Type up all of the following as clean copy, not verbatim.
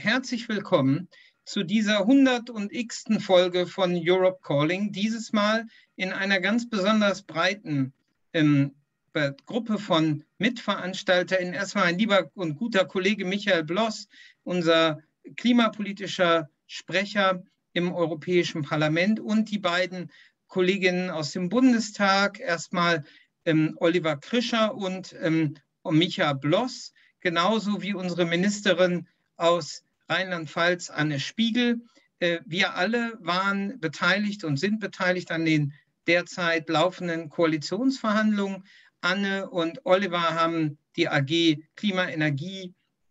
herzlich willkommen zu dieser 100-und-x-ten Folge von Europe Calling. Dieses Mal in einer ganz besonders breiten Gruppe von MitveranstalterInnen. Erstmal ein lieber und guter Kollege Michael Bloss, unser klimapolitischer Sprecher im Europäischen Parlament, und die beiden Kolleginnen aus dem Bundestag, erstmal Oliver Krischer und Micha Bloss, genauso wie unsere Ministerin aus Rheinland-Pfalz, Anne Spiegel. Wir alle waren beteiligt und sind beteiligt an den derzeit laufenden Koalitionsverhandlungen. Anne und Oliver haben die AG Klima, Energie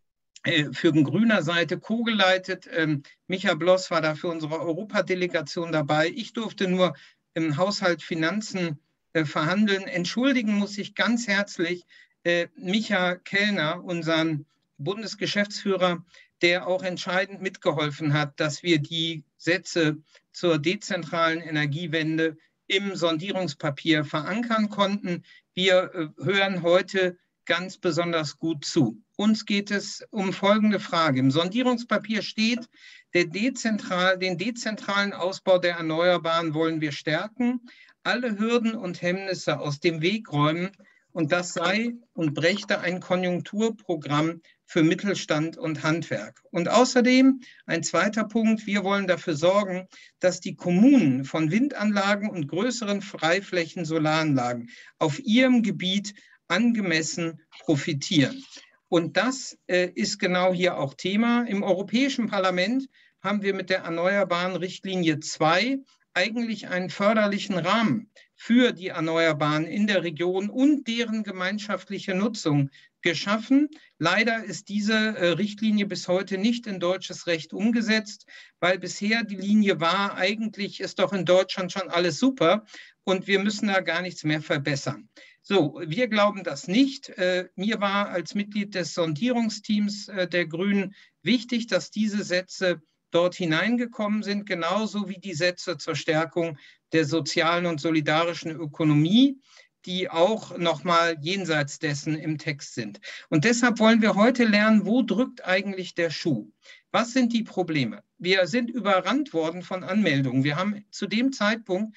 für den grüner Seite co-geleitet. Micha Bloss war da für unsere Europadelegation dabei. Ich durfte nur im Haushalt Finanzen verhandeln. Entschuldigen muss ich ganz herzlich Micha Kellner, unseren Bundesgeschäftsführer, der auch entscheidend mitgeholfen hat, dass wir die Sätze zur dezentralen Energiewende im Sondierungspapier verankern konnten. Wir hören heute ganz besonders gut zu. Uns geht es um folgende Frage. Im Sondierungspapier steht, den dezentralen Ausbau der Erneuerbaren wollen wir stärken, alle Hürden und Hemmnisse aus dem Weg räumen, und das sei und brächte ein Konjunkturprogramm für Mittelstand und Handwerk. Und außerdem ein zweiter Punkt: Wir wollen dafür sorgen, dass die Kommunen von Windanlagen und größeren Freiflächen-Solaranlagen auf ihrem Gebiet angemessen profitieren. Und das ist genau hier auch Thema. Im Europäischen Parlament haben wir mit der Erneuerbaren Richtlinie 2 eigentlich einen förderlichen Rahmen für die Erneuerbaren in der Region und deren gemeinschaftliche Nutzung geschaffen. Leider ist diese Richtlinie bis heute nicht in deutsches Recht umgesetzt, weil bisher die Linie war, eigentlich ist doch in Deutschland schon alles super und wir müssen da gar nichts mehr verbessern. So, wir glauben das nicht. Mir war als Mitglied des Sondierungsteams der Grünen wichtig, dass diese Sätze dort hineingekommen sind, genauso wie die Sätze zur Stärkung der sozialen und solidarischen Ökonomie, die auch nochmal jenseits dessen im Text sind. Und deshalb wollen wir heute lernen, wo drückt eigentlich der Schuh? Was sind die Probleme? Wir sind überrannt worden von Anmeldungen. Wir haben zu dem Zeitpunkt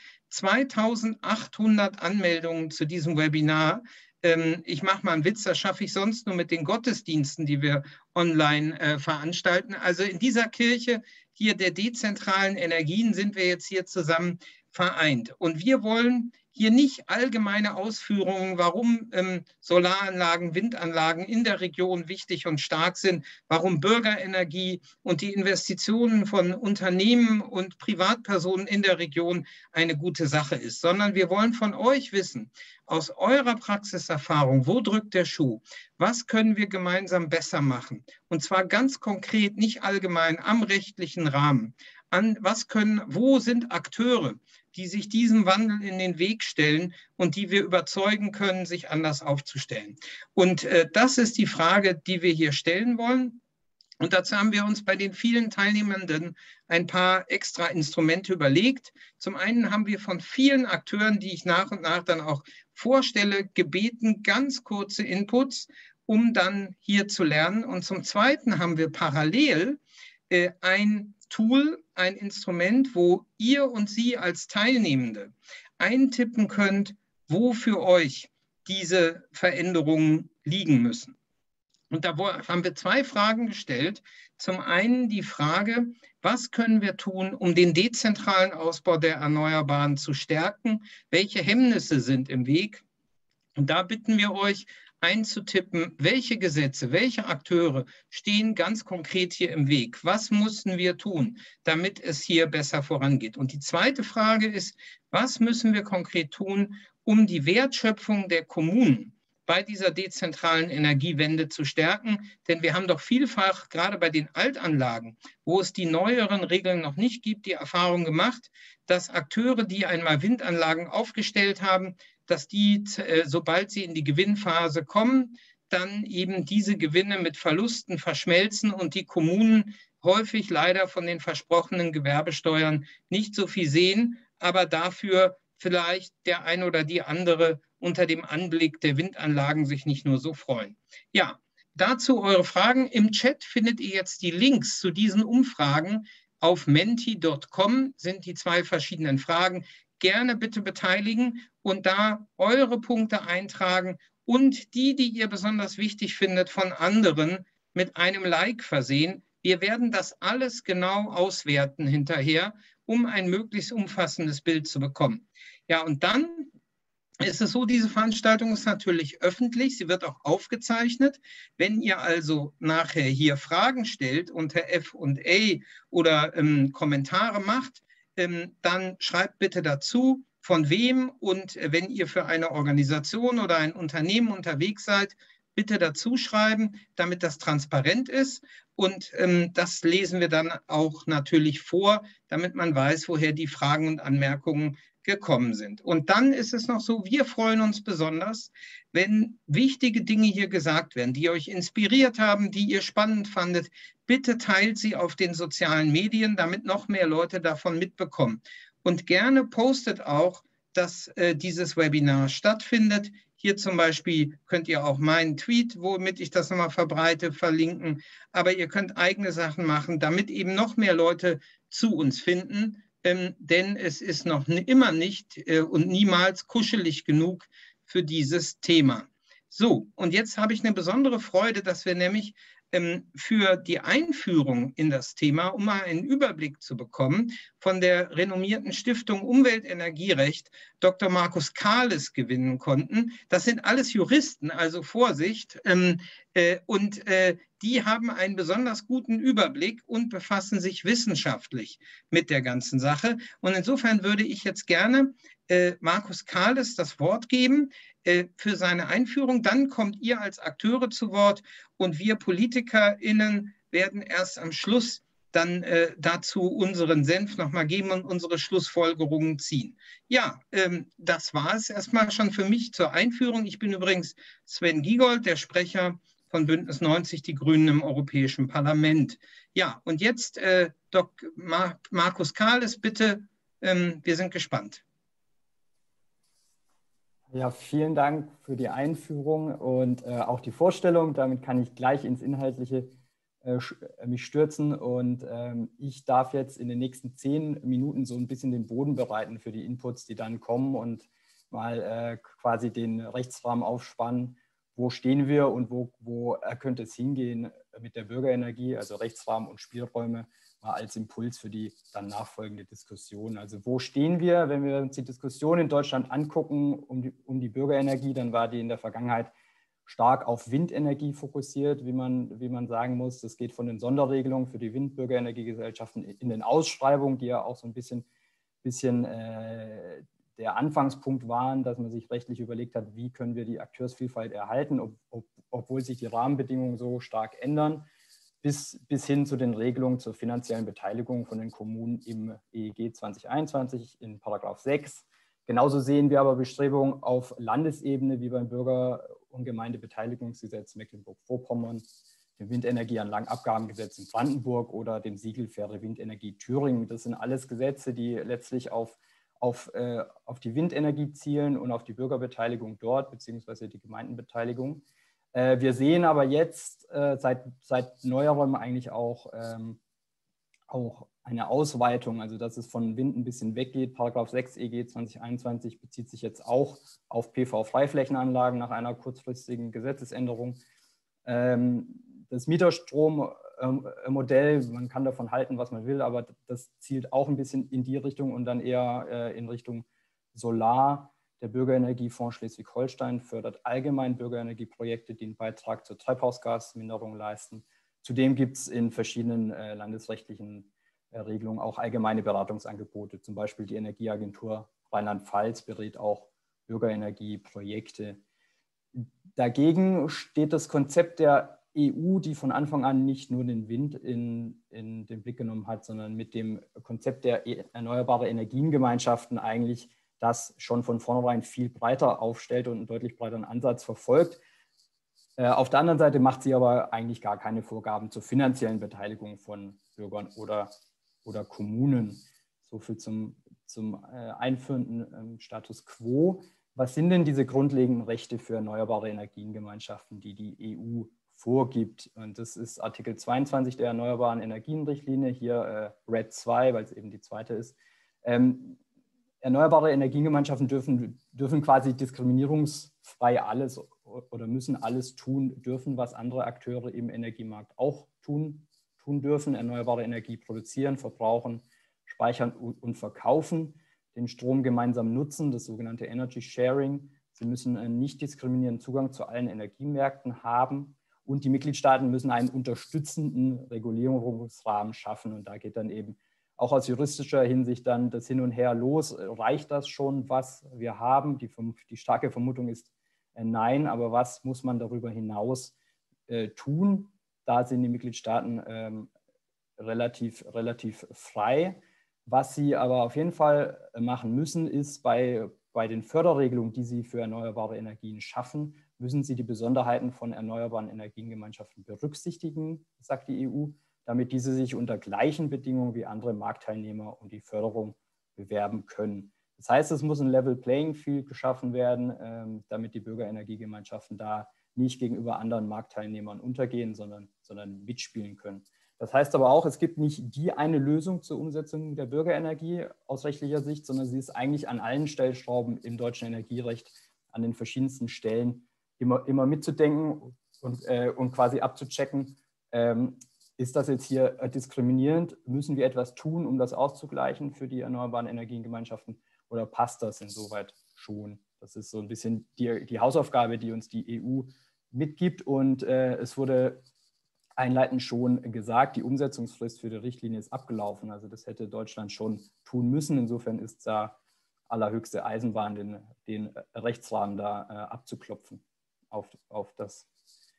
2800 Anmeldungen zu diesem Webinar. Ich mache mal einen Witz, das schaffe ich sonst nur mit den Gottesdiensten, die wir online veranstalten. Also in dieser Kirche hier der dezentralen Energien sind wir jetzt hier zusammen vereint. Und wir wollen hier nicht allgemeine Ausführungen, warum Solaranlagen, Windanlagen in der Region wichtig und stark sind, warum Bürgerenergie und die Investitionen von Unternehmen und Privatpersonen in der Region eine gute Sache ist, sondern wir wollen von euch wissen, aus eurer Praxiserfahrung, wo drückt der Schuh? Was können wir gemeinsam besser machen? Und zwar ganz konkret, nicht allgemein, am rechtlichen Rahmen. Wo sind Akteure, die sich diesem Wandel in den Weg stellen und die wir überzeugen können, sich anders aufzustellen? Und das ist die Frage, die wir hier stellen wollen. Und dazu haben wir uns bei den vielen Teilnehmenden ein paar extra Instrumente überlegt. Zum einen haben wir von vielen Akteuren, die ich nach und nach dann auch vorstelle, gebeten, ganz kurze Inputs, um dann hier zu lernen. Und zum Zweiten haben wir parallel ein Tool, ein Instrument, wo ihr und Sie als Teilnehmende eintippen könnt, wo für euch diese Veränderungen liegen müssen. Und da haben wir zwei Fragen gestellt. Zum einen die Frage, was können wir tun, um den dezentralen Ausbau der Erneuerbaren zu stärken? Welche Hemmnisse sind im Weg? Und da bitten wir euch einzutippen, welche Gesetze, welche Akteure stehen ganz konkret hier im Weg? Was mussten wir tun, damit es hier besser vorangeht? Und die zweite Frage ist, was müssen wir konkret tun, um die Wertschöpfung der Kommunen bei dieser dezentralen Energiewende zu stärken? Denn wir haben doch vielfach, gerade bei den Altanlagen, wo es die neueren Regeln noch nicht gibt, die Erfahrung gemacht, dass Akteure, die einmal Windanlagen aufgestellt haben, dass die, sobald sie in die Gewinnphase kommen, dann eben diese Gewinne mit Verlusten verschmelzen und die Kommunen häufig leider von den versprochenen Gewerbesteuern nicht so viel sehen, aber dafür vielleicht der ein oder die andere unter dem Anblick der Windanlagen sich nicht nur so freuen. Ja, dazu eure Fragen. Im Chat findet ihr jetzt die Links zu diesen Umfragen. Auf menti.com sind die 2 verschiedenen Fragen. Gerne bitte beteiligen und da eure Punkte eintragen und die ihr besonders wichtig findet, von anderen mit einem Like versehen. Wir werden das alles genau auswerten hinterher, um ein möglichst umfassendes Bild zu bekommen. Ja, und dann ist es so, diese Veranstaltung ist natürlich öffentlich, sie wird auch aufgezeichnet. Wenn ihr also nachher hier Fragen stellt unter F&A oder Kommentare macht, dann schreibt bitte dazu, von wem, und wenn ihr für eine Organisation oder ein Unternehmen unterwegs seid, bitte dazu schreiben, damit das transparent ist. Und das lesen wir dann auch natürlich vor, damit man weiß, woher die Fragen und Anmerkungen gekommen sind. Und dann ist es noch so, wir freuen uns besonders, wenn wichtige Dinge hier gesagt werden, die euch inspiriert haben, die ihr spannend fandet. Bitte teilt sie auf den sozialen Medien, damit noch mehr Leute davon mitbekommen. Und gerne postet auch, dass dieses Webinar stattfindet. Hier zum Beispiel könnt ihr auch meinen Tweet, womit ich das nochmal verbreite, verlinken. Aber ihr könnt eigene Sachen machen, damit eben noch mehr Leute zu uns finden. Denn es ist noch immer nicht und niemals kuschelig genug für dieses Thema. So, und jetzt habe ich eine besondere Freude, dass wir nämlich für die Einführung in das Thema, um mal einen Überblick zu bekommen, von der renommierten Stiftung Umwelt-Energierecht Dr. Markus Kahles gewinnen konnten. Das sind alles Juristen, also Vorsicht. Die haben einen besonders guten Überblick und befassen sich wissenschaftlich mit der ganzen Sache. Und insofern würde ich jetzt gerne Markus Kahles das Wort geben für seine Einführung. Dann kommt ihr als Akteure zu Wort und wir PolitikerInnen werden erst am Schluss dann dazu unseren Senf nochmal geben und unsere Schlussfolgerungen ziehen. Ja, das war es erstmal schon für mich zur Einführung. Ich bin übrigens Sven Giegold, der Sprecher von Bündnis 90 Die Grünen im Europäischen Parlament. Ja, und jetzt Markus Kahles, bitte, wir sind gespannt. Ja, vielen Dank für die Einführung und auch die Vorstellung. Damit kann ich gleich ins Inhaltliche mich stürzen und ich darf jetzt in den nächsten 10 Minuten so ein bisschen den Boden bereiten für die Inputs, die dann kommen und mal quasi den Rechtsrahmen aufspannen. Wo stehen wir und wo könnte es hingehen mit der Bürgerenergie, also Rechtsrahmen und Spielräume, mal als Impuls für die dann nachfolgende Diskussion. Also wo stehen wir, wenn wir uns die Diskussion in Deutschland angucken um die Bürgerenergie, dann war die in der Vergangenheit stark auf Windenergie fokussiert, wie man sagen muss. Das geht von den Sonderregelungen für die Windbürgerenergiegesellschaften in den Ausschreibungen, die ja auch so ein bisschen der Anfangspunkt waren, dass man sich rechtlich überlegt hat, wie können wir die Akteursvielfalt erhalten, obwohl sich die Rahmenbedingungen so stark ändern, bis hin zu den Regelungen zur finanziellen Beteiligung von den Kommunen im EEG 2021 in Paragraph 6. Genauso sehen wir aber Bestrebungen auf Landesebene wie beim Bürger- und Gemeindebeteiligungsgesetz Mecklenburg-Vorpommern, dem Windenergieanlagenabgabengesetz in Brandenburg oder dem Siegel Faire Windenergie Thüringen. Das sind alles Gesetze, die letztlich auf die Windenergie zielen und auf die Bürgerbeteiligung dort, beziehungsweise die Gemeindenbeteiligung. Wir sehen aber jetzt seit neuerem eigentlich auch eine Ausweitung, also dass es von Wind ein bisschen weggeht. Paragraph 6 EG 2021 bezieht sich jetzt auch auf PV-Freiflächenanlagen nach einer kurzfristigen Gesetzesänderung. Das Mieterstrommodell, man kann davon halten, was man will, aber das zielt auch ein bisschen in die Richtung und dann eher in Richtung Solar. Der Bürgerenergiefonds Schleswig-Holstein fördert allgemein Bürgerenergieprojekte, die einen Beitrag zur Treibhausgasminderung leisten. Zudem gibt es in verschiedenen landesrechtlichen Regelungen auch allgemeine Beratungsangebote. Zum Beispiel die Energieagentur Rheinland-Pfalz berät auch Bürgerenergieprojekte. Dagegen steht das Konzept der EU, die von Anfang an nicht nur den Wind in den Blick genommen hat, sondern mit dem Konzept der erneuerbaren Energiengemeinschaften eigentlich das schon von vornherein viel breiter aufstellt und einen deutlich breiteren Ansatz verfolgt. Auf der anderen Seite macht sie aber eigentlich gar keine Vorgaben zur finanziellen Beteiligung von Bürgern oder Kommunen. So viel zum einführenden Status quo. Was sind denn diese grundlegenden Rechte für erneuerbare Energiengemeinschaften, die die EU vorgibt. Und das ist Artikel 22 der Erneuerbaren Energienrichtlinie, hier RED 2, weil es eben die zweite ist. Erneuerbare Energiengemeinschaften dürfen quasi diskriminierungsfrei alles oder müssen alles tun dürfen, was andere Akteure im Energiemarkt auch tun dürfen. Erneuerbare Energie produzieren, verbrauchen, speichern und verkaufen, den Strom gemeinsam nutzen, das sogenannte Energy Sharing. Sie müssen einen nicht diskriminierenden Zugang zu allen Energiemärkten haben und die Mitgliedstaaten müssen einen unterstützenden Regulierungsrahmen schaffen. Und da geht dann eben auch aus juristischer Hinsicht dann das Hin und Her los. Reicht das schon, was wir haben? Die starke Vermutung ist nein, aber was muss man darüber hinaus tun? Da sind die Mitgliedstaaten relativ frei. Was sie aber auf jeden Fall machen müssen, ist bei den Förderregelungen, die sie für erneuerbare Energien schaffen, müssen sie die Besonderheiten von erneuerbaren Energiengemeinschaften berücksichtigen, sagt die EU, damit diese sich unter gleichen Bedingungen wie andere Marktteilnehmer um die Förderung bewerben können. Das heißt, es muss ein Level Playing Field geschaffen werden, damit die Bürgerenergiegemeinschaften da nicht gegenüber anderen Marktteilnehmern untergehen, sondern mitspielen können. Das heißt aber auch, es gibt nicht die eine Lösung zur Umsetzung der Bürgerenergie aus rechtlicher Sicht, sondern sie ist eigentlich an allen Stellschrauben im deutschen Energierecht an den verschiedensten Stellen immer mitzudenken und quasi abzuchecken, ist das jetzt hier diskriminierend? Müssen wir etwas tun, um das auszugleichen für die erneuerbaren Energiengemeinschaften oder passt das insoweit schon? Das ist so ein bisschen die Hausaufgabe, die uns die EU mitgibt und es wurde einleitend schon gesagt, die Umsetzungsfrist für die Richtlinie ist abgelaufen. Also das hätte Deutschland schon tun müssen. Insofern ist da allerhöchste Eisenbahn, den Rechtsrahmen da abzuklopfen auf das.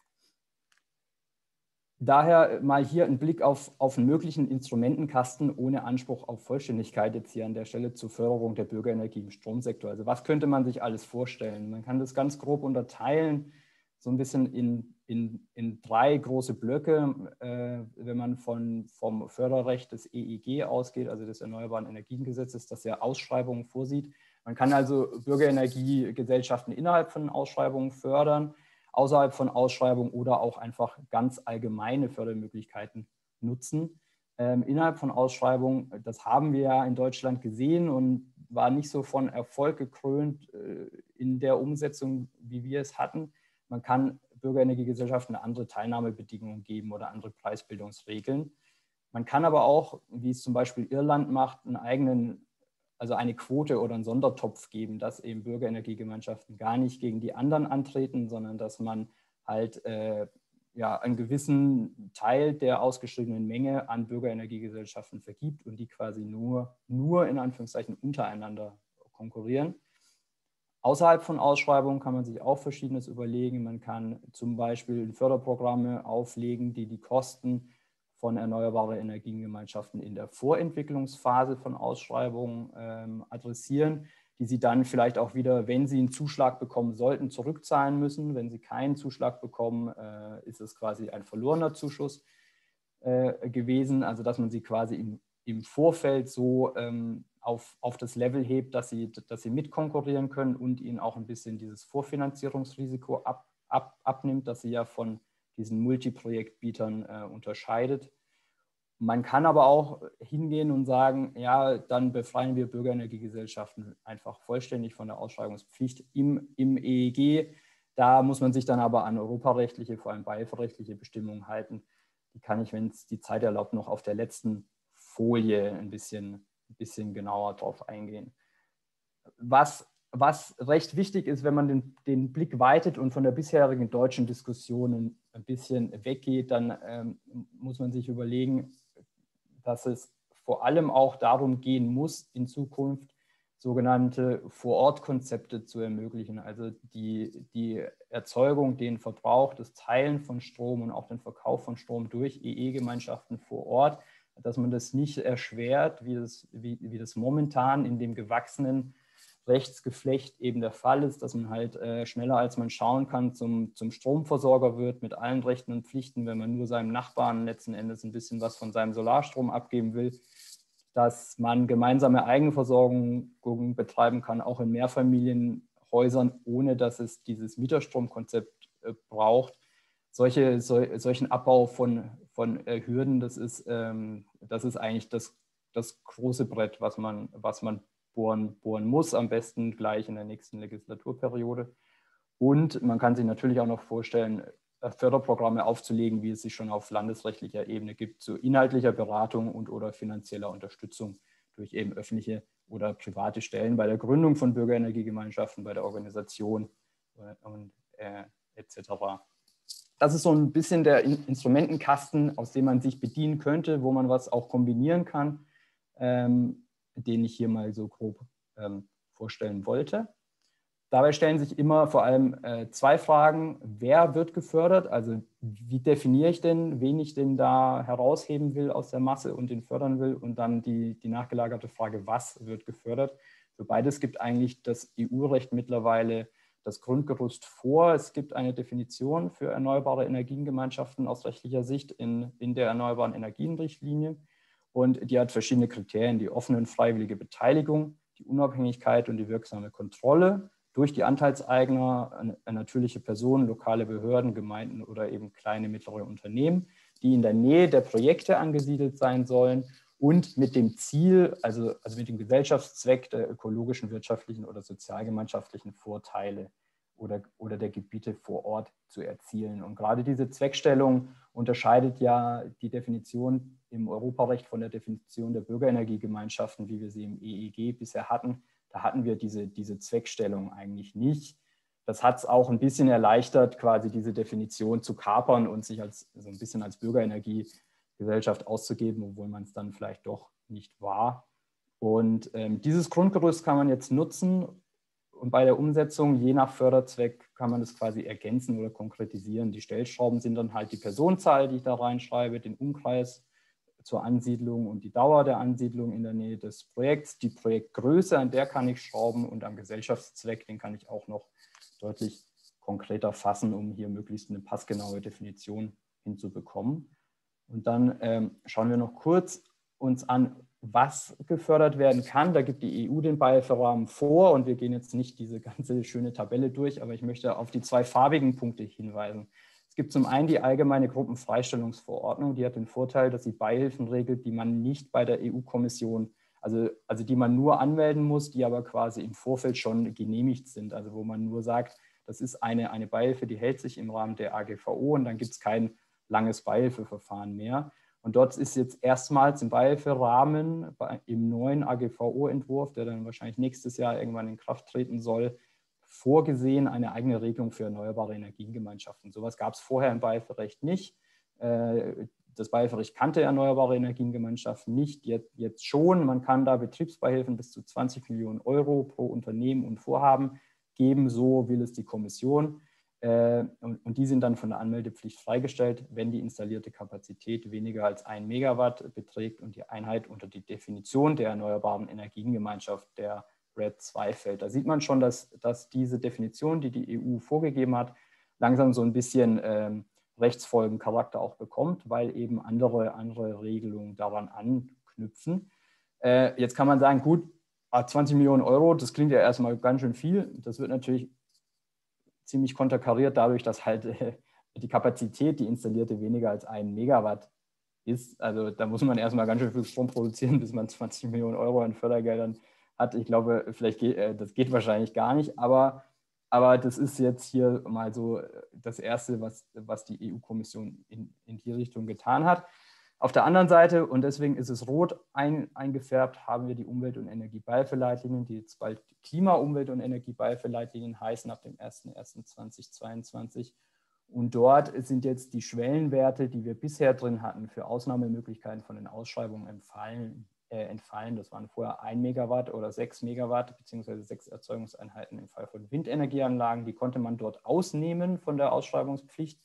Daher mal hier ein Blick auf einen möglichen Instrumentenkasten ohne Anspruch auf Vollständigkeit jetzt hier an der Stelle zur Förderung der Bürgerenergie im Stromsektor. Also was könnte man sich alles vorstellen? Man kann das ganz grob unterteilen, so ein bisschen in drei große Blöcke, wenn man vom Förderrecht des EEG ausgeht, also des Erneuerbaren Energiengesetzes, das ja Ausschreibungen vorsieht. Man kann also Bürgerenergiegesellschaften innerhalb von Ausschreibungen fördern, außerhalb von Ausschreibungen oder auch einfach ganz allgemeine Fördermöglichkeiten nutzen. Innerhalb von Ausschreibungen, das haben wir ja in Deutschland gesehen und war nicht so von Erfolg gekrönt in der Umsetzung, wie wir es hatten. Man kann Bürgerenergiegesellschaften andere Teilnahmebedingungen geben oder andere Preisbildungsregeln. Man kann aber auch, wie es zum Beispiel Irland macht, also eine Quote oder einen Sondertopf geben, dass eben Bürgerenergiegemeinschaften gar nicht gegen die anderen antreten, sondern dass man halt einen gewissen Teil der ausgeschriebenen Menge an Bürgerenergiegesellschaften vergibt und die quasi nur in Anführungszeichen untereinander konkurrieren. Außerhalb von Ausschreibungen kann man sich auch Verschiedenes überlegen. Man kann zum Beispiel Förderprogramme auflegen, die die Kosten von erneuerbaren Energiengemeinschaften in der Vorentwicklungsphase von Ausschreibungen adressieren, die sie dann vielleicht auch wieder, wenn sie einen Zuschlag bekommen sollten, zurückzahlen müssen. Wenn sie keinen Zuschlag bekommen, ist es quasi ein verlorener Zuschuss gewesen, also dass man sie quasi im Vorfeld so auf das Level hebt, dass sie mitkonkurrieren können und ihnen auch ein bisschen dieses Vorfinanzierungsrisiko abnimmt, das sie ja von diesen Multiprojektbietern unterscheidet. Man kann aber auch hingehen und sagen, ja, dann befreien wir Bürgerenergiegesellschaften einfach vollständig von der Ausschreibungspflicht im EEG. Da muss man sich dann aber an europarechtliche, vor allem beihilferechtliche Bestimmungen halten. Die kann ich, wenn es die Zeit erlaubt, noch auf der letzten Folie ein bisschen genauer drauf eingehen. Was recht wichtig ist, wenn man den Blick weitet und von der bisherigen deutschen Diskussion ein bisschen weggeht, dann muss man sich überlegen, dass es vor allem auch darum gehen muss, in Zukunft sogenannte Vor-Ort-Konzepte zu ermöglichen, also die Erzeugung, den Verbrauch, das Teilen von Strom und auch den Verkauf von Strom durch EE-Gemeinschaften vor Ort, dass man das nicht erschwert, wie das momentan in dem gewachsenen Rechtsgeflecht eben der Fall ist, dass man halt schneller als man schauen kann zum Stromversorger wird mit allen Rechten und Pflichten, wenn man nur seinem Nachbarn letzten Endes ein bisschen was von seinem Solarstrom abgeben will, dass man gemeinsame Eigenversorgung betreiben kann, auch in Mehrfamilienhäusern, ohne dass es dieses Mieterstromkonzept braucht. solchen Abbau von Hürden, das ist eigentlich das große Brett, was man bohren muss, am besten gleich in der nächsten Legislaturperiode. Und man kann sich natürlich auch noch vorstellen, Förderprogramme aufzulegen, wie es sich schon auf landesrechtlicher Ebene gibt, zu inhaltlicher Beratung und/oder finanzieller Unterstützung durch eben öffentliche oder private Stellen bei der Gründung von Bürgerenergiegemeinschaften, bei der Organisation und etc. Das ist so ein bisschen der Instrumentenkasten, aus dem man sich bedienen könnte, wo man was auch kombinieren kann, den ich hier mal so grob vorstellen wollte. Dabei stellen sich immer vor allem zwei Fragen. Wer wird gefördert? Also wie definiere ich denn, wen ich denn da herausheben will aus der Masse und den fördern will? Und dann die nachgelagerte Frage, was wird gefördert? Für beides gibt eigentlich das EU-Recht mittlerweile das Grundgerüst vor. Es gibt eine Definition für erneuerbare Energiengemeinschaften aus rechtlicher Sicht in der Erneuerbaren Energienrichtlinie. Und die hat verschiedene Kriterien: die offene und freiwillige Beteiligung, die Unabhängigkeit und die wirksame Kontrolle durch die Anteilseigner, natürliche Personen, lokale Behörden, Gemeinden oder eben kleine, mittlere Unternehmen, die in der Nähe der Projekte angesiedelt sein sollen und mit dem Ziel, also mit dem Gesellschaftszweck der ökologischen, wirtschaftlichen oder sozialgemeinschaftlichen Vorteile oder der Gebiete vor Ort zu erzielen. Und gerade diese Zweckstellung unterscheidet ja die Definition im Europarecht von der Definition der Bürgerenergiegemeinschaften, wie wir sie im EEG bisher hatten. Da hatten wir diese Zweckstellung eigentlich nicht. Das hat es auch ein bisschen erleichtert, quasi diese Definition zu kapern und sich so ein bisschen als Bürgerenergiegesellschaft auszugeben, obwohl man es dann vielleicht doch nicht war. Und dieses Grundgerüst kann man jetzt nutzen und bei der Umsetzung, je nach Förderzweck, kann man das quasi ergänzen oder konkretisieren. Die Stellschrauben sind dann halt die Personenzahl, die ich da reinschreibe, den Umkreis zur Ansiedlung und die Dauer der Ansiedlung in der Nähe des Projekts, die Projektgröße, an der kann ich schrauben, und am Gesellschaftszweck, den kann ich auch noch deutlich konkreter fassen, um hier möglichst eine passgenaue Definition hinzubekommen. Und dann schauen wir noch kurz uns an, was gefördert werden kann. Da gibt die EU den Beihilferahmen vor und wir gehen jetzt nicht diese ganze schöne Tabelle durch, aber ich möchte auf die zwei farbigen Punkte hinweisen. Es gibt zum einen die allgemeine Gruppenfreistellungsverordnung, die hat den Vorteil, dass sie Beihilfen regelt, die man nicht bei der EU-Kommission, also die man nur anmelden muss, die aber quasi im Vorfeld schon genehmigt sind, also wo man nur sagt, das ist eine Beihilfe, die hält sich im Rahmen der AGVO und dann gibt es kein langes Beihilfeverfahren mehr. Und dort ist jetzt erstmals im Beihilferahmen im neuen AGVO-Entwurf, der dann wahrscheinlich nächstes Jahr irgendwann in Kraft treten soll, vorgesehen eine eigene Regelung für erneuerbare Energiengemeinschaften. Sowas gab es vorher im Beihilferecht nicht. Das Beihilferecht kannte erneuerbare Energiengemeinschaften nicht, jetzt schon. Man kann da Betriebsbeihilfen bis zu 20 Millionen Euro pro Unternehmen und Vorhaben geben, so will es die Kommission. Und die sind dann von der Anmeldepflicht freigestellt, wenn die installierte Kapazität weniger als 1 Megawatt beträgt und die Einheit unter die Definition der erneuerbaren Energiengemeinschaft, der RED II, fällt. Da sieht man schon, dass diese Definition, die die EU vorgegeben hat, langsam so ein bisschen Rechtsfolgencharakter auch bekommt, weil eben andere Regelungen daran anknüpfen. Jetzt kann man sagen, gut, 20 Millionen Euro, das klingt ja erstmal ganz schön viel. Das wird natürlich ziemlich konterkariert dadurch, dass halt die Kapazität, die installierte, weniger als 1 Megawatt ist. Also da muss man erstmal ganz schön viel Strom produzieren, bis man 20 Millionen Euro an Fördergeldern hat. Ich glaube, das geht wahrscheinlich gar nicht, aber das ist jetzt hier mal so das Erste, was die EU-Kommission in die Richtung getan hat. Auf der anderen Seite, und deswegen ist es rot eingefärbt, haben wir die Umwelt- und Energiebeihilfeleitlinien, die jetzt bald die Klima-, Umwelt- und Energiebeihilfeleitlinien heißen, ab dem 01.01.2022. Und dort sind jetzt die Schwellenwerte, die wir bisher drin hatten, für Ausnahmemöglichkeiten von den Ausschreibungen entfallen. Das waren vorher 1 Megawatt oder 6 Megawatt beziehungsweise 6 Erzeugungseinheiten im Fall von Windenergieanlagen. Die konnte man dort ausnehmen von der Ausschreibungspflicht,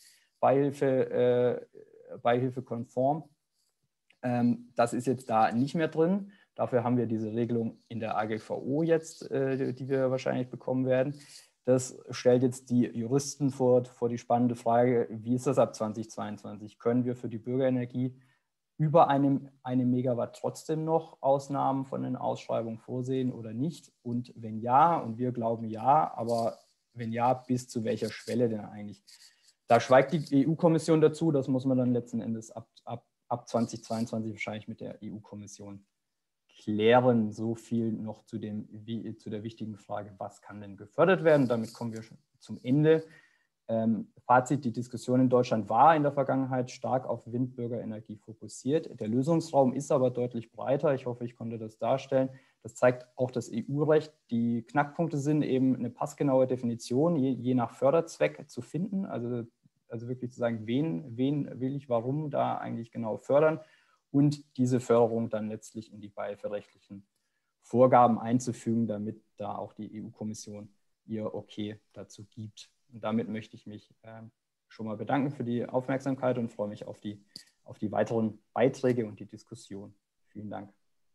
beihilfekonform. Das ist jetzt da nicht mehr drin. Dafür haben wir diese Regelung in der AGVO jetzt, die wir wahrscheinlich bekommen werden. Das stellt jetzt die Juristen vor die spannende Frage, wie ist das ab 2022? Können wir für die Bürgerenergie über einem Megawatt trotzdem noch Ausnahmen von den Ausschreibungen vorsehen oder nicht? Und wenn ja, und wir glauben ja, aber wenn ja, bis zu welcher Schwelle denn eigentlich? Da schweigt die EU-Kommission dazu, das muss man dann letzten Endes ab 2022 wahrscheinlich mit der EU-Kommission klären. So viel noch zu der wichtigen Frage, was kann denn gefördert werden? Damit kommen wir schon zum Ende. Fazit, die Diskussion in Deutschland war in der Vergangenheit stark auf Windbürgerenergie fokussiert. Der Lösungsraum ist aber deutlich breiter. Ich hoffe, ich konnte das darstellen. Das zeigt auch das EU-Recht. Die Knackpunkte sind eben eine passgenaue Definition, je nach Förderzweck zu finden. Also wirklich zu sagen, wen will ich, warum da eigentlich genau fördern und diese Förderung dann letztlich in die beihilferechtlichen Vorgaben einzufügen, damit da auch die EU-Kommission ihr Okay dazu gibt. Und damit möchte ich mich schon mal bedanken für die Aufmerksamkeit und freue mich auf die weiteren Beiträge und die Diskussion. Vielen Dank.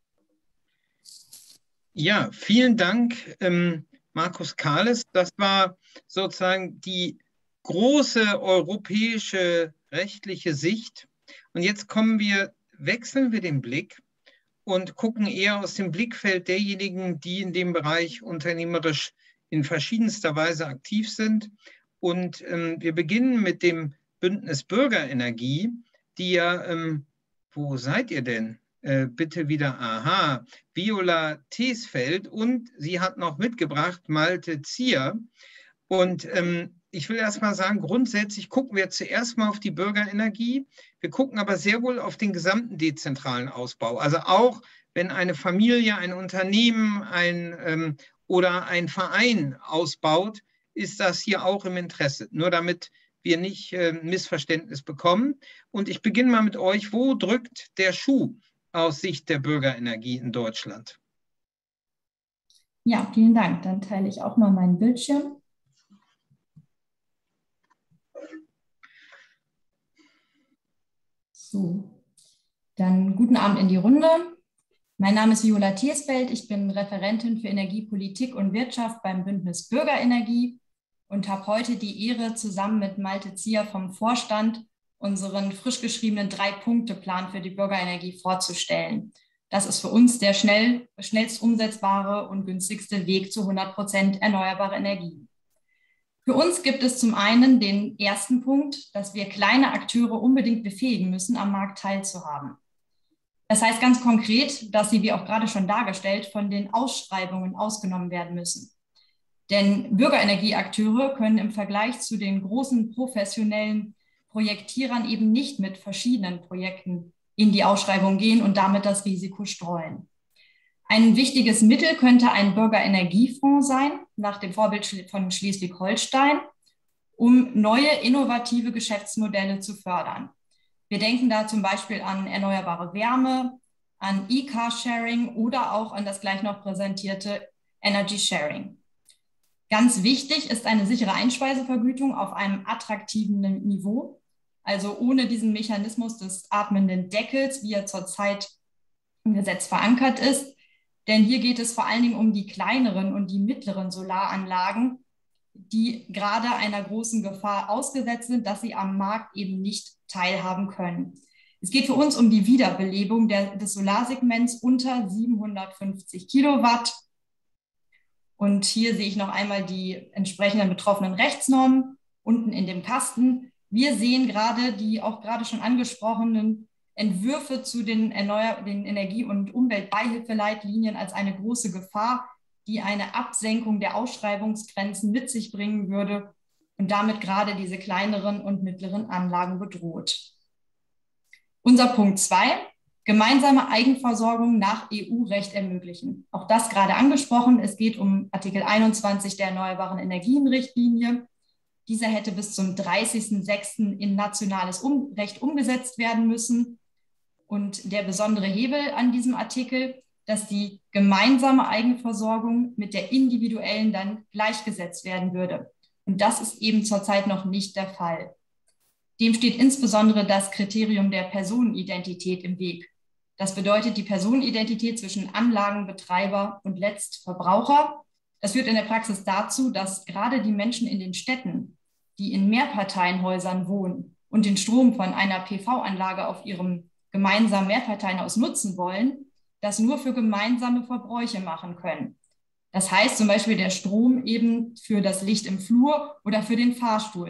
Ja, vielen Dank, Markus Kahles. Das war sozusagen die große europäische rechtliche Sicht. Und jetzt wechseln wir den Blick und gucken eher aus dem Blickfeld derjenigen, die in dem Bereich unternehmerisch in verschiedenster Weise aktiv sind. Und wir beginnen mit dem Bündnis Bürgerenergie, die ja, wo seid ihr denn? Bitte wieder, aha, Viola Thesfeld, und sie hat noch mitgebracht Malte Zier. Und ich will erst mal sagen, grundsätzlich gucken wir zuerst mal auf die Bürgerenergie. Wir gucken aber sehr wohl auf den gesamten dezentralen Ausbau. Also auch wenn eine Familie, ein Unternehmen, oder ein Verein ausbaut, ist das hier auch im Interesse. Nur damit wir nicht Missverständnis bekommen. Und ich beginne mal mit euch. Wo drückt der Schuh aus Sicht der Bürgerenergie in Deutschland? Ja, vielen Dank. Dann teile ich auch mal meinen Bildschirm. So, dann guten Abend in die Runde. Mein Name ist Viola Thesfeld. Ich bin Referentin für Energiepolitik und Wirtschaft beim Bündnis Bürgerenergie und habe heute die Ehre, zusammen mit Malte Zier vom Vorstand unseren frisch geschriebenen 3-Punkte-Plan für die Bürgerenergie vorzustellen. Das ist für uns der schnellst umsetzbare und günstigste Weg zu 100% erneuerbare Energie. Für uns gibt es zum einen den ersten Punkt, dass wir kleine Akteure unbedingt befähigen müssen, am Markt teilzuhaben. Das heißt ganz konkret, dass sie, wie auch gerade schon dargestellt, von den Ausschreibungen ausgenommen werden müssen. Denn Bürgerenergieakteure können im Vergleich zu den großen professionellen Projektierern eben nicht mit verschiedenen Projekten in die Ausschreibung gehen und damit das Risiko streuen. Ein wichtiges Mittel könnte ein Bürgerenergiefonds sein, nach dem Vorbild von Schleswig-Holstein, um neue innovative Geschäftsmodelle zu fördern. Wir denken da zum Beispiel an erneuerbare Wärme, an E-Car-Sharing oder auch an das gleich noch präsentierte Energy Sharing. Ganz wichtig ist eine sichere Einspeisevergütung auf einem attraktiven Niveau, also ohne diesen Mechanismus des atmenden Deckels, wie er zurzeit im Gesetz verankert ist. Denn hier geht es vor allen Dingen um die kleineren und die mittleren Solaranlagen, die gerade einer großen Gefahr ausgesetzt sind, dass sie am Markt eben nicht teilhaben können. Es geht für uns um die Wiederbelebung des Solarsegments unter 750 Kilowatt. Und hier sehe ich noch einmal die entsprechenden betroffenen Rechtsnormen unten in dem Kasten. Wir sehen gerade die auch gerade schon angesprochenen Entwürfe zu den Energie- und Umweltbeihilfeleitlinien als eine große Gefahr, die eine Absenkung der Ausschreibungsgrenzen mit sich bringen würde und damit gerade diese kleineren und mittleren Anlagen bedroht. Unser Punkt 2, gemeinsame Eigenversorgung nach EU-Recht ermöglichen. Auch das gerade angesprochen. Es geht um Artikel 21 der Erneuerbaren Energien-Richtlinie. Dieser hätte bis zum 30.06. in nationales Recht umgesetzt werden müssen. Und der besondere Hebel an diesem Artikel, dass die gemeinsame Eigenversorgung mit der individuellen dann gleichgesetzt werden würde. Und das ist eben zurzeit noch nicht der Fall. Dem steht insbesondere das Kriterium der Personenidentität im Weg. Das bedeutet die Personenidentität zwischen Anlagenbetreiber und Letztverbraucher. Das führt in der Praxis dazu, dass gerade die Menschen in den Städten, die in Mehrparteienhäusern wohnen und den Strom von einer PV-Anlage auf ihrem gemeinsamen Mehrparteienhaus nutzen wollen, das nur für gemeinsame Verbräuche machen können. Das heißt zum Beispiel der Strom eben für das Licht im Flur oder für den Fahrstuhl,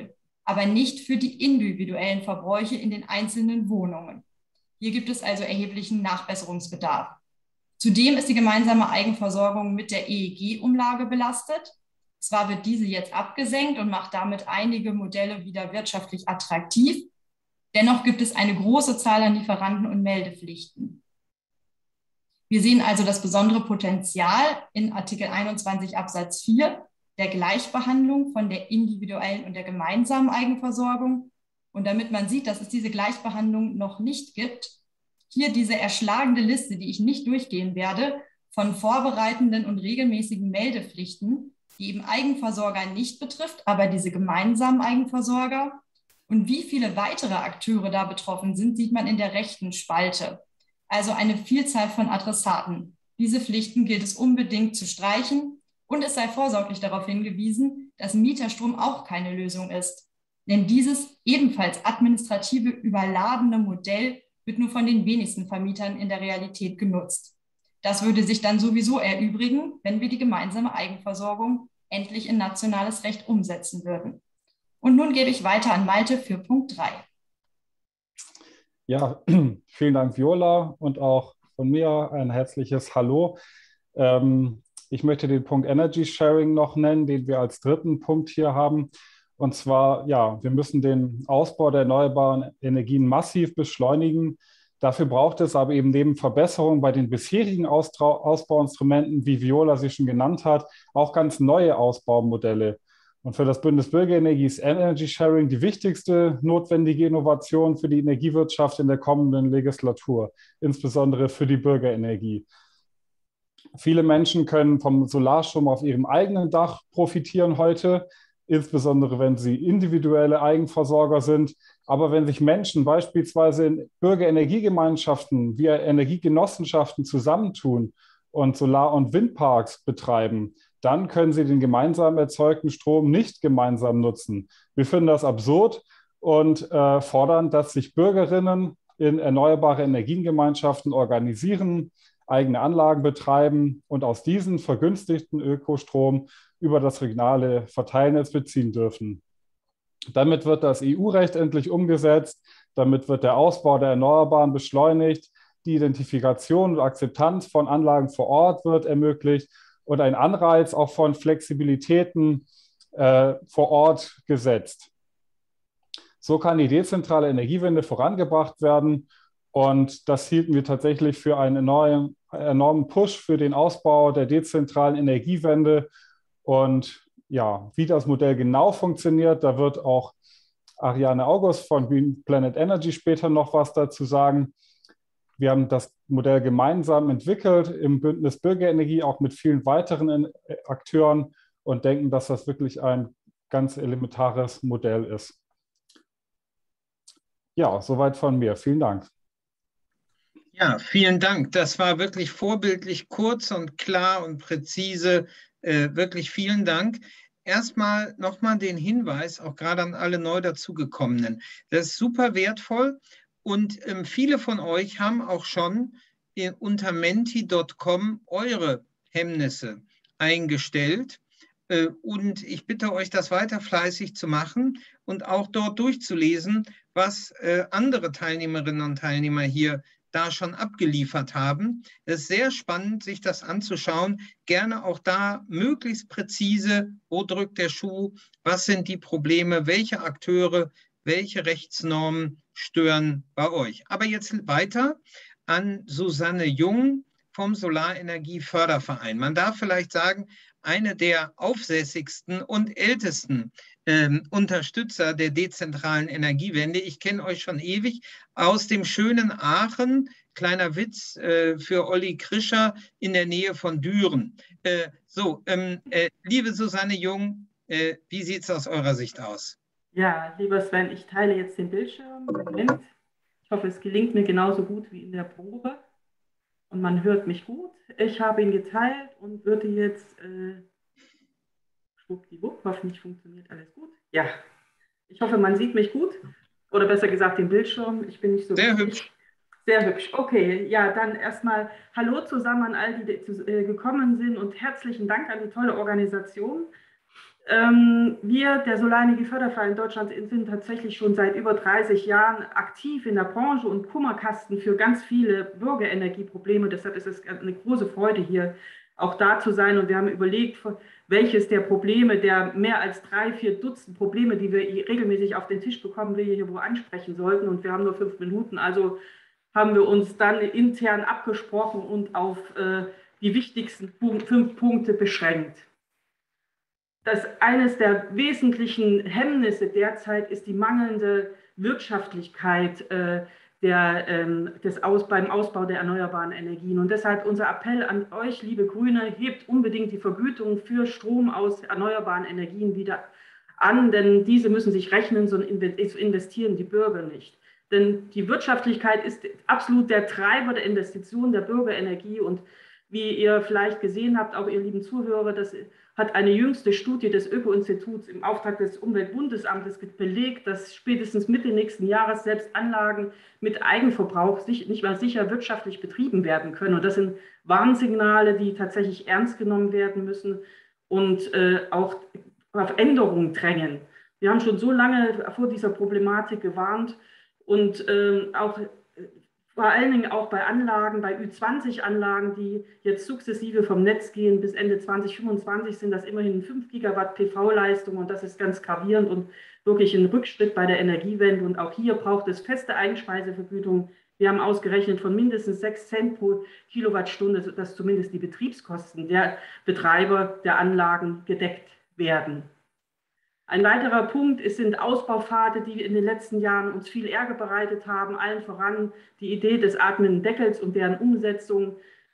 aber nicht für die individuellen Verbräuche in den einzelnen Wohnungen. Hier gibt es also erheblichen Nachbesserungsbedarf. Zudem ist die gemeinsame Eigenversorgung mit der EEG-Umlage belastet. Zwar wird diese jetzt abgesenkt und macht damit einige Modelle wieder wirtschaftlich attraktiv, dennoch gibt es eine große Zahl an Lieferanten und Meldepflichten. Wir sehen also das besondere Potenzial in Artikel 21 Absatz 4 der Gleichbehandlung von der individuellen und der gemeinsamen Eigenversorgung. Und damit man sieht, dass es diese Gleichbehandlung noch nicht gibt, hier diese erschlagende Liste, die ich nicht durchgehen werde, von vorbereitenden und regelmäßigen Meldepflichten, die eben Eigenversorger nicht betrifft, aber diese gemeinsamen Eigenversorger. Und wie viele weitere Akteure da betroffen sind, sieht man in der rechten Spalte. Also eine Vielzahl von Adressaten. Diese Pflichten gilt es unbedingt zu streichen und es sei vorsorglich darauf hingewiesen, dass Mieterstrom auch keine Lösung ist. Denn dieses ebenfalls administrative überladene Modell wird nur von den wenigsten Vermietern in der Realität genutzt. Das würde sich dann sowieso erübrigen, wenn wir die gemeinsame Eigenversorgung endlich in nationales Recht umsetzen würden. Und nun gebe ich weiter an Malte für Punkt 3. Ja, vielen Dank, Viola, und auch von mir ein herzliches Hallo. Ich möchte den Punkt Energy Sharing noch nennen, den wir als dritten Punkt hier haben. Und zwar, ja, wir müssen den Ausbau der erneuerbaren Energien massiv beschleunigen. Dafür braucht es aber eben neben Verbesserungen bei den bisherigen Ausbauinstrumenten, wie Viola sie schon genannt hat, auch ganz neue Ausbaumodelle. Und für das Bündnis Bürgerenergie ist Energy Sharing die wichtigste notwendige Innovation für die Energiewirtschaft in der kommenden Legislatur, insbesondere für die Bürgerenergie. Viele Menschen können vom Solarstrom auf ihrem eigenen Dach profitieren heute, insbesondere wenn sie individuelle Eigenversorger sind. Aber wenn sich Menschen beispielsweise in Bürgerenergiegemeinschaften wie Energiegenossenschaften zusammentun und Solar- und Windparks betreiben, dann können sie den gemeinsam erzeugten Strom nicht gemeinsam nutzen. Wir finden das absurd und fordern, dass sich Bürgerinnen in erneuerbare Energiengemeinschaften organisieren, eigene Anlagen betreiben und aus diesen vergünstigten Ökostrom über das regionale Verteilnetz beziehen dürfen. Damit wird das EU-Recht endlich umgesetzt, damit wird der Ausbau der Erneuerbaren beschleunigt, die Identifikation und Akzeptanz von Anlagen vor Ort wird ermöglicht und ein Anreiz auch von Flexibilitäten vor Ort gesetzt. So kann die dezentrale Energiewende vorangebracht werden und das hielten wir tatsächlich für einen enormen Push für den Ausbau der dezentralen Energiewende. Und ja, wie das Modell genau funktioniert, da wird auch Ariane August von Green Planet Energy später noch was dazu sagen. Wir haben das Modell gemeinsam entwickelt im Bündnis Bürgerenergie, auch mit vielen weiteren Akteuren und denken, dass das wirklich ein ganz elementares Modell ist. Ja, soweit von mir. Vielen Dank. Ja, vielen Dank. Das war wirklich vorbildlich kurz und klar und präzise. Wirklich vielen Dank. Erstmal nochmal den Hinweis, auch gerade an alle neu dazugekommenen. Das ist super wertvoll und viele von euch haben auch schon unter menti.com eure Hemmnisse eingestellt. Und ich bitte euch, das weiter fleißig zu machen und auch dort durchzulesen, was andere Teilnehmerinnen und Teilnehmer hier da schon abgeliefert haben. Es ist sehr spannend, sich das anzuschauen. Gerne auch da möglichst präzise, wo drückt der Schuh, was sind die Probleme, welche Akteure, welche Rechtsnormen stören bei euch. Aber jetzt weiter an Susanne Jung vom Solarenergie-Förderverein. Man darf vielleicht sagen, eine der aufsässigsten und ältesten Unterstützer der dezentralen Energiewende. Ich kenne euch schon ewig aus dem schönen Aachen. Kleiner Witz für Olli Krischer in der Nähe von Düren. Liebe Susanne Jung, wie sieht es aus eurer Sicht aus? Ja, lieber Sven, ich teile jetzt den Bildschirm. Moment. Ich hoffe, es gelingt mir genauso gut wie in der Probe. Und man hört mich gut. Ich habe ihn geteilt und würde jetzt schwuppdiwupp, hoffentlich funktioniert alles gut. Ja, ich hoffe, man sieht mich gut. Oder besser gesagt den Bildschirm. Ich bin nicht so sehr wichtig. Hübsch. Sehr hübsch. Okay, ja, dann erstmal Hallo zusammen an all die gekommen sind und herzlichen Dank an die tolle Organisation. Wir, der Solarenergieförderverein Deutschland, sind tatsächlich schon seit über 30 Jahren aktiv in der Branche und Kummerkasten für ganz viele Bürgerenergieprobleme. Deshalb ist es eine große Freude, hier auch da zu sein. Und wir haben überlegt, welches der Probleme, der mehr als 3, 4 Dutzend Probleme, die wir regelmäßig auf den Tisch bekommen, wir hier wo ansprechen sollten. Und wir haben nur 5 Minuten, also haben wir uns dann intern abgesprochen und auf die wichtigsten 5 Punkte beschränkt. Eines der wesentlichen Hemmnisse derzeit ist die mangelnde Wirtschaftlichkeit beim Ausbau der erneuerbaren Energien. Und deshalb unser Appell an euch, liebe Grüne, hebt unbedingt die Vergütung für Strom aus erneuerbaren Energien wieder an, denn diese müssen sich rechnen, sonst investieren die Bürger nicht. Denn die Wirtschaftlichkeit ist absolut der Treiber der Investitionen der Bürgerenergie. Und wie ihr vielleicht gesehen habt, auch ihr lieben Zuhörer, das hat eine jüngste Studie des Öko-Instituts im Auftrag des Umweltbundesamtes belegt, dass spätestens Mitte nächsten Jahres selbst Anlagen mit Eigenverbrauch nicht mehr sicher wirtschaftlich betrieben werden können. Und das sind Warnsignale, die tatsächlich ernst genommen werden müssen und auch auf Änderungen drängen. Wir haben schon so lange vor dieser Problematik gewarnt und auch vor allen Dingen auch bei Anlagen, bei Ü20-Anlagen, die jetzt sukzessive vom Netz gehen, bis Ende 2025 sind das immerhin 5 Gigawatt PV-Leistung und das ist ganz gravierend und wirklich ein Rückschritt bei der Energiewende. Und auch hier braucht es feste Einspeisevergütung. Wir haben ausgerechnet von mindestens 6 Cent pro Kilowattstunde, sodass zumindest die Betriebskosten der Betreiber der Anlagen gedeckt werden. Ein weiterer Punkt sind Ausbaupfade, die in den letzten Jahren uns viel Ärger bereitet haben, allen voran die Idee des atmenden Deckels und deren Umsetzung.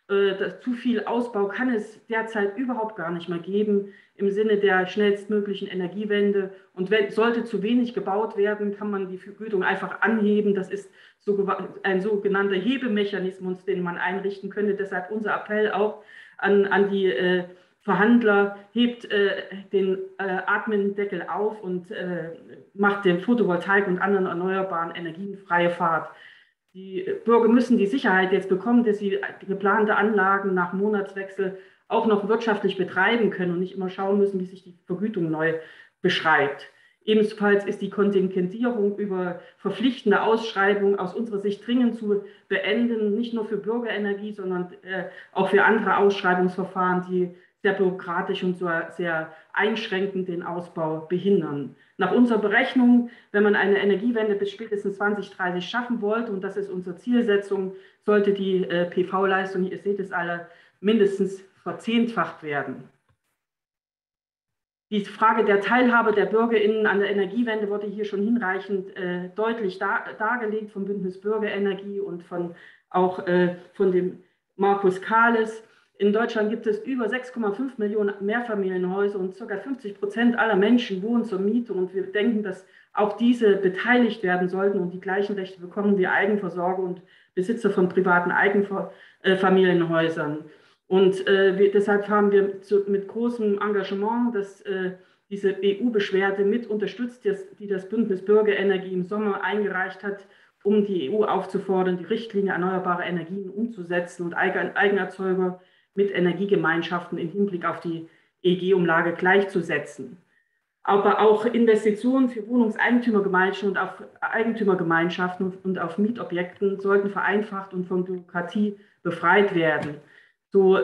Zu viel Ausbau kann es derzeit überhaupt gar nicht mehr geben im Sinne der schnellstmöglichen Energiewende. Und sollte zu wenig gebaut werden, kann man die Vergütung einfach anheben. Das ist ein sogenannter Hebemechanismus, den man einrichten könnte. Deshalb unser Appell auch an die Verhandler, hebt den Atmendeckel auf und macht den Photovoltaik und anderen erneuerbaren Energien freie Fahrt. Die Bürger müssen die Sicherheit jetzt bekommen, dass sie geplante Anlagen nach Monatswechsel auch noch wirtschaftlich betreiben können und nicht immer schauen müssen, wie sich die Vergütung neu beschreibt. Ebenfalls ist die Kontingentierung über verpflichtende Ausschreibungen aus unserer Sicht dringend zu beenden, nicht nur für Bürgerenergie, sondern auch für andere Ausschreibungsverfahren, die sehr bürokratisch und so sehr einschränkend den Ausbau behindern. Nach unserer Berechnung, wenn man eine Energiewende bis spätestens 2030 schaffen wollte, und das ist unsere Zielsetzung, sollte die PV-Leistung, ihr seht es alle, mindestens verzehnfacht werden. Die Frage der Teilhabe der BürgerInnen an der Energiewende wurde hier schon hinreichend deutlich dargelegt vom Bündnis Bürgerenergie und auch von dem Markus Kahles. In Deutschland gibt es über 6,5 Millionen Mehrfamilienhäuser und ca. 50% aller Menschen wohnen zur Miete. Und wir denken, dass auch diese beteiligt werden sollten und die gleichen Rechte bekommen wie Eigenversorger und Besitzer von privaten Eigenfamilienhäusern. Und deshalb haben wir mit großem Engagement diese EU-Beschwerde mit unterstützt, die das Bündnis Bürgerenergie im Sommer eingereicht hat, um die EU aufzufordern, die Richtlinie erneuerbare Energien umzusetzen und Eigenerzeuger mit Energiegemeinschaften im Hinblick auf die EEG-Umlage gleichzusetzen. Aber auch Investitionen für Wohnungseigentümergemeinschaften und auf Eigentümergemeinschaften und auf Mietobjekten sollten vereinfacht und von Bürokratie befreit werden. So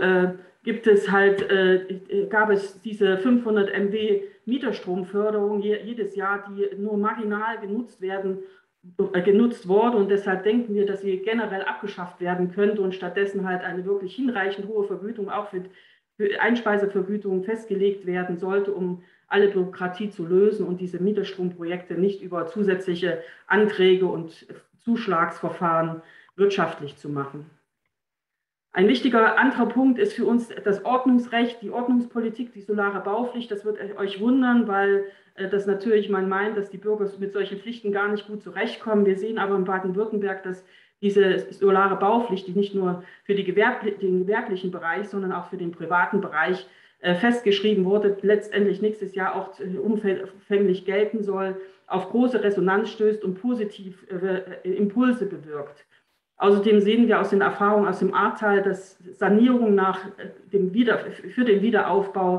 gab es diese 500 MW Mieterstromförderung jedes Jahr, die nur marginal genutzt wurde, und deshalb denken wir, dass sie generell abgeschafft werden könnte und stattdessen halt eine wirklich hinreichend hohe Vergütung auch für Einspeisevergütung festgelegt werden sollte, um alle Bürokratie zu lösen und diese Mieterstromprojekte nicht über zusätzliche Anträge und Zuschlagsverfahren wirtschaftlich zu machen. Ein wichtiger anderer Punkt ist für uns das Ordnungsrecht, die Ordnungspolitik, die solare Baupflicht. Das wird euch wundern, weil das natürlich man meint, dass die Bürger mit solchen Pflichten gar nicht gut zurechtkommen. Wir sehen aber in Baden-Württemberg, dass diese solare Baupflicht, die nicht nur für den gewerblichen Bereich, sondern auch für den privaten Bereich festgeschrieben wurde, letztendlich nächstes Jahr auch umfänglich gelten soll, auf große Resonanz stößt und positiv Impulse bewirkt. Außerdem sehen wir aus den Erfahrungen aus dem Ahrtal, dass Sanierung für den Wiederaufbau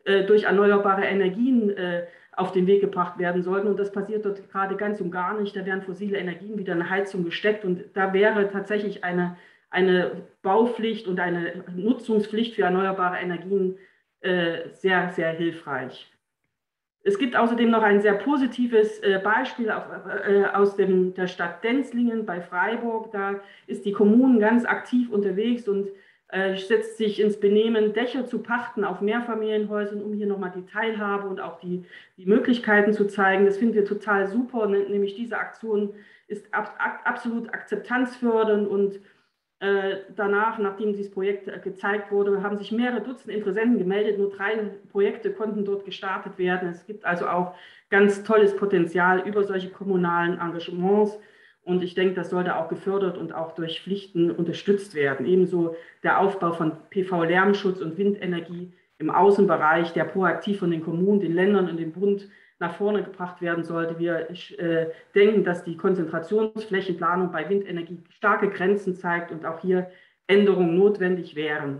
durch erneuerbare Energien auf den Weg gebracht werden sollten. Und das passiert dort gerade ganz und gar nicht. Da werden fossile Energien wieder in eine Heizung gesteckt. Und da wäre tatsächlich eine Baupflicht und eine Nutzungspflicht für erneuerbare Energien sehr, sehr hilfreich. Es gibt außerdem noch ein sehr positives Beispiel aus der Stadt Denzlingen bei Freiburg. Da ist die Kommune ganz aktiv unterwegs und setzt sich ins Benehmen, Dächer zu pachten auf Mehrfamilienhäusern, um hier nochmal die Teilhabe und auch die Möglichkeiten zu zeigen. Das finden wir total super, nämlich diese Aktion ist absolut akzeptanzfördernd und danach, nachdem dieses Projekt gezeigt wurde, haben sich mehrere Dutzend Interessenten gemeldet. Nur 3 Projekte konnten dort gestartet werden. Es gibt also auch ganz tolles Potenzial über solche kommunalen Engagements. Und ich denke, das sollte auch gefördert und auch durch Pflichten unterstützt werden. Ebenso der Aufbau von PV-Lärmschutz und Windenergie im Außenbereich, der proaktiv von den Kommunen, den Ländern und dem Bund nach vorne gebracht werden sollte. Wir denken, dass die Konzentrationsflächenplanung bei Windenergie starke Grenzen zeigt und auch hier Änderungen notwendig wären.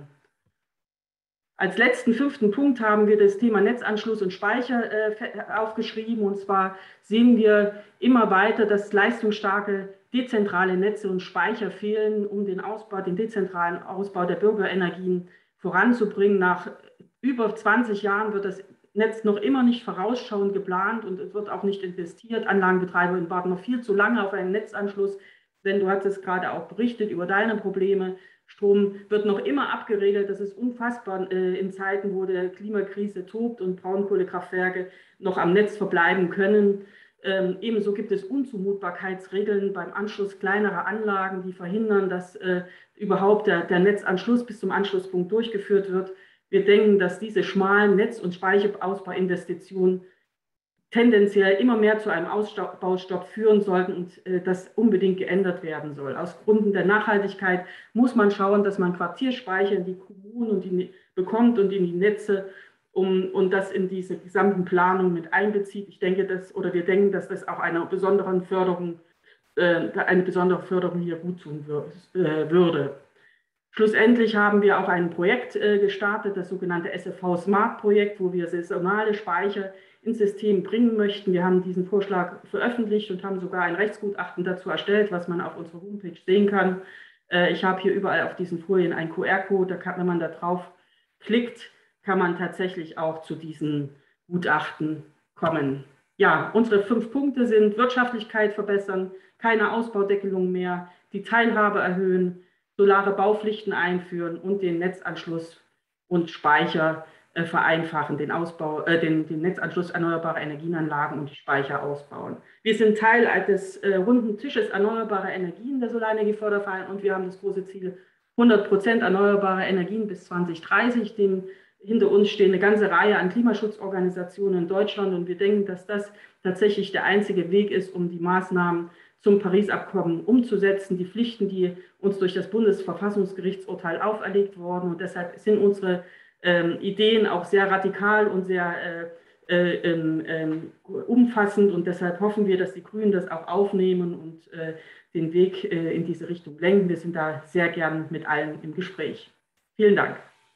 Als letzten 5. Punkt haben wir das Thema Netzanschluss und Speicher aufgeschrieben. Und zwar sehen wir immer weiter, dass leistungsstarke dezentrale Netze und Speicher fehlen, um den dezentralen Ausbau der Bürgerenergien voranzubringen. Nach über 20 Jahren wird das Netz noch immer nicht vorausschauend geplant und es wird auch nicht investiert. Anlagenbetreiber warten noch viel zu lange auf einen Netzanschluss, denn du hattest gerade auch berichtet über deine Probleme. Strom wird noch immer abgeregelt. Das ist unfassbar in Zeiten, wo die Klimakrise tobt und Braunkohlekraftwerke noch am Netz verbleiben können. Ebenso gibt es Unzumutbarkeitsregeln beim Anschluss kleinerer Anlagen, die verhindern, dass überhaupt der Netzanschluss bis zum Anschlusspunkt durchgeführt wird. Wir denken, dass diese schmalen Netz- und Speicherausbauinvestitionen tendenziell immer mehr zu einem Ausbaustopp führen sollten und das unbedingt geändert werden soll. Aus Gründen der Nachhaltigkeit muss man schauen, dass man Quartierspeicher in die Kommunen bekommt und in die Netze und das in diese gesamten Planungen mit einbezieht. Wir denken, dass das auch eine besondere Förderung hier gut tun würde. Schlussendlich haben wir auch ein Projekt gestartet, das sogenannte SFV Smart Projekt, wo wir saisonale Speicher ins System bringen möchten. Wir haben diesen Vorschlag veröffentlicht und haben sogar ein Rechtsgutachten dazu erstellt, was man auf unserer Homepage sehen kann. Ich habe hier überall auf diesen Folien einen QR-Code, wenn man da drauf klickt, kann man tatsächlich auch zu diesen Gutachten kommen. Ja, unsere 5 Punkte sind Wirtschaftlichkeit verbessern, keine Ausbaudeckelung mehr, die Teilhabe erhöhen, solare Baupflichten einführen und den Netzanschluss und Speicher vereinfachen, den Netzanschluss erneuerbarer Energienanlagen und die Speicher ausbauen. Wir sind Teil des runden Tisches erneuerbare Energien der Solarenergieförderverein und wir haben das große Ziel 100% erneuerbare Energien bis 2030. Hinter uns stehen eine ganze Reihe an Klimaschutzorganisationen in Deutschland und wir denken, dass das tatsächlich der einzige Weg ist, um die Maßnahmen zum Paris-Abkommen umzusetzen, die Pflichten, die uns durch das Bundesverfassungsgerichtsurteil auferlegt wurden. Und deshalb sind unsere Ideen auch sehr radikal und sehr umfassend. Und deshalb hoffen wir, dass die Grünen das auch aufnehmen und den Weg in diese Richtung lenken. Wir sind da sehr gern mit allen im Gespräch. Vielen Dank.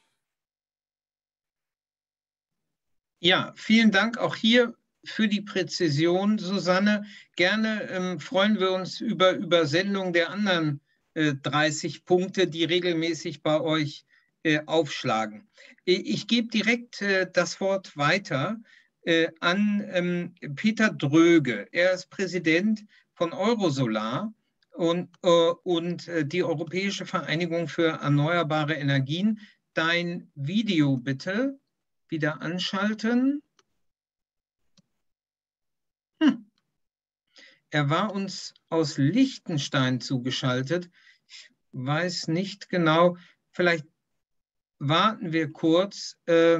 Ja, vielen Dank auch hier für die Präzision, Susanne. Gerne freuen wir uns über Übersendung der anderen 30 Punkte, die regelmäßig bei euch aufschlagen. Ich gebe direkt das Wort weiter an Peter Dröge. Er ist Präsident von Eurosolar und die Europäische Vereinigung für erneuerbare Energien. Dein Video bitte wieder anschalten. Er war uns aus Liechtenstein zugeschaltet. Ich weiß nicht genau, vielleicht warten wir kurz,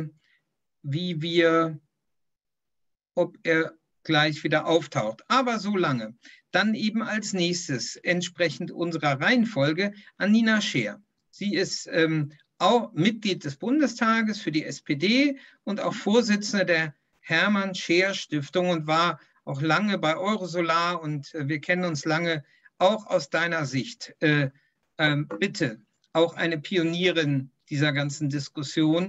ob er gleich wieder auftaucht. Aber so lange. Dann eben als nächstes, entsprechend unserer Reihenfolge, Nina Scheer. Sie ist auch Mitglied des Bundestages für die SPD und auch Vorsitzende der Hermann Scheer Stiftung und war auch lange bei Eurosolar und wir kennen uns lange auch aus deiner Sicht. Bitte, auch eine Pionierin dieser ganzen Diskussion.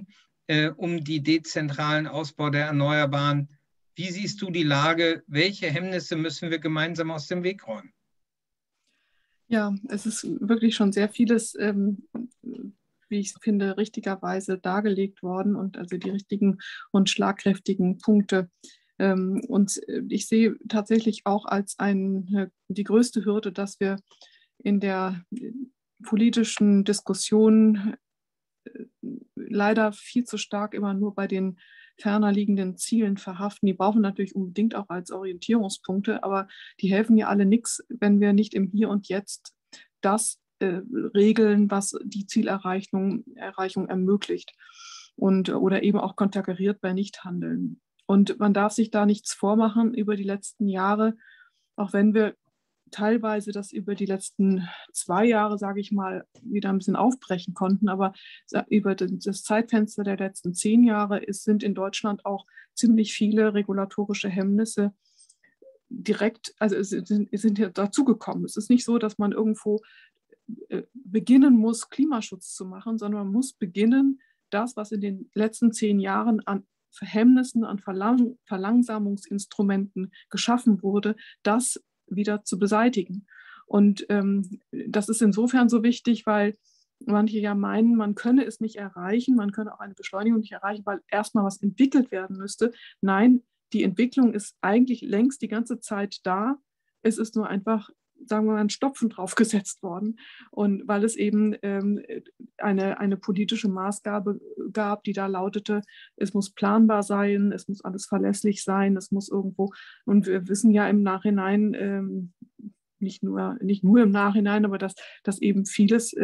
um die dezentralen Ausbau der Erneuerbaren. Wie siehst du die Lage? Welche Hemmnisse müssen wir gemeinsam aus dem Weg räumen? Ja, es ist wirklich schon sehr vieles, wie ich finde, richtigerweise dargelegt worden und also die richtigen und schlagkräftigen Punkte. Und ich sehe tatsächlich auch als die größte Hürde, dass wir in der politischen Diskussion leider viel zu stark immer nur bei den ferner liegenden Zielen verhaften. Die brauchen natürlich unbedingt auch als Orientierungspunkte, aber die helfen ja alle nichts, wenn wir nicht im Hier und Jetzt das regeln, was die Zielerreichung ermöglicht oder eben auch konterkariert bei Nichthandeln. Und man darf sich da nichts vormachen über die letzten Jahre, auch wenn wir teilweise das über die letzten 2 Jahre, sage ich mal, wieder ein bisschen aufbrechen konnten. Aber über das Zeitfenster der letzten 10 Jahre sind in Deutschland auch ziemlich viele regulatorische Hemmnisse direkt, also sind ja dazugekommen. Es ist nicht so, dass man irgendwo beginnen muss, Klimaschutz zu machen, sondern man muss beginnen, das, was in den letzten 10 Jahren an Hemmnissen, an Verlangsamungsinstrumenten geschaffen wurde, das wieder zu beseitigen. Und das ist insofern so wichtig, weil manche ja meinen, man könne es nicht erreichen, man könne auch eine Beschleunigung nicht erreichen, weil erstmal was entwickelt werden müsste. Nein, die Entwicklung ist eigentlich längst die ganze Zeit da. Es ist nur einfach, sagen wir mal, ein Stopfen draufgesetzt worden. Und weil es eben eine politische Maßgabe gab, die da lautete, es muss planbar sein, es muss alles verlässlich sein, es muss irgendwo, und wir wissen ja im Nachhinein, nicht nur im Nachhinein, aber dass eben vieles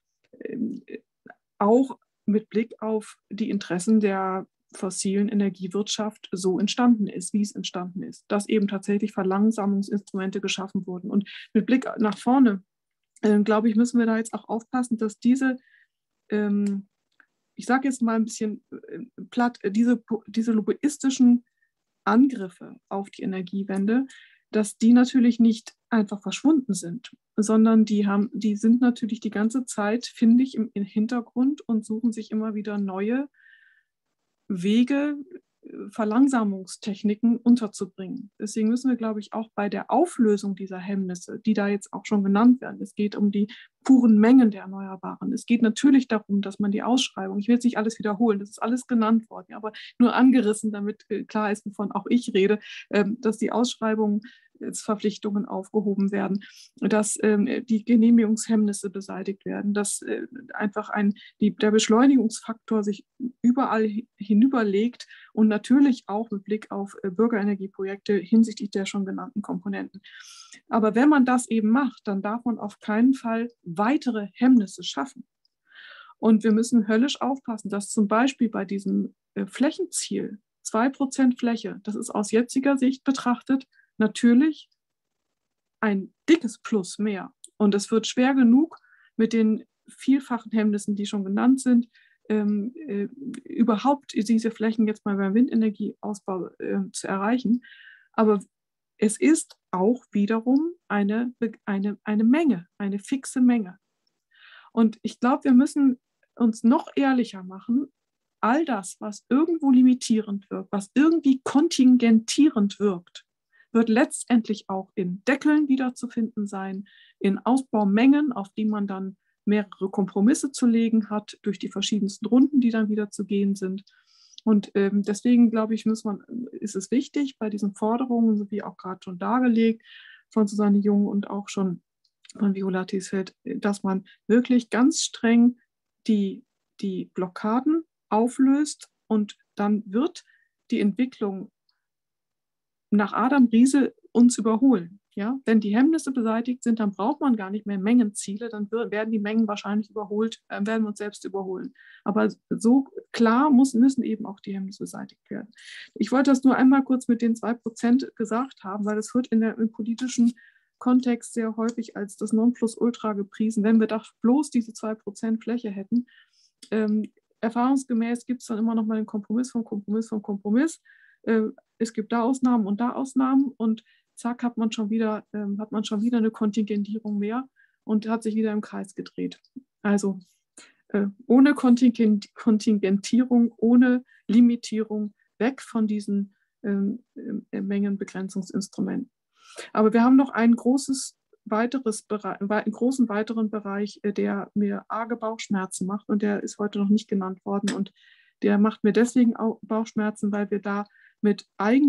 auch mit Blick auf die Interessen der fossilen Energiewirtschaft so entstanden ist, wie es entstanden ist, dass eben tatsächlich Verlangsamungsinstrumente geschaffen wurden. Und mit Blick nach vorne, glaube ich, müssen wir da jetzt auch aufpassen, dass diese, ich sage jetzt mal ein bisschen platt, diese lobbyistischen Angriffe auf die Energiewende, dass die natürlich nicht einfach verschwunden sind, sondern die sind natürlich die ganze Zeit, finde ich, im Hintergrund und suchen sich immer wieder neue Wege, Verlangsamungstechniken unterzubringen. Deswegen müssen wir, glaube ich, auch bei der Auflösung dieser Hemmnisse, die da jetzt auch schon genannt werden, es geht um die puren Mengen der Erneuerbaren. Es geht natürlich darum, dass man die Ausschreibung, ich will jetzt nicht alles wiederholen, das ist alles genannt worden, aber nur angerissen, damit klar ist, wovon auch ich rede, dass die Ausschreibungsverpflichtungen aufgehoben werden, dass die Genehmigungshemmnisse beseitigt werden, dass einfach der Beschleunigungsfaktor sich überall hinüberlegt und natürlich auch mit Blick auf Bürgerenergieprojekte hinsichtlich der schon genannten Komponenten. Aber wenn man das eben macht, dann darf man auf keinen Fall weitere Hemmnisse schaffen. Und wir müssen höllisch aufpassen, dass zum Beispiel bei diesem Flächenziel 2% Fläche, das ist aus jetziger Sicht betrachtet natürlich ein dickes Plus mehr. Und es wird schwer genug mit den vielfachen Hemmnissen, die schon genannt sind, überhaupt diese Flächen jetzt mal beim Windenergieausbau zu erreichen. Aber es ist auch wiederum eine Menge, eine fixe Menge. Und ich glaube, wir müssen uns noch ehrlicher machen, all das, was irgendwo limitierend wirkt, was irgendwie kontingentierend wirkt, wird letztendlich auch in Deckeln wiederzufinden sein, in Ausbaumengen, auf die man dann mehrere Kompromisse zu legen hat, durch die verschiedensten Runden, die dann wieder zu gehen sind. Und deswegen, glaube ich, ist es wichtig bei diesen Forderungen, so wie auch gerade schon dargelegt von Susanne Jung und auch schon von Viola Thiesfeld, dass man wirklich ganz streng die Blockaden auflöst und dann wird die Entwicklung nach Adam Riese uns überholen. Ja? Wenn die Hemmnisse beseitigt sind, dann braucht man gar nicht mehr Mengenziele, dann werden die Mengen wahrscheinlich überholt, werden wir uns selbst überholen. Aber so klar müssen eben auch die Hemmnisse beseitigt werden. Ich wollte das nur einmal kurz mit den 2% gesagt haben, weil es wird im politischen Kontext sehr häufig als das Nonplusultra gepriesen, wenn wir doch bloß diese 2% Fläche hätten. Erfahrungsgemäß gibt es dann immer noch mal einen Kompromiss vom Kompromiss. Es gibt da Ausnahmen und zack hat man schon wieder eine Kontingentierung mehr und hat sich wieder im Kreis gedreht. Also ohne Kontingentierung, ohne Limitierung, weg von diesen Mengenbegrenzungsinstrumenten. Aber wir haben noch einen großen weiteren Bereich, der mir arge Bauchschmerzen macht, und der ist heute noch nicht genannt worden, und der macht mir deswegen auch Bauchschmerzen, weil wir da mit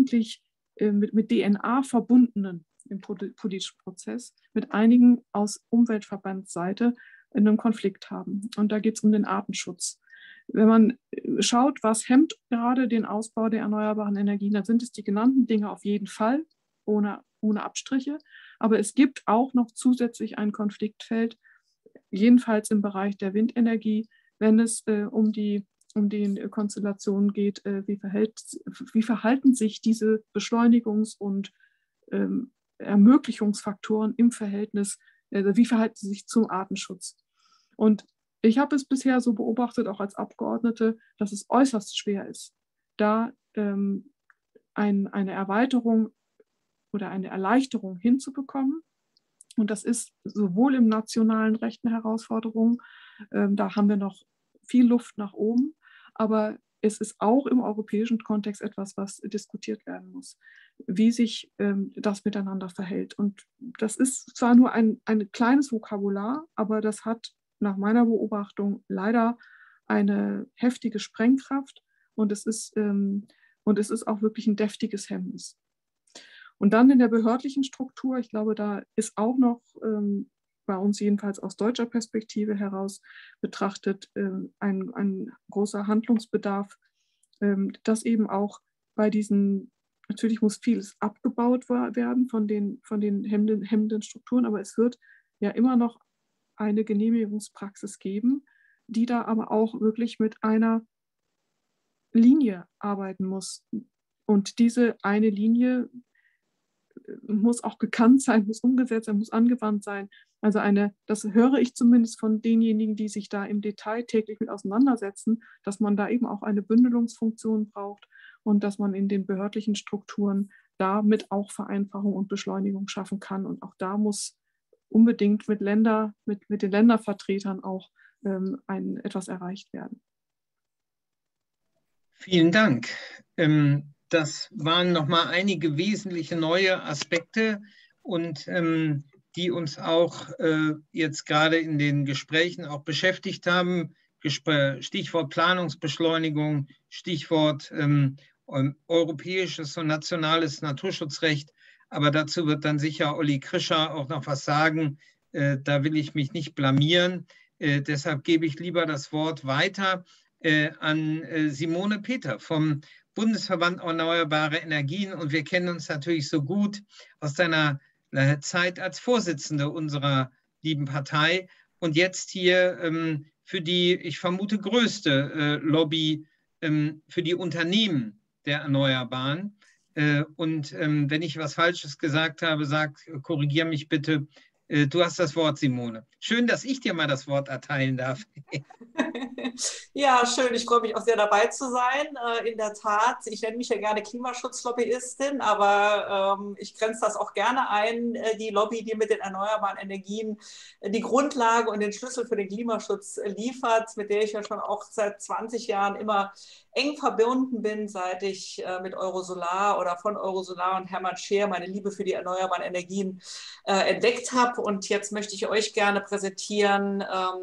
DNA verbundenen im politischen Prozess mit einigen aus Umweltverbandsseite in einem Konflikt haben. Und da geht es um den Artenschutz. Wenn man schaut, was hemmt gerade den Ausbau der erneuerbaren Energien, dann sind es die genannten Dinge auf jeden Fall, ohne Abstriche. Aber es gibt auch noch zusätzlich ein Konfliktfeld, jedenfalls im Bereich der Windenergie, wenn es um die Konstellationen geht, wie verhalten sich diese Beschleunigungs- und Ermöglichungsfaktoren im Verhältnis, wie verhalten sie sich zum Artenschutz. Und ich habe es bisher so beobachtet, auch als Abgeordnete, dass es äußerst schwer ist, da eine Erweiterung oder eine Erleichterung hinzubekommen. Und das ist sowohl im nationalen Recht eine Herausforderung, da haben wir noch viel Luft nach oben, aber es ist auch im europäischen Kontext etwas, was diskutiert werden muss, wie sich das miteinander verhält. Und das ist zwar nur ein kleines Vokabular, aber das hat nach meiner Beobachtung leider eine heftige Sprengkraft, und es ist auch wirklich ein deftiges Hemmnis. Und dann in der behördlichen Struktur, ich glaube, da ist auch noch bei uns jedenfalls aus deutscher Perspektive heraus betrachtet ein großer Handlungsbedarf, dass eben auch bei diesen, natürlich muss vieles abgebaut werden von den hemmenden Strukturen, aber es wird ja immer noch eine Genehmigungspraxis geben, die da aber auch wirklich mit einer Linie arbeiten muss. Und diese eine Linie muss auch gekannt sein, muss umgesetzt sein, muss angewandt sein. Also das höre ich zumindest von denjenigen, die sich da im Detail täglich mit auseinandersetzen, dass man da eben auch eine Bündelungsfunktion braucht und dass man in den behördlichen Strukturen damit auch Vereinfachung und Beschleunigung schaffen kann. Und auch da muss unbedingt mit den Ländervertretern auch etwas erreicht werden. Vielen Dank. Das waren nochmal einige wesentliche neue Aspekte, und die uns auch jetzt gerade in den Gesprächen auch beschäftigt haben. Stichwort Planungsbeschleunigung, Stichwort europäisches und nationales Naturschutzrecht. Aber dazu wird dann sicher Olli Krischer auch noch was sagen. Da will ich mich nicht blamieren. Deshalb gebe ich lieber das Wort weiter an Simone Peter vom Bundesverband Erneuerbare Energien. Und wir kennen uns natürlich so gut aus deiner Zeit als Vorsitzende unserer lieben Partei und jetzt hier für die, ich vermute, größte Lobby für die Unternehmen der Erneuerbaren. Und wenn ich was Falsches gesagt habe, korrigiere mich bitte. Du hast das Wort, Simone. Schön, dass ich dir mal das Wort erteilen darf. Ja, schön. Ich freue mich auch sehr, dabei zu sein. In der Tat, ich nenne mich ja gerne Klimaschutzlobbyistin, aber ich grenze das auch gerne ein, die Lobby, die mit den erneuerbaren Energien die Grundlage und den Schlüssel für den Klimaschutz liefert, mit der ich ja schon auch seit 20 Jahren immer eng verbunden bin, seit ich mit Eurosolar oder von Eurosolar und Hermann Scheer meine Liebe für die erneuerbaren Energien entdeckt habe. Und jetzt möchte ich euch gerne präsentieren,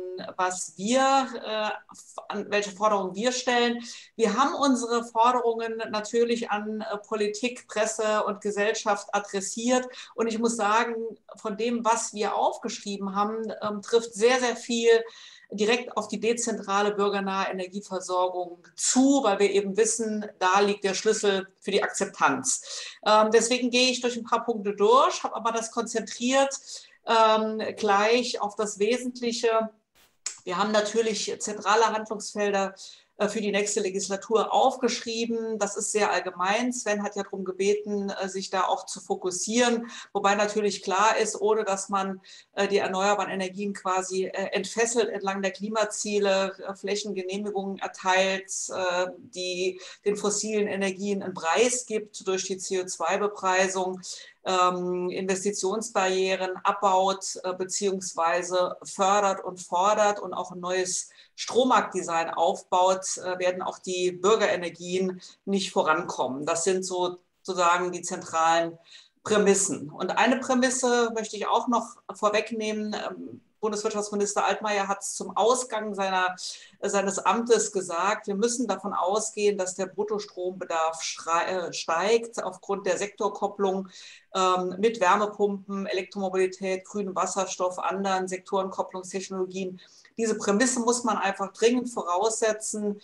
welche Forderungen wir stellen. Wir haben unsere Forderungen natürlich an Politik, Presse und Gesellschaft adressiert. Und ich muss sagen, von dem, was wir aufgeschrieben haben, trifft sehr, sehr viel direkt auf die dezentrale bürgernahe Energieversorgung zu, weil wir eben wissen, da liegt der Schlüssel für die Akzeptanz. Deswegen gehe ich durch ein paar Punkte durch, habe aber das konzentriert gleich auf das Wesentliche. Wir haben natürlich zentrale Handlungsfelder für die nächste Legislatur aufgeschrieben. Das ist sehr allgemein. Sven hat ja darum gebeten, sich da auch zu fokussieren, wobei natürlich klar ist, ohne dass man die erneuerbaren Energien quasi entfesselt entlang der Klimaziele, Flächengenehmigungen erteilt, die den fossilen Energien einen Preis gibt durch die CO2-Bepreisung, Investitionsbarrieren abbaut beziehungsweise fördert und fordert und auch ein neues Strommarktdesign aufbaut, werden auch die Bürgerenergien nicht vorankommen. Das sind sozusagen die zentralen Prämissen. Und eine Prämisse möchte ich auch noch vorwegnehmen. Bundeswirtschaftsminister Altmaier hat es zum Ausgang seines Amtes gesagt, wir müssen davon ausgehen, dass der Bruttostrombedarf steigt aufgrund der Sektorkopplung mit Wärmepumpen, Elektromobilität, grünem Wasserstoff, anderen Sektorenkopplungstechnologien. Diese Prämisse muss man einfach dringend voraussetzen,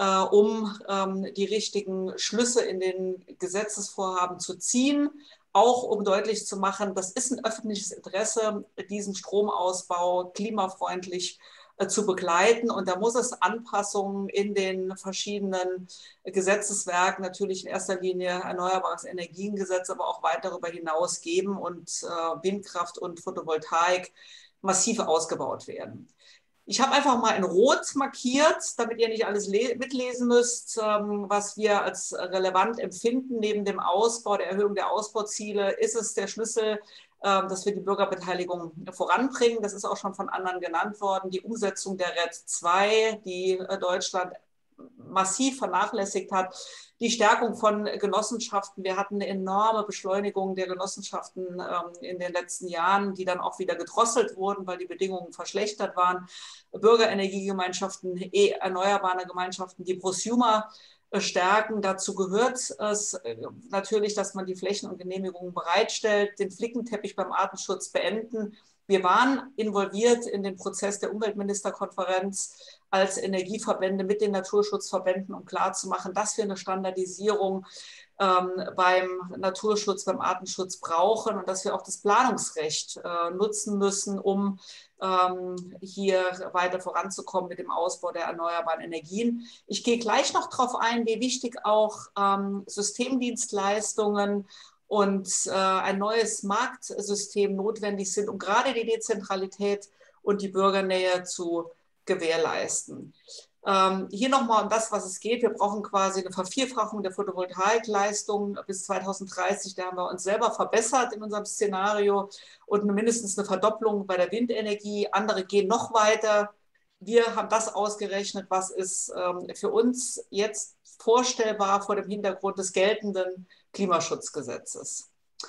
um die richtigen Schlüsse in den Gesetzesvorhaben zu ziehen. Auch um deutlich zu machen, das ist ein öffentliches Interesse, diesen Stromausbau klimafreundlich zu begleiten. Und da muss es Anpassungen in den verschiedenen Gesetzeswerken, natürlich in erster Linie Erneuerbares Energiengesetz, aber auch weit darüber hinaus geben und Windkraft und Photovoltaik massiv ausgebaut werden. Ich habe einfach mal in Rot markiert, damit ihr nicht alles mitlesen müsst, was wir als relevant empfinden. Neben dem Ausbau, der Erhöhung der Ausbauziele, ist es der Schlüssel, dass wir die Bürgerbeteiligung voranbringen. Das ist auch schon von anderen genannt worden. Die Umsetzung der RED II, die Deutschland massiv vernachlässigt hat. Die Stärkung von Genossenschaften. Wir hatten eine enorme Beschleunigung der Genossenschaften in den letzten Jahren, die dann auch wieder gedrosselt wurden, weil die Bedingungen verschlechtert waren. Bürgerenergiegemeinschaften, erneuerbare Gemeinschaften, die Prosumer stärken. Dazu gehört es natürlich, dass man die Flächen und Genehmigungen bereitstellt, den Flickenteppich beim Artenschutz beenden. Wir waren involviert in den Prozess der Umweltministerkonferenz als Energieverbände mit den Naturschutzverbänden, um klarzumachen, dass wir eine Standardisierung beim Naturschutz, beim Artenschutz brauchen und dass wir auch das Planungsrecht nutzen müssen, um hier weiter voranzukommen mit dem Ausbau der erneuerbaren Energien. Ich gehe gleich noch darauf ein, wie wichtig auch Systemdienstleistungen und ein neues Marktsystem notwendig sind, um gerade die Dezentralität und die Bürgernähe zu gewährleisten. Hier nochmal um das, was es geht. Wir brauchen quasi eine Vervierfachung der Photovoltaikleistung bis 2030. Da haben wir uns selber verbessert in unserem Szenario und mindestens eine Verdopplung bei der Windenergie. Andere gehen noch weiter. Wir haben das ausgerechnet, was ist für uns jetzt vorstellbar vor dem Hintergrund des geltenden Klimaschutzgesetzes.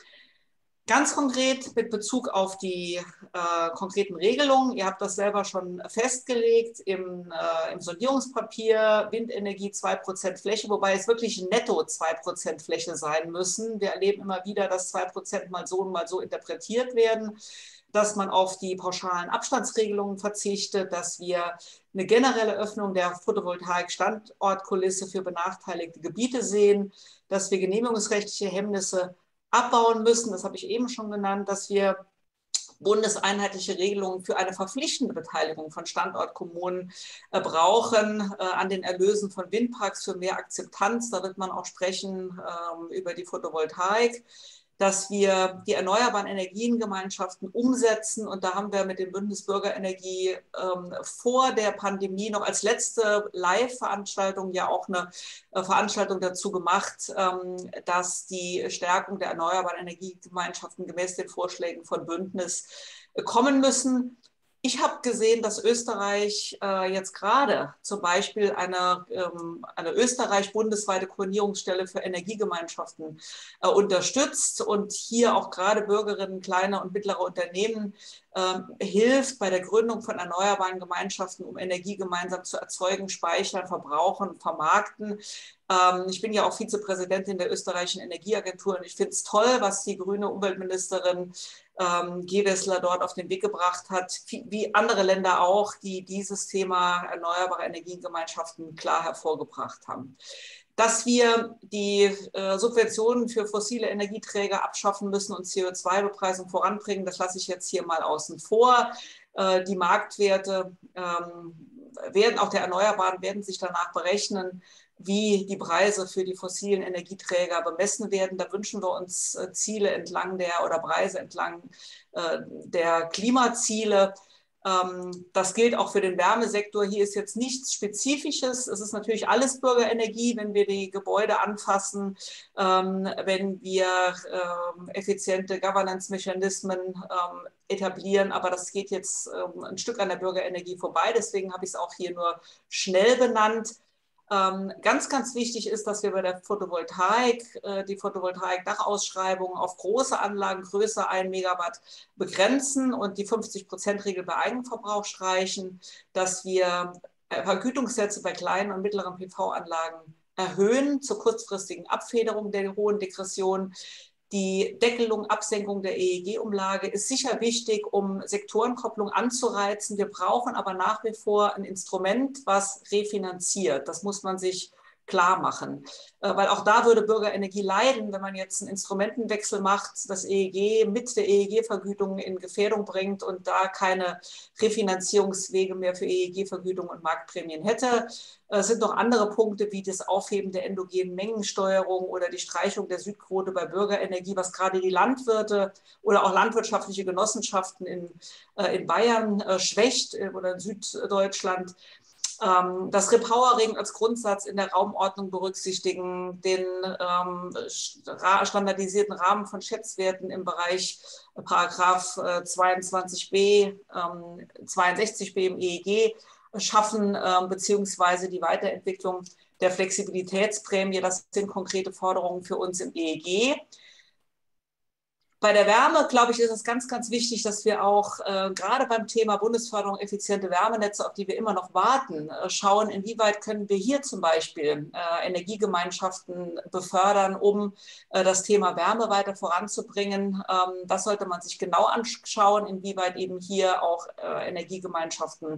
Ganz konkret mit Bezug auf die konkreten Regelungen. Ihr habt das selber schon festgelegt im Sondierungspapier, Windenergie 2% Fläche, wobei es wirklich netto 2% Fläche sein müssen. Wir erleben immer wieder, dass 2% mal so interpretiert werden, dass man auf die pauschalen Abstandsregelungen verzichtet, dass wir eine generelle Öffnung der Photovoltaik-Standortkulisse für benachteiligte Gebiete sehen, dass wir genehmigungsrechtliche Hemmnisse abbauen müssen, das habe ich eben schon genannt, dass wir bundeseinheitliche Regelungen für eine verpflichtende Beteiligung von Standortkommunen brauchen an den Erlösen von Windparks für mehr Akzeptanz. Da wird man auch sprechen über die Photovoltaik, dass wir die erneuerbaren Energiengemeinschaften umsetzen. Und da haben wir mit dem Bündnis Bürgerenergie vor der Pandemie noch als letzte Live-Veranstaltung ja auch eine Veranstaltung dazu gemacht, dass die Stärkung der erneuerbaren Energiegemeinschaften gemäß den Vorschlägen von Bündnis kommen müssen. Ich habe gesehen, dass Österreich jetzt gerade zum Beispiel eine Österreich bundesweite Koordinierungsstelle für Energiegemeinschaften unterstützt und hier auch gerade Bürgerinnen, kleine und mittlere Unternehmen hilft bei der Gründung von erneuerbaren Gemeinschaften, um Energie gemeinsam zu erzeugen, speichern, verbrauchen und vermarkten. Ich bin ja auch Vizepräsidentin der österreichischen Energieagentur und ich finde es toll, was die grüne Umweltministerin Gewessler dort auf den Weg gebracht hat, wie andere Länder auch, die dieses Thema erneuerbare Energiengemeinschaften klar hervorgebracht haben. Dass wir die Subventionen für fossile Energieträger abschaffen müssen und CO2-Bepreisung voranbringen, das lasse ich jetzt hier mal außen vor. Die Marktwerte auch der Erneuerbaren werden sich danach berechnen, wie die Preise für die fossilen Energieträger bemessen werden. Da wünschen wir uns Ziele entlang Preise entlang der Klimaziele. Das gilt auch für den Wärmesektor. Hier ist jetzt nichts Spezifisches. Es ist natürlich alles Bürgerenergie, wenn wir die Gebäude anfassen, wenn wir effiziente Governance-Mechanismen etablieren. Aber das geht jetzt ein Stück an der Bürgerenergie vorbei. Deswegen habe ich es auch hier nur schnell benannt. Ganz, ganz wichtig ist, dass wir bei der Photovoltaik die Photovoltaik-Dachausschreibung auf große Anlagen größer 1 Megawatt begrenzen und die 50%-Regel bei Eigenverbrauch streichen, dass wir Vergütungssätze bei kleinen und mittleren PV-Anlagen erhöhen zur kurzfristigen Abfederung der hohen Degression. Die Deckelung, Absenkung der EEG-Umlage ist sicher wichtig, um Sektorenkopplung anzureizen. Wir brauchen aber nach wie vor ein Instrument, was refinanziert. Das muss man sich klar machen. Weil auch da würde Bürgerenergie leiden, wenn man jetzt einen Instrumentenwechsel macht, das EEG mit der EEG-Vergütung in Gefährdung bringt und da keine Refinanzierungswege mehr für EEG-Vergütung und Marktprämien hätte. Es sind noch andere Punkte wie das Aufheben der endogenen Mengensteuerung oder die Streichung der Südquote bei Bürgerenergie, was gerade die Landwirte oder auch landwirtschaftliche Genossenschaften in Bayern schwächt oder in Süddeutschland. Das Repowering als Grundsatz in der Raumordnung berücksichtigen, den standardisierten Rahmen von Schätzwerten im Bereich Paragraph 62b, 62b im EEG schaffen, beziehungsweise die Weiterentwicklung der Flexibilitätsprämie. Das sind konkrete Forderungen für uns im EEG. Bei der Wärme, glaube ich, ist es ganz, ganz wichtig, dass wir auch gerade beim Thema Bundesförderung effiziente Wärmenetze, auf die wir immer noch warten, schauen, inwieweit können wir hier zum Beispiel Energiegemeinschaften befördern, um das Thema Wärme weiter voranzubringen. Das sollte man sich genau anschauen, inwieweit eben hier auch Energiegemeinschaften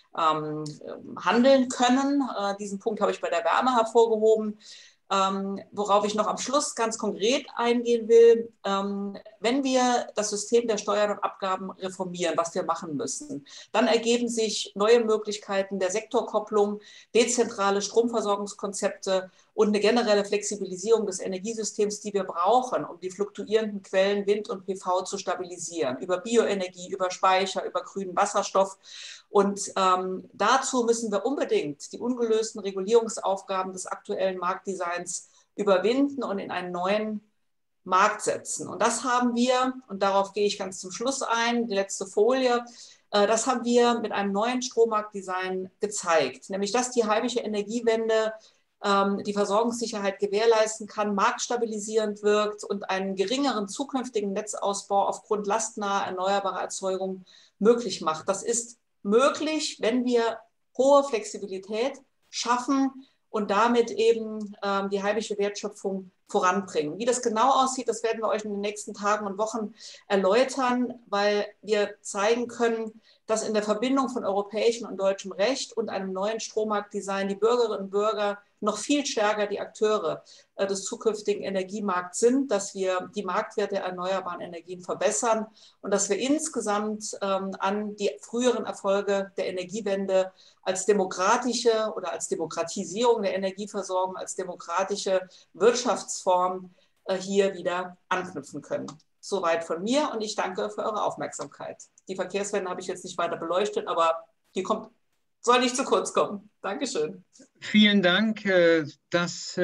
handeln können. Diesen Punkt habe ich bei der Wärme hervorgehoben. Worauf ich noch am Schluss ganz konkret eingehen will, wenn wir das System der Steuern und Abgaben reformieren, was wir machen müssen, dann ergeben sich neue Möglichkeiten der Sektorkopplung, dezentrale Stromversorgungskonzepte und eine generelle Flexibilisierung des Energiesystems, die wir brauchen, um die fluktuierenden Quellen Wind und PV zu stabilisieren, über Bioenergie, über Speicher, über grünen Wasserstoff. Und dazu müssen wir unbedingt die ungelösten Regulierungsaufgaben des aktuellen Marktdesigns überwinden und in einen neuen Markt setzen. Und das haben wir, und darauf gehe ich ganz zum Schluss ein, die letzte Folie, das haben wir mit einem neuen Strommarktdesign gezeigt, nämlich dass die heimische Energiewende die Versorgungssicherheit gewährleisten kann, marktstabilisierend wirkt und einen geringeren zukünftigen Netzausbau aufgrund lastnaher erneuerbarer Erzeugung möglich macht. Das ist möglich, wenn wir hohe Flexibilität schaffen und damit eben die heimische Wertschöpfung voranbringen. Wie das genau aussieht, das werden wir euch in den nächsten Tagen und Wochen erläutern, weil wir zeigen können, dass in der Verbindung von europäischem und deutschem Recht und einem neuen Strommarktdesign die Bürgerinnen und Bürger noch viel stärker die Akteure des zukünftigen Energiemarkts sind, dass wir die Marktwerte der erneuerbaren Energien verbessern und dass wir insgesamt an die früheren Erfolge der Energiewende als demokratische oder als Demokratisierung der Energieversorgung, als demokratische Wirtschaftsform hier wieder anknüpfen können. Soweit von mir und ich danke für eure Aufmerksamkeit. Die Verkehrswende habe ich jetzt nicht weiter beleuchtet, aber die soll nicht zu kurz kommen. Dankeschön. Vielen Dank. Das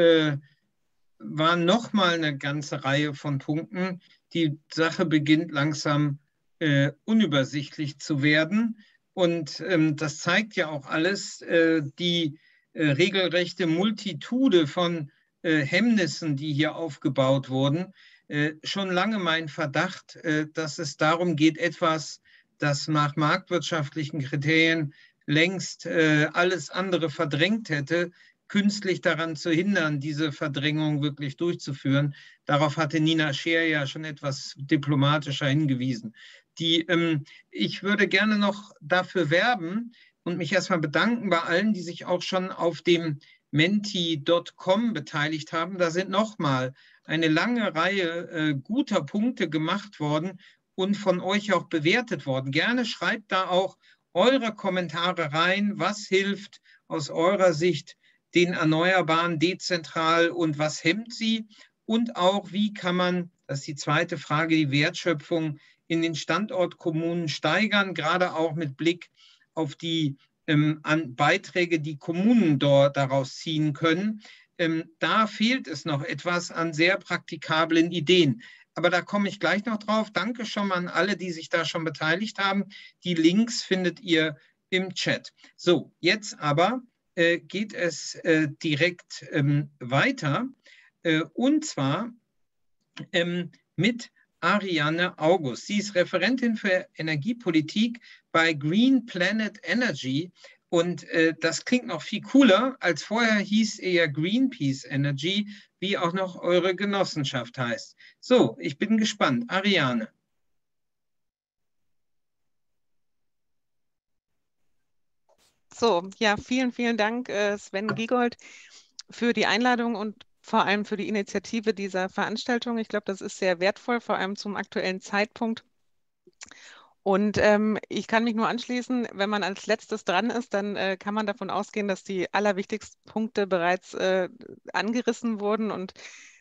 war nochmal eine ganze Reihe von Punkten. Die Sache beginnt langsam unübersichtlich zu werden. Und das zeigt ja auch alles, die regelrechte Multitude von Hemmnissen, die hier aufgebaut wurden. Schon lange mein Verdacht, dass es darum geht, etwas, das nach marktwirtschaftlichen Kriterien längst alles andere verdrängt hätte, künstlich daran zu hindern, diese Verdrängung wirklich durchzuführen. Darauf hatte Nina Scheer ja schon etwas diplomatischer hingewiesen. Ich würde gerne noch dafür werben und mich erstmal bedanken bei allen, die sich auch schon auf dem menti.com beteiligt haben. Da sind nochmal eine lange Reihe guter Punkte gemacht worden und von euch auch bewertet worden. Gerne schreibt da auch eure Kommentare rein, was hilft aus eurer Sicht den Erneuerbaren dezentral und was hemmt sie? Und auch, wie kann man, das ist die zweite Frage, die Wertschöpfung in den Standortkommunen steigern, gerade auch mit Blick auf die an Beiträge, die Kommunen daraus ziehen können. Da fehlt es noch etwas an sehr praktikablen Ideen. Aber da komme ich gleich noch drauf. Danke schon mal an alle, die sich da schon beteiligt haben. Die Links findet ihr im Chat. So, jetzt aber geht es direkt weiter. Und zwar mit Ariane August. Sie ist Referentin für Energiepolitik bei Green Planet Energy. Und das klingt noch viel cooler, als vorher hieß eher Greenpeace Energy, wie auch noch eure Genossenschaft heißt. So, ich bin gespannt. Ariane. So, ja, vielen, vielen Dank, Sven Giegold, für die Einladung und vor allem für die Initiative dieser Veranstaltung. Ich glaube, das ist sehr wertvoll, vor allem zum aktuellen Zeitpunkt. Und ich kann mich nur anschließen, wenn man als letztes dran ist, dann kann man davon ausgehen, dass die allerwichtigsten Punkte bereits angerissen wurden. Und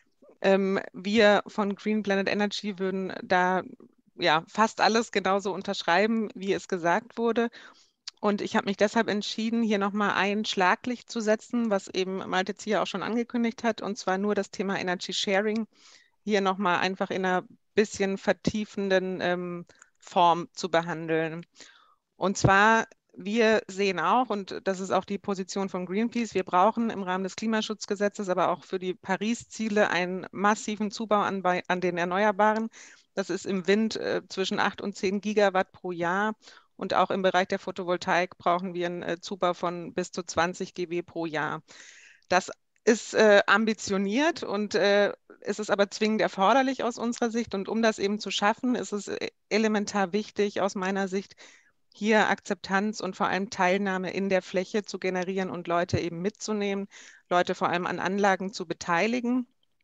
wir von Green Planet Energy würden da ja fast alles genauso unterschreiben, wie es gesagt wurde. Und ich habe mich deshalb entschieden, hier nochmal ein Schlaglicht zu setzen, was eben Malte Zieher auch schon angekündigt hat, und zwar nur das Thema Energy Sharing hier nochmal einfach in einer bisschen vertiefenden Form zu behandeln. Und zwar, wir sehen auch, und das ist auch die Position von Greenpeace, wir brauchen im Rahmen des Klimaschutzgesetzes, aber auch für die Paris-Ziele einen massiven Zubau an den Erneuerbaren. Das ist im Wind zwischen 8 und 10 Gigawatt pro Jahr. Und auch im Bereich der Photovoltaik brauchen wir einen Zubau von bis zu 20 GW pro Jahr. Das ist ambitioniert und es ist aber zwingend erforderlich aus unserer Sicht. Und um das eben zu schaffen, ist es elementar wichtig aus meiner Sicht, hier Akzeptanz und vor allem Teilnahme in der Fläche zu generieren und Leute eben mitzunehmen, Leute vor allem an Anlagen zu beteiligen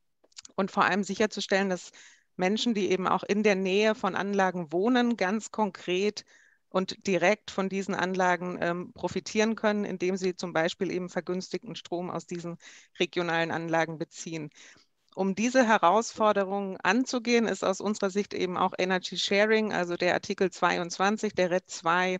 und vor allem sicherzustellen, dass Menschen, die eben auch in der Nähe von Anlagen wohnen, ganz konkret und direkt von diesen Anlagen profitieren können, indem sie zum Beispiel eben vergünstigten Strom aus diesen regionalen Anlagen beziehen. Um diese Herausforderungen anzugehen, ist aus unserer Sicht eben auch Energy Sharing, also der Artikel 22 der RED II,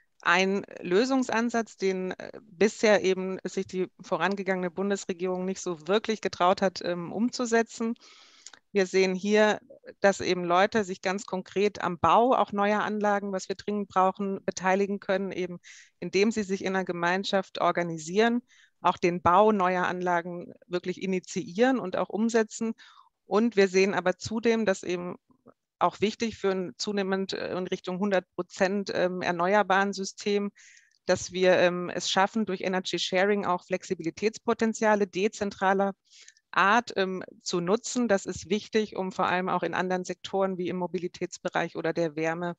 ein Lösungsansatz, den bisher eben sich die vorangegangene Bundesregierung nicht so wirklich getraut hat, umzusetzen. Wir sehen hier, dass eben Leute sich ganz konkret am Bau auch neuer Anlagen, was wir dringend brauchen, beteiligen können, eben indem sie sich in einer Gemeinschaft organisieren, auch den Bau neuer Anlagen wirklich initiieren und auch umsetzen. Und wir sehen aber zudem, dass eben auch wichtig für ein zunehmend in Richtung 100% erneuerbaren System, dass wir es schaffen, durch Energy Sharing auch Flexibilitätspotenziale dezentraler Art zu nutzen. Das ist wichtig, um vor allem auch in anderen Sektoren wie im Mobilitätsbereich oder der Wärme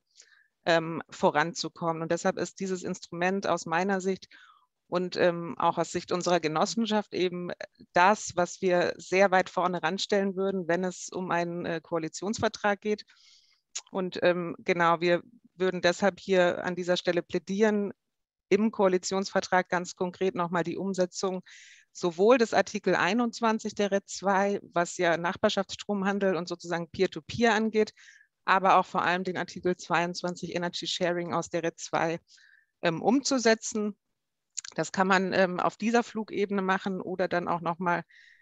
voranzukommen. Und deshalb ist dieses Instrument aus meiner Sicht und auch aus Sicht unserer Genossenschaft eben das, was wir sehr weit vorne ranstellen würden, wenn es um einen Koalitionsvertrag geht. Und genau, wir würden deshalb hier an dieser Stelle plädieren, im Koalitionsvertrag ganz konkret nochmal die Umsetzung sowohl des Artikel 21 der RED II, was ja Nachbarschaftsstromhandel und sozusagen Peer-to-Peer angeht, aber auch vor allem den Artikel 22 Energy Sharing aus der RED II umzusetzen. Das kann man auf dieser Flugebene machen oder dann auch nochmal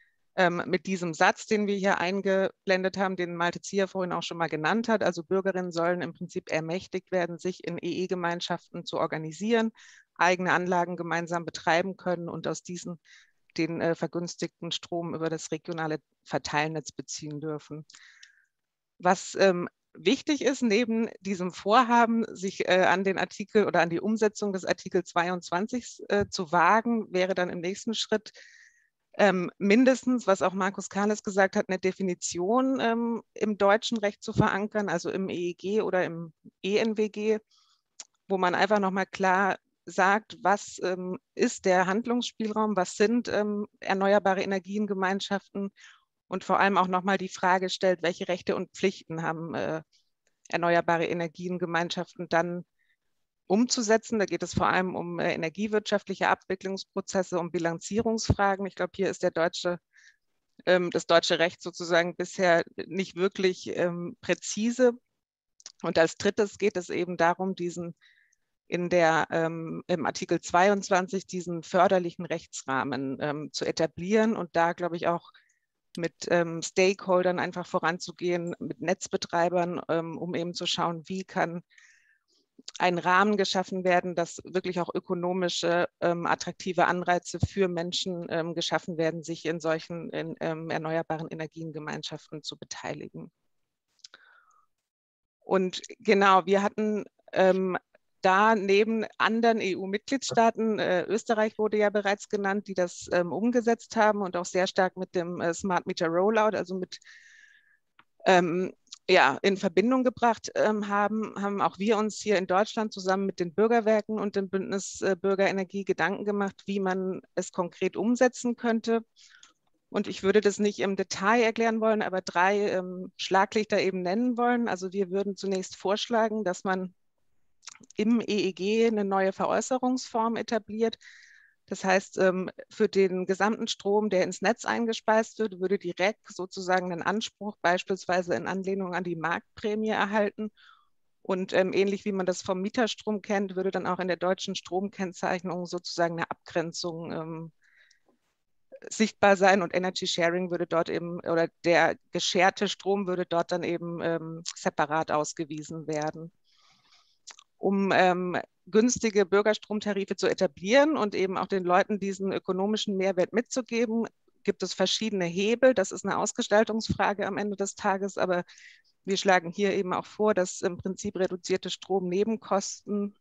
mit diesem Satz, den wir hier eingeblendet haben, den Malte Zieher vorhin auch schon mal genannt hat. Also Bürgerinnen sollen im Prinzip ermächtigt werden, sich in EE-Gemeinschaften zu organisieren, eigene Anlagen gemeinsam betreiben können und aus diesen den vergünstigten Strom über das regionale Verteilnetz beziehen dürfen. Was wichtig ist, neben diesem Vorhaben, sich an den Artikel oder an die Umsetzung des Artikel 22 zu wagen, wäre dann im nächsten Schritt mindestens, was auch Markus Kahles gesagt hat, eine Definition im deutschen Recht zu verankern, also im EEG oder im ENWG, wo man einfach nochmal klar sagt, was ist der Handlungsspielraum, was sind erneuerbare Energiengemeinschaften und vor allem auch nochmal die Frage stellt, welche Rechte und Pflichten haben erneuerbare Energiengemeinschaften dann umzusetzen. Da geht es vor allem um energiewirtschaftliche Abwicklungsprozesse, um Bilanzierungsfragen. Ich glaube, hier ist das deutsche Recht sozusagen bisher nicht wirklich präzise. Und als drittes geht es eben darum, im Artikel 22 diesen förderlichen Rechtsrahmen zu etablieren und da, glaube ich, auch mit Stakeholdern einfach voranzugehen, mit Netzbetreibern, um eben zu schauen, wie kann ein Rahmen geschaffen werden, dass wirklich auch ökonomische, attraktive Anreize für Menschen geschaffen werden, sich in solchen erneuerbaren Energiengemeinschaften zu beteiligen. Und genau, wir hatten da neben anderen EU-Mitgliedstaaten, Österreich wurde ja bereits genannt, die das umgesetzt haben und auch sehr stark mit dem Smart Meter Rollout, also mit in Verbindung gebracht haben auch wir uns hier in Deutschland zusammen mit den Bürgerwerken und dem Bündnis Bürgerenergie Gedanken gemacht, wie man es konkret umsetzen könnte. Und ich würde das nicht im Detail erklären wollen, aber 3 Schlaglichter eben nennen wollen. Also wir würden zunächst vorschlagen, dass man im EEG eine neue Veräußerungsform etabliert. Das heißt, für den gesamten Strom, der ins Netz eingespeist wird, würde die REC sozusagen einen Anspruch beispielsweise in Anlehnung an die Marktprämie erhalten. Und ähnlich wie man das vom Mieterstrom kennt, würde dann auch in der deutschen Stromkennzeichnung sozusagen eine Abgrenzung sichtbar sein und Energy Sharing würde dort eben, oder der gescherte Strom würde dort dann eben separat ausgewiesen werden. Um günstige Bürgerstromtarife zu etablieren und eben auch den Leuten diesen ökonomischen Mehrwert mitzugeben, gibt es verschiedene Hebel. Das ist eine Ausgestaltungsfrage am Ende des Tages, aber wir schlagen hier eben auch vor, dass im Prinzip reduzierte Stromnebenkosten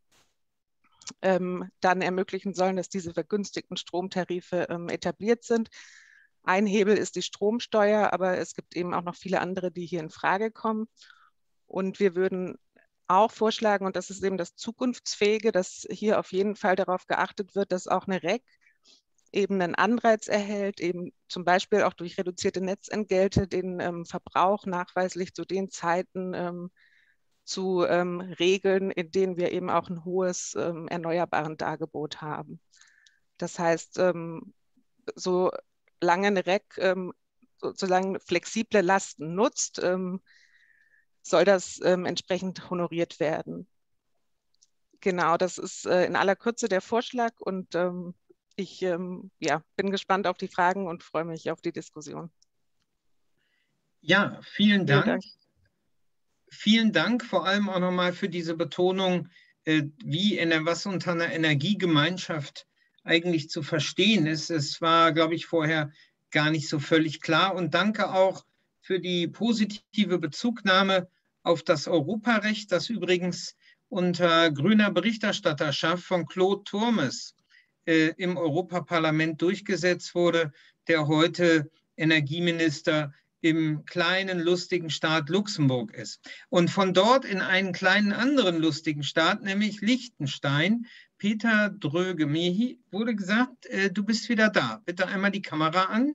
dann ermöglichen sollen, dass diese vergünstigten Stromtarife etabliert sind. Ein Hebel ist die Stromsteuer, aber es gibt eben auch noch viele andere, die hier in Frage kommen. Und wir würden auch vorschlagen, und das ist eben das Zukunftsfähige, dass hier auf jeden Fall darauf geachtet wird, dass auch eine REC eben einen Anreiz erhält, eben zum Beispiel auch durch reduzierte Netzentgelte den Verbrauch nachweislich zu den Zeiten zu regeln, in denen wir eben auch ein hohes erneuerbaren Dargebot haben. Das heißt, solange eine REC sozusagen flexible Lasten nutzt, soll das entsprechend honoriert werden. Genau, das ist in aller Kürze der Vorschlag und ich bin gespannt auf die Fragen und freue mich auf die Diskussion. Ja, vielen Dank. Vielen Dank vor allem auch nochmal für diese Betonung, was unter einer Energiegemeinschaft eigentlich zu verstehen ist. Es war, glaube ich, vorher gar nicht so völlig klar. Und danke auch für die positive Bezugnahme auf das Europarecht, das übrigens unter grüner Berichterstatterschaft von Claude Turmes im Europaparlament durchgesetzt wurde, der heute Energieminister im kleinen, lustigen Staat Luxemburg ist. Und von dort in einen kleinen anderen lustigen Staat, nämlich Liechtenstein. Peter Dröge, mir wurde gesagt, du bist wieder da. Bitte einmal die Kamera an.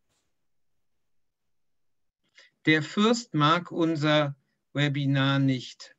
Der Fürst mag unser Webinar nicht.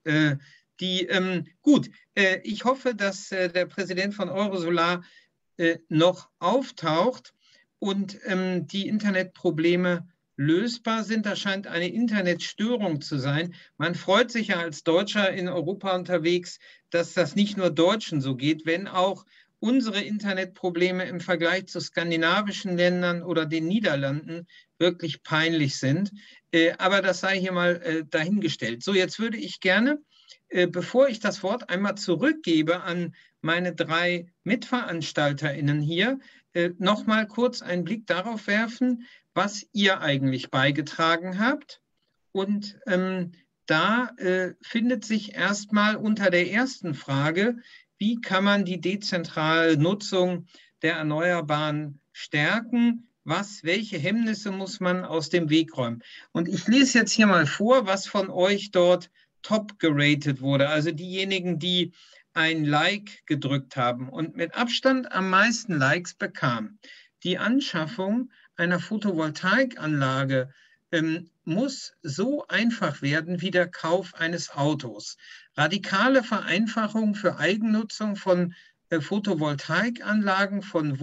Ich hoffe, dass der Präsident von Eurosolar noch auftaucht und die Internetprobleme lösbar sind. Das scheint eine Internetstörung zu sein. Man freut sich ja als Deutscher in Europa unterwegs, dass das nicht nur Deutschen so geht, wenn auch unsere Internetprobleme im Vergleich zu skandinavischen Ländern oder den Niederlanden wirklich peinlich sind. Aber das sei hier mal dahingestellt. So, jetzt würde ich gerne, bevor ich das Wort einmal zurückgebe an meine 3 MitveranstalterInnen hier, noch mal kurz einen Blick darauf werfen, was ihr eigentlich beigetragen habt. Und da findet sich erstmal unter der ersten Frage, wie kann man die dezentrale Nutzung der Erneuerbaren stärken? Welche Hemmnisse muss man aus dem Weg räumen? Und ich lese jetzt hier mal vor, was von euch dort top geratet wurde. Also diejenigen, die ein Like gedrückt haben und mit Abstand am meisten Likes bekamen. Die Anschaffung einer Photovoltaikanlage muss so einfach werden wie der Kauf eines Autos. Radikale Vereinfachung für Eigennutzung von Photovoltaikanlagen, von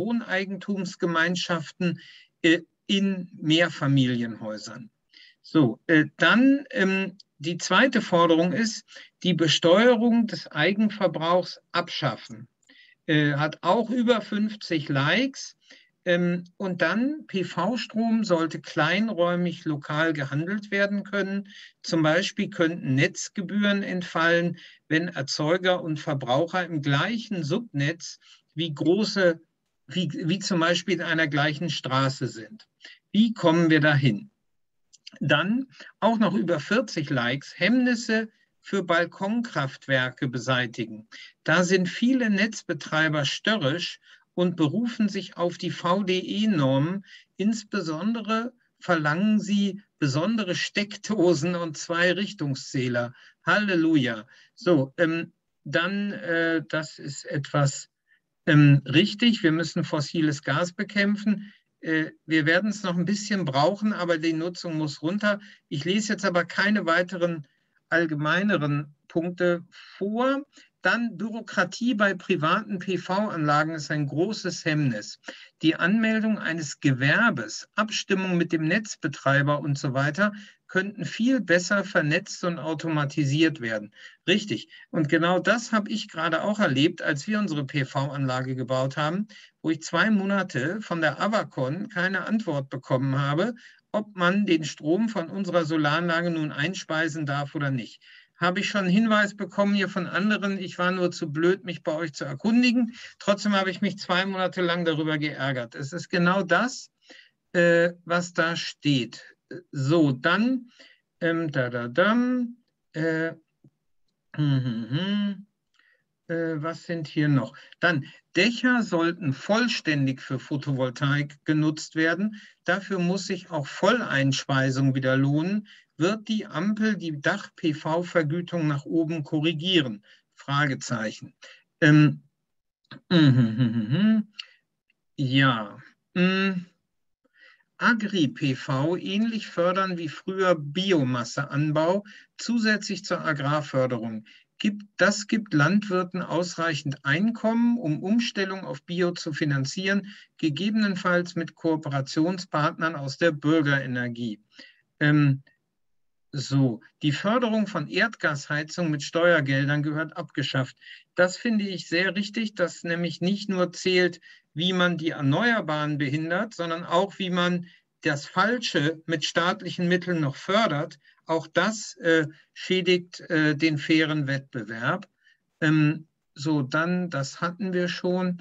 Wohneigentumsgemeinschaften in Mehrfamilienhäusern. So, dann Die zweite Forderung ist, die Besteuerung des Eigenverbrauchs abschaffen. Hat auch über 50 Likes. Und dann, PV-Strom sollte kleinräumig lokal gehandelt werden können. Zum Beispiel könnten Netzgebühren entfallen, wenn Erzeuger und Verbraucher im gleichen Subnetz wie zum Beispiel in einer gleichen Straße sind. Wie kommen wir dahin? Dann auch noch über 40 Likes, Hemmnisse für Balkonkraftwerke beseitigen. Da sind viele Netzbetreiber störrisch und berufen sich auf die VDE-Normen. Insbesondere verlangen sie besondere Steckdosen und 2-Richtungszähler. Halleluja. So, das ist etwas richtig. Wir müssen fossiles Gas bekämpfen. Wir werden es noch ein bisschen brauchen, aber die Nutzung muss runter. Ich lese jetzt aber keine weiteren allgemeineren Punkte vor. Dann Bürokratie bei privaten PV-Anlagen ist ein großes Hemmnis. Die Anmeldung eines Gewerbes, Abstimmung mit dem Netzbetreiber und so weiter könnten viel besser vernetzt und automatisiert werden. Richtig. Und genau das habe ich gerade auch erlebt, als wir unsere PV-Anlage gebaut haben, wo ich 2 Monate von der Avacon keine Antwort bekommen habe, ob man den Strom von unserer Solaranlage nun einspeisen darf oder nicht. Habe ich schon einen Hinweis bekommen hier von anderen. Ich war nur zu blöd, mich bei euch zu erkundigen. Trotzdem habe ich mich 2 Monate lang darüber geärgert. Es ist genau das, was da steht. So, dann, was sind hier noch? Dann, Dächer sollten vollständig für Photovoltaik genutzt werden. Dafür muss sich auch Volleinspeisung wieder lohnen. Wird die Ampel die Dach-PV-Vergütung nach oben korrigieren? Fragezeichen. Ja. Agri-PV ähnlich fördern wie früher Biomasseanbau, zusätzlich zur Agrarförderung. Das gibt Landwirten ausreichend Einkommen, um Umstellung auf Bio zu finanzieren, gegebenenfalls mit Kooperationspartnern aus der Bürgerenergie. So, die Förderung von Erdgasheizung mit Steuergeldern gehört abgeschafft. Das finde ich sehr richtig, dass nämlich nicht nur zählt, wie man die Erneuerbaren behindert, sondern auch, wie man das Falsche mit staatlichen Mitteln noch fördert. Auch das schädigt den fairen Wettbewerb. So, dann, das hatten wir schon.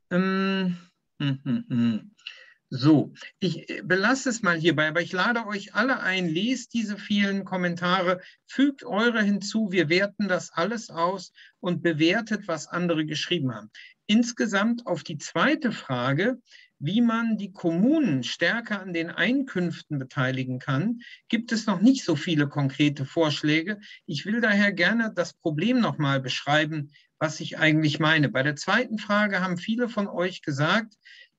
So, ich belasse es mal hierbei, aber ich lade euch alle ein, lest diese vielen Kommentare, fügt eure hinzu, wir werten das alles aus und bewertet, was andere geschrieben haben. Insgesamt auf die zweite Frage, wie man die Kommunen stärker an den Einkünften beteiligen kann, gibt es noch nicht so viele konkrete Vorschläge. Ich will daher gerne das Problem nochmal beschreiben, was ich eigentlich meine. Bei der zweiten Frage haben viele von euch gesagt,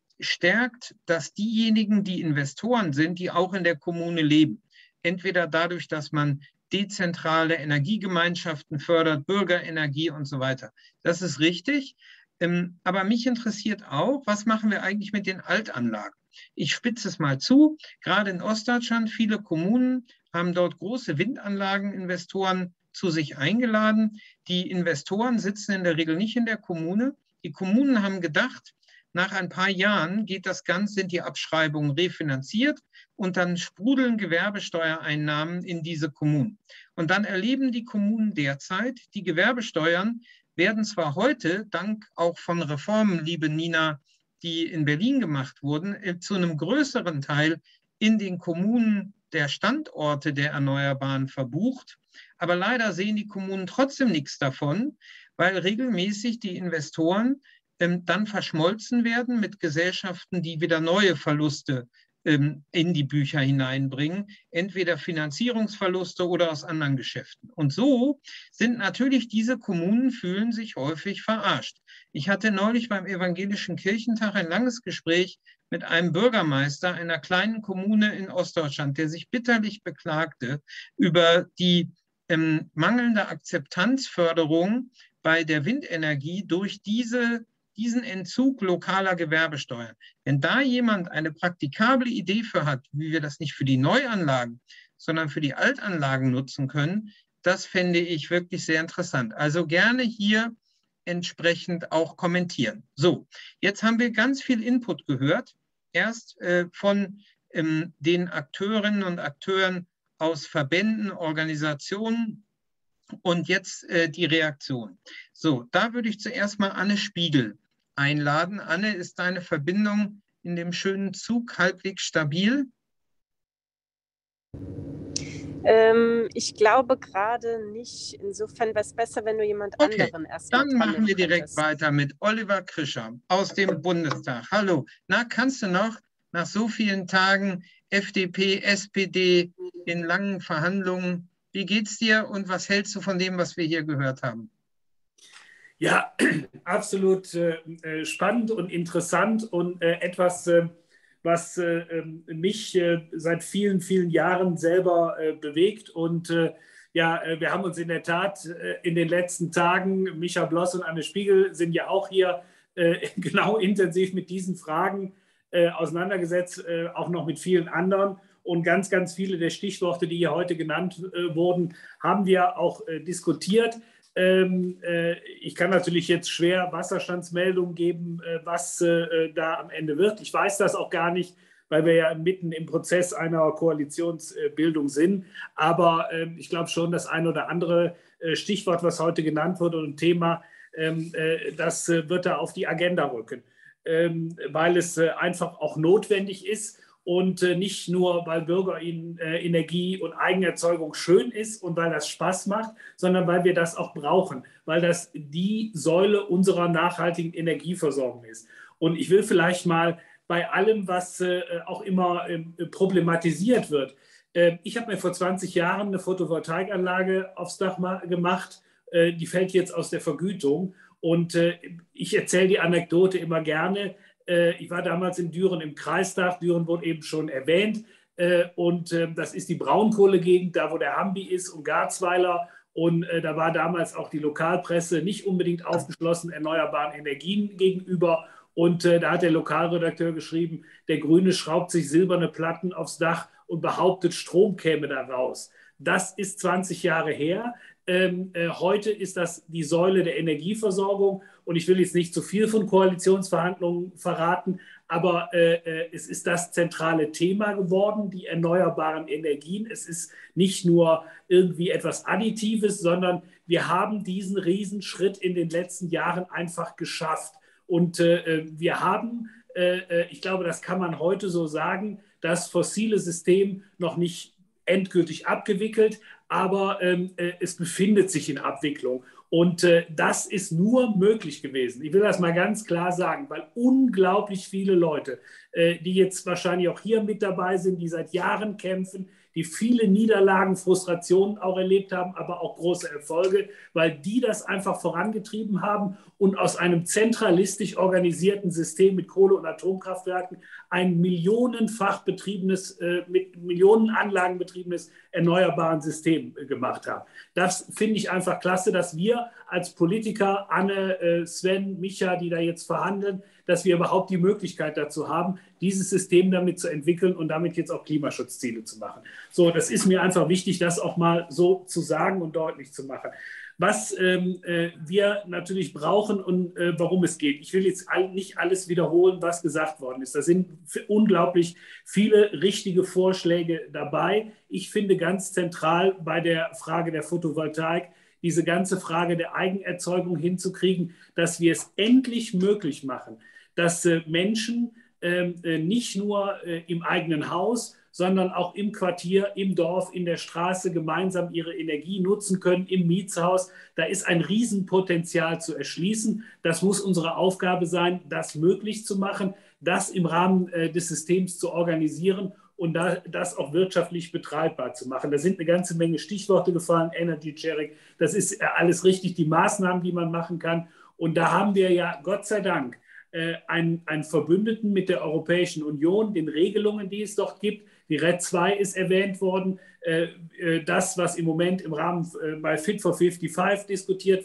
stärkt das diejenigen, die Investoren sind, die auch in der Kommune leben. Entweder dadurch, dass man dezentrale Energiegemeinschaften fördert, Bürgerenergie und so weiter. Das ist richtig. Aber mich interessiert auch, was machen wir eigentlich mit den Altanlagen? Ich spitze es mal zu. Gerade in Ostdeutschland, viele Kommunen haben dort große Windanlageninvestoren zu sich eingeladen. Die Investoren sitzen in der Regel nicht in der Kommune. Die Kommunen haben gedacht, nach ein paar Jahren sind die Abschreibungen refinanziert und dann sprudeln Gewerbesteuereinnahmen in diese Kommunen. Und dann erleben die Kommunen derzeit, die Gewerbesteuern werden zwar heute, dank auch von Reformen, liebe Nina, die in Berlin gemacht wurden, zu einem größeren Teil in den Kommunen der Standorte der Erneuerbaren verbucht. Aber leider sehen die Kommunen trotzdem nichts davon, weil regelmäßig die Investoren dann verschmolzen werden mit Gesellschaften, die wieder neue Verluste in die Bücher hineinbringen, entweder Finanzierungsverluste oder aus anderen Geschäften. Und so sind natürlich diese Kommunen, fühlen sich häufig verarscht. Ich hatte neulich beim Evangelischen Kirchentag ein langes Gespräch mit einem Bürgermeister einer kleinen Kommune in Ostdeutschland, der sich bitterlich beklagte über die mangelnde Akzeptanzförderung bei der Windenergie durch diesen Entzug lokaler Gewerbesteuern. Wenn da jemand eine praktikable Idee für hat, wie wir das nicht für die Neuanlagen, sondern für die Altanlagen nutzen können, das fände ich wirklich sehr interessant. Also gerne hier entsprechend auch kommentieren. So, jetzt haben wir ganz viel Input gehört. Erst von den Akteurinnen und Akteuren aus Verbänden, Organisationen und jetzt die Reaktion. So, da würde ich zuerst mal Anne Spiegel einladen. Anne, ist deine Verbindung in dem schönen Zug halbwegs stabil? Ich glaube gerade nicht. Insofern wäre es besser, wenn du jemand anderen erstmal. Dann machen wir direkt weiter mit Oliver Krischer aus dem Bundestag. Hallo. Na, kannst du noch nach so vielen Tagen FDP, SPD in langen Verhandlungen, wie geht's dir und was hältst du von dem, was wir hier gehört haben? Ja, absolut spannend und interessant und etwas, was mich seit vielen, vielen Jahren selber bewegt. Und ja, wir haben uns in der Tat in den letzten Tagen, Micha Bloss und Anne Spiegel sind ja auch hier genau intensiv mit diesen Fragen auseinandergesetzt, auch noch mit vielen anderen. Und ganz, ganz viele der Stichworte, die hier heute genannt wurden, haben wir auch diskutiert. Ich kann natürlich jetzt schwer Wasserstandsmeldungen geben, was da am Ende wird. Ich weiß das auch gar nicht, weil wir ja mitten im Prozess einer Koalitionsbildung sind. Aber ich glaube schon, das ein oder andere Stichwort, was heute genannt wurde und Thema, das wird da auf die Agenda rücken, weil es einfach auch notwendig ist. Und nicht nur, weil Bürgerenergie und Eigenerzeugung schön ist und weil das Spaß macht, sondern weil wir das auch brauchen, weil das die Säule unserer nachhaltigen Energieversorgung ist. Und ich will vielleicht mal bei allem, was auch immer problematisiert wird. Ich habe mir vor 20 Jahren eine Photovoltaikanlage aufs Dach gemacht. Die fällt jetzt aus der Vergütung. Und ich erzähle die Anekdote immer gerne. Ich war damals in Düren im Kreistag. Düren wurde eben schon erwähnt. Und das ist die Braunkohlegegend, da wo der Hambi ist und Garzweiler. Und da war damals auch die Lokalpresse nicht unbedingt aufgeschlossen erneuerbaren Energien gegenüber. Und da hat der Lokalredakteur geschrieben, der Grüne schraubt sich silberne Platten aufs Dach und behauptet, Strom käme da raus. Das ist 20 Jahre her. Heute ist das die Säule der Energieversorgung. Und ich will jetzt nicht zu viel von Koalitionsverhandlungen verraten, aber es ist das zentrale Thema geworden, die erneuerbaren Energien. Es ist nicht nur irgendwie etwas Additives, sondern wir haben diesen Riesenschritt in den letzten Jahren einfach geschafft. Und wir haben, ich glaube, das kann man heute so sagen, das fossile System noch nicht endgültig abgewickelt, aber es befindet sich in Abwicklung. Und das ist nur möglich gewesen. Ich will das mal ganz klar sagen, weil unglaublich viele Leute, die jetzt wahrscheinlich auch hier mit dabei sind, die seit Jahren kämpfen, die viele Niederlagen, Frustrationen auch erlebt haben, aber auch große Erfolge, weil die das einfach vorangetrieben haben und aus einem zentralistisch organisierten System mit Kohle- und Atomkraftwerken ein millionenfach betriebenes, mit Millionen Anlagen betriebenes erneuerbaren System gemacht haben. Das finde ich einfach klasse, dass wir als Politiker, Anne, Sven, Micha, die da jetzt verhandeln, dass wir überhaupt die Möglichkeit dazu haben, dieses System damit zu entwickeln und damit jetzt auch Klimaschutzziele zu machen. So, das ist mir einfach wichtig, das auch mal so zu sagen und deutlich zu machen. Was wir natürlich brauchen und warum es geht. Ich will jetzt nicht alles wiederholen, was gesagt worden ist. Da sind unglaublich viele richtige Vorschläge dabei. Ich finde ganz zentral bei der Frage der Photovoltaik, diese ganze Frage der Eigenerzeugung hinzukriegen, dass wir es endlich möglich machen, dass Menschen nicht nur im eigenen Haus, sondern auch im Quartier, im Dorf, in der Straße gemeinsam ihre Energie nutzen können, im Mietshaus. Da ist ein Riesenpotenzial zu erschließen. Das muss unsere Aufgabe sein, das möglich zu machen, das im Rahmen des Systems zu organisieren und das auch wirtschaftlich betreibbar zu machen. Da sind eine ganze Menge Stichworte gefallen, Energy Sharing, das ist alles richtig, die Maßnahmen, die man machen kann. Und da haben wir ja, Gott sei Dank, einen Verbündeten mit der Europäischen Union, den Regelungen, die es dort gibt. Die RED II ist erwähnt worden. Das, was im Moment im Rahmen bei Fit for 55 diskutiert wird,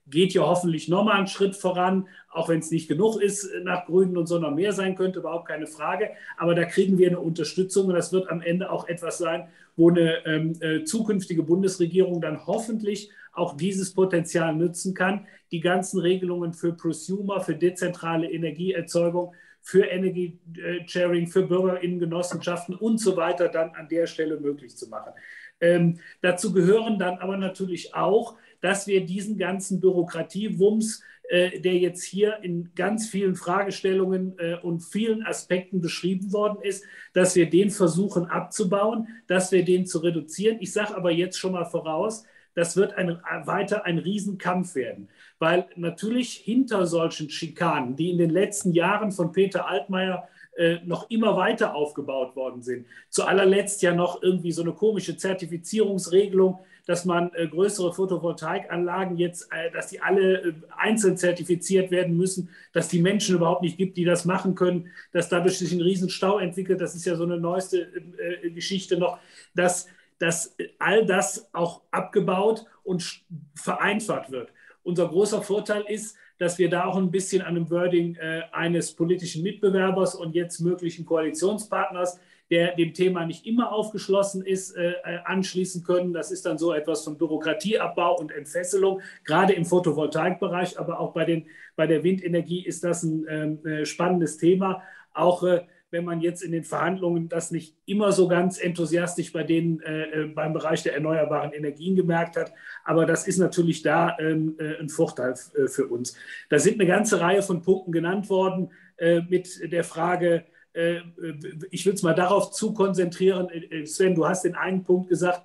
geht ja hoffentlich nochmal einen Schritt voran, auch wenn es nicht genug ist nach Grünen und so, noch mehr sein könnte, überhaupt keine Frage. Aber da kriegen wir eine Unterstützung und das wird am Ende auch etwas sein, wo eine zukünftige Bundesregierung dann hoffentlich auch dieses Potenzial nutzen kann, die ganzen Regelungen für Prosumer, für dezentrale Energieerzeugung, für Energy-Sharing, für BürgerInnengenossenschaften und so weiter dann an der Stelle möglich zu machen. Dazu gehören dann aber natürlich auch, dass wir diesen ganzen Bürokratiewumms, der jetzt hier in ganz vielen Fragestellungen und vielen Aspekten beschrieben worden ist, dass wir den versuchen abzubauen, dass wir den zu reduzieren. Ich sage aber jetzt schon mal voraus, das wird weiter ein Riesenkampf werden, weil natürlich hinter solchen Schikanen, die in den letzten Jahren von Peter Altmaier noch immer weiter aufgebaut worden sind, zu allerletzt ja noch irgendwie so eine komische Zertifizierungsregelung, dass man größere Photovoltaikanlagen jetzt, dass die alle einzeln zertifiziert werden müssen, dass die Menschen überhaupt nicht gibt, die das machen können, dass dadurch sich ein Riesenstau entwickelt. Das ist ja so eine neueste Geschichte noch, dass all das auch abgebaut und vereinfacht wird. Unser großer Vorteil ist, dass wir da auch ein bisschen an dem Wording eines politischen Mitbewerbers und jetzt möglichen Koalitionspartners, der dem Thema nicht immer aufgeschlossen ist, anschließen können. Das ist dann so etwas von Bürokratieabbau und Entfesselung, gerade im Photovoltaikbereich, aber auch bei der Windenergie ist das ein spannendes Thema. Auch wenn man jetzt in den Verhandlungen das nicht immer so ganz enthusiastisch beim Bereich der erneuerbaren Energien gemerkt hat. Aber das ist natürlich da ein Vorteil für uns. Da sind eine ganze Reihe von Punkten genannt worden mit der Frage, ich will es mal darauf zu konzentrieren, Sven, du hast den einen Punkt gesagt,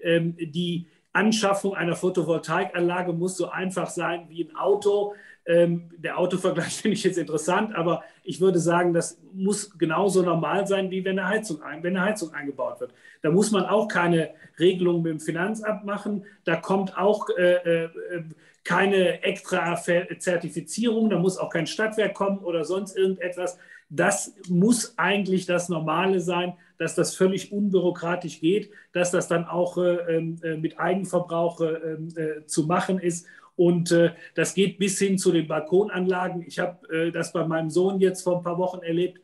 die Anschaffung einer Photovoltaikanlage muss so einfach sein wie ein Auto. Der Autovergleich finde ich jetzt interessant, aber ich würde sagen, das muss genauso normal sein, wie wenn eine Heizung eingebaut wird. Da muss man auch keine Regelung mit dem Finanzamt machen. Da kommt auch keine extra Zertifizierung. Da muss auch kein Stadtwerk kommen oder sonst irgendetwas. Das muss eigentlich das Normale sein, dass das völlig unbürokratisch geht, dass das dann auch mit Eigenverbrauch zu machen ist. Und das geht bis hin zu den Balkonanlagen. Ich habe das bei meinem Sohn jetzt vor ein paar Wochen erlebt,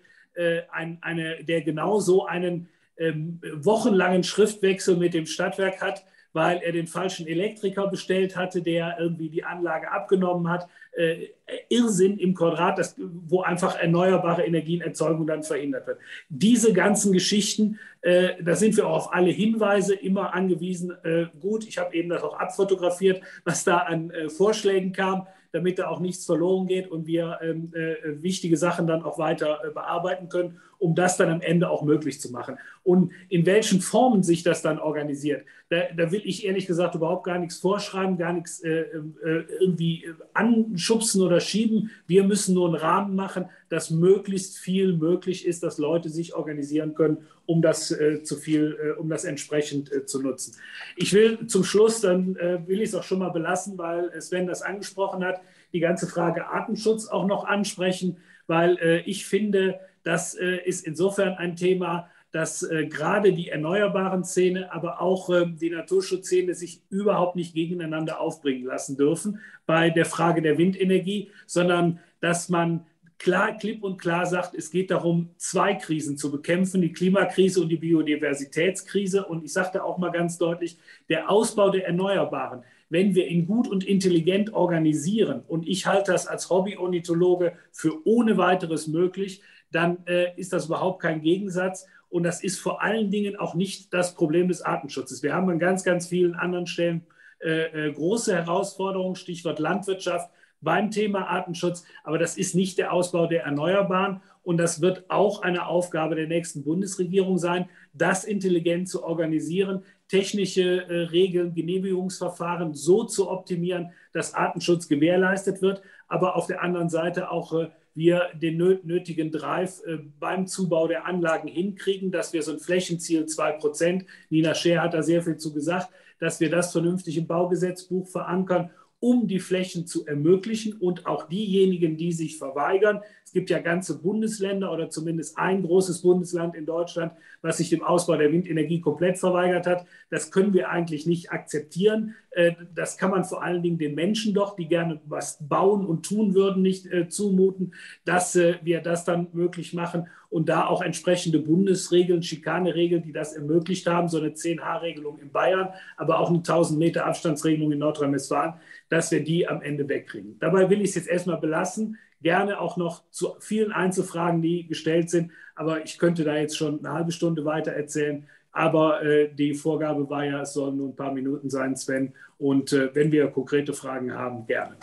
der genau so einen wochenlangen Schriftwechsel mit dem Stadtwerk hat, weil er den falschen Elektriker bestellt hatte, der irgendwie die Anlage abgenommen hat. Irrsinn im Quadrat, wo einfach erneuerbare Energienerzeugung dann verhindert wird. Diese ganzen Geschichten, da sind wir auch auf alle Hinweise immer angewiesen. Gut, ich habe eben das auch abfotografiert, was da an Vorschlägen kam, damit da auch nichts verloren geht und wir wichtige Sachen dann auch weiter bearbeiten können, um das dann am Ende auch möglich zu machen. Und in welchen Formen sich das dann organisiert, da will ich ehrlich gesagt überhaupt gar nichts vorschreiben, gar nichts irgendwie anschubsen oder schieben. Wir müssen nur einen Rahmen machen, dass möglichst viel möglich ist, dass Leute sich organisieren können, um das entsprechend zu nutzen. Ich will zum Schluss, dann will ich es auch schon mal belassen, weil Sven das angesprochen hat, die ganze Frage Artenschutz auch noch ansprechen, weil ich finde, das ist insofern ein Thema, dass gerade die erneuerbaren Szene, aber auch die Naturschutzszene sich überhaupt nicht gegeneinander aufbringen lassen dürfen bei der Frage der Windenergie, sondern dass man klipp und klar sagt, es geht darum, zwei Krisen zu bekämpfen, die Klimakrise und die Biodiversitätskrise. Und ich sagte auch mal ganz deutlich, der Ausbau der Erneuerbaren, wenn wir ihn gut und intelligent organisieren, und ich halte das als Hobby-Ornithologe für ohne weiteres möglich, dann ist das überhaupt kein Gegensatz. Und das ist vor allen Dingen auch nicht das Problem des Artenschutzes. Wir haben an ganz, ganz vielen anderen Stellen große Herausforderungen, Stichwort Landwirtschaft, beim Thema Artenschutz. Aber das ist nicht der Ausbau der Erneuerbaren. Und das wird auch eine Aufgabe der nächsten Bundesregierung sein, das intelligent zu organisieren, technische Regeln, Genehmigungsverfahren so zu optimieren, dass Artenschutz gewährleistet wird. Aber auf der anderen Seite auch wir den nötigen Drive beim Zubau der Anlagen hinkriegen, dass wir so ein Flächenziel 2%, Nina Scheer hat da sehr viel zu gesagt, dass wir das vernünftig im Baugesetzbuch verankern um die Flächen zu ermöglichen und auch diejenigen, die sich verweigern. Es gibt ja ganze Bundesländer oder zumindest ein großes Bundesland in Deutschland, was sich dem Ausbau der Windenergie komplett verweigert hat. Das können wir eigentlich nicht akzeptieren. Das kann man vor allen Dingen den Menschen doch, die gerne was bauen und tun würden, nicht zumuten, dass wir das dann möglich machen und da auch entsprechende Bundesregeln, Schikaneregeln, die das ermöglicht haben, so eine 10H-Regelung in Bayern, aber auch eine 1000 Meter Abstandsregelung in Nordrhein-Westfalen, dass wir die am Ende wegkriegen. Dabei will ich es jetzt erstmal belassen, gerne auch noch zu vielen Einzelfragen, die gestellt sind, aber ich könnte da jetzt schon eine halbe Stunde weiter erzählen. Aber die Vorgabe war ja, es sollen nur ein paar Minuten sein, Sven. Und wenn wir konkrete Fragen haben, gerne.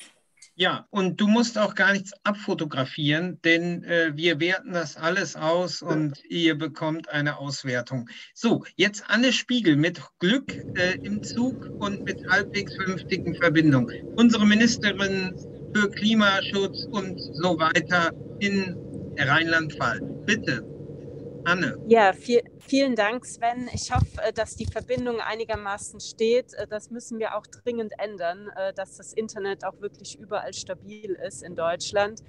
Ja, und du musst auch gar nichts abfotografieren, denn wir werten das alles aus und ihr bekommt eine Auswertung. So, jetzt Anne Spiegel mit Glück im Zug und mit halbwegs vernünftigen Verbindungen. Unsere Ministerin für Klimaschutz und so weiter in Rheinland-Pfalz. Bitte, Anne. Ja, vielen Dank, Sven. Ich hoffe, dass die Verbindung einigermaßen steht. Das müssen wir auch dringend ändern, dass das Internet auch wirklich überall stabil ist in Deutschland.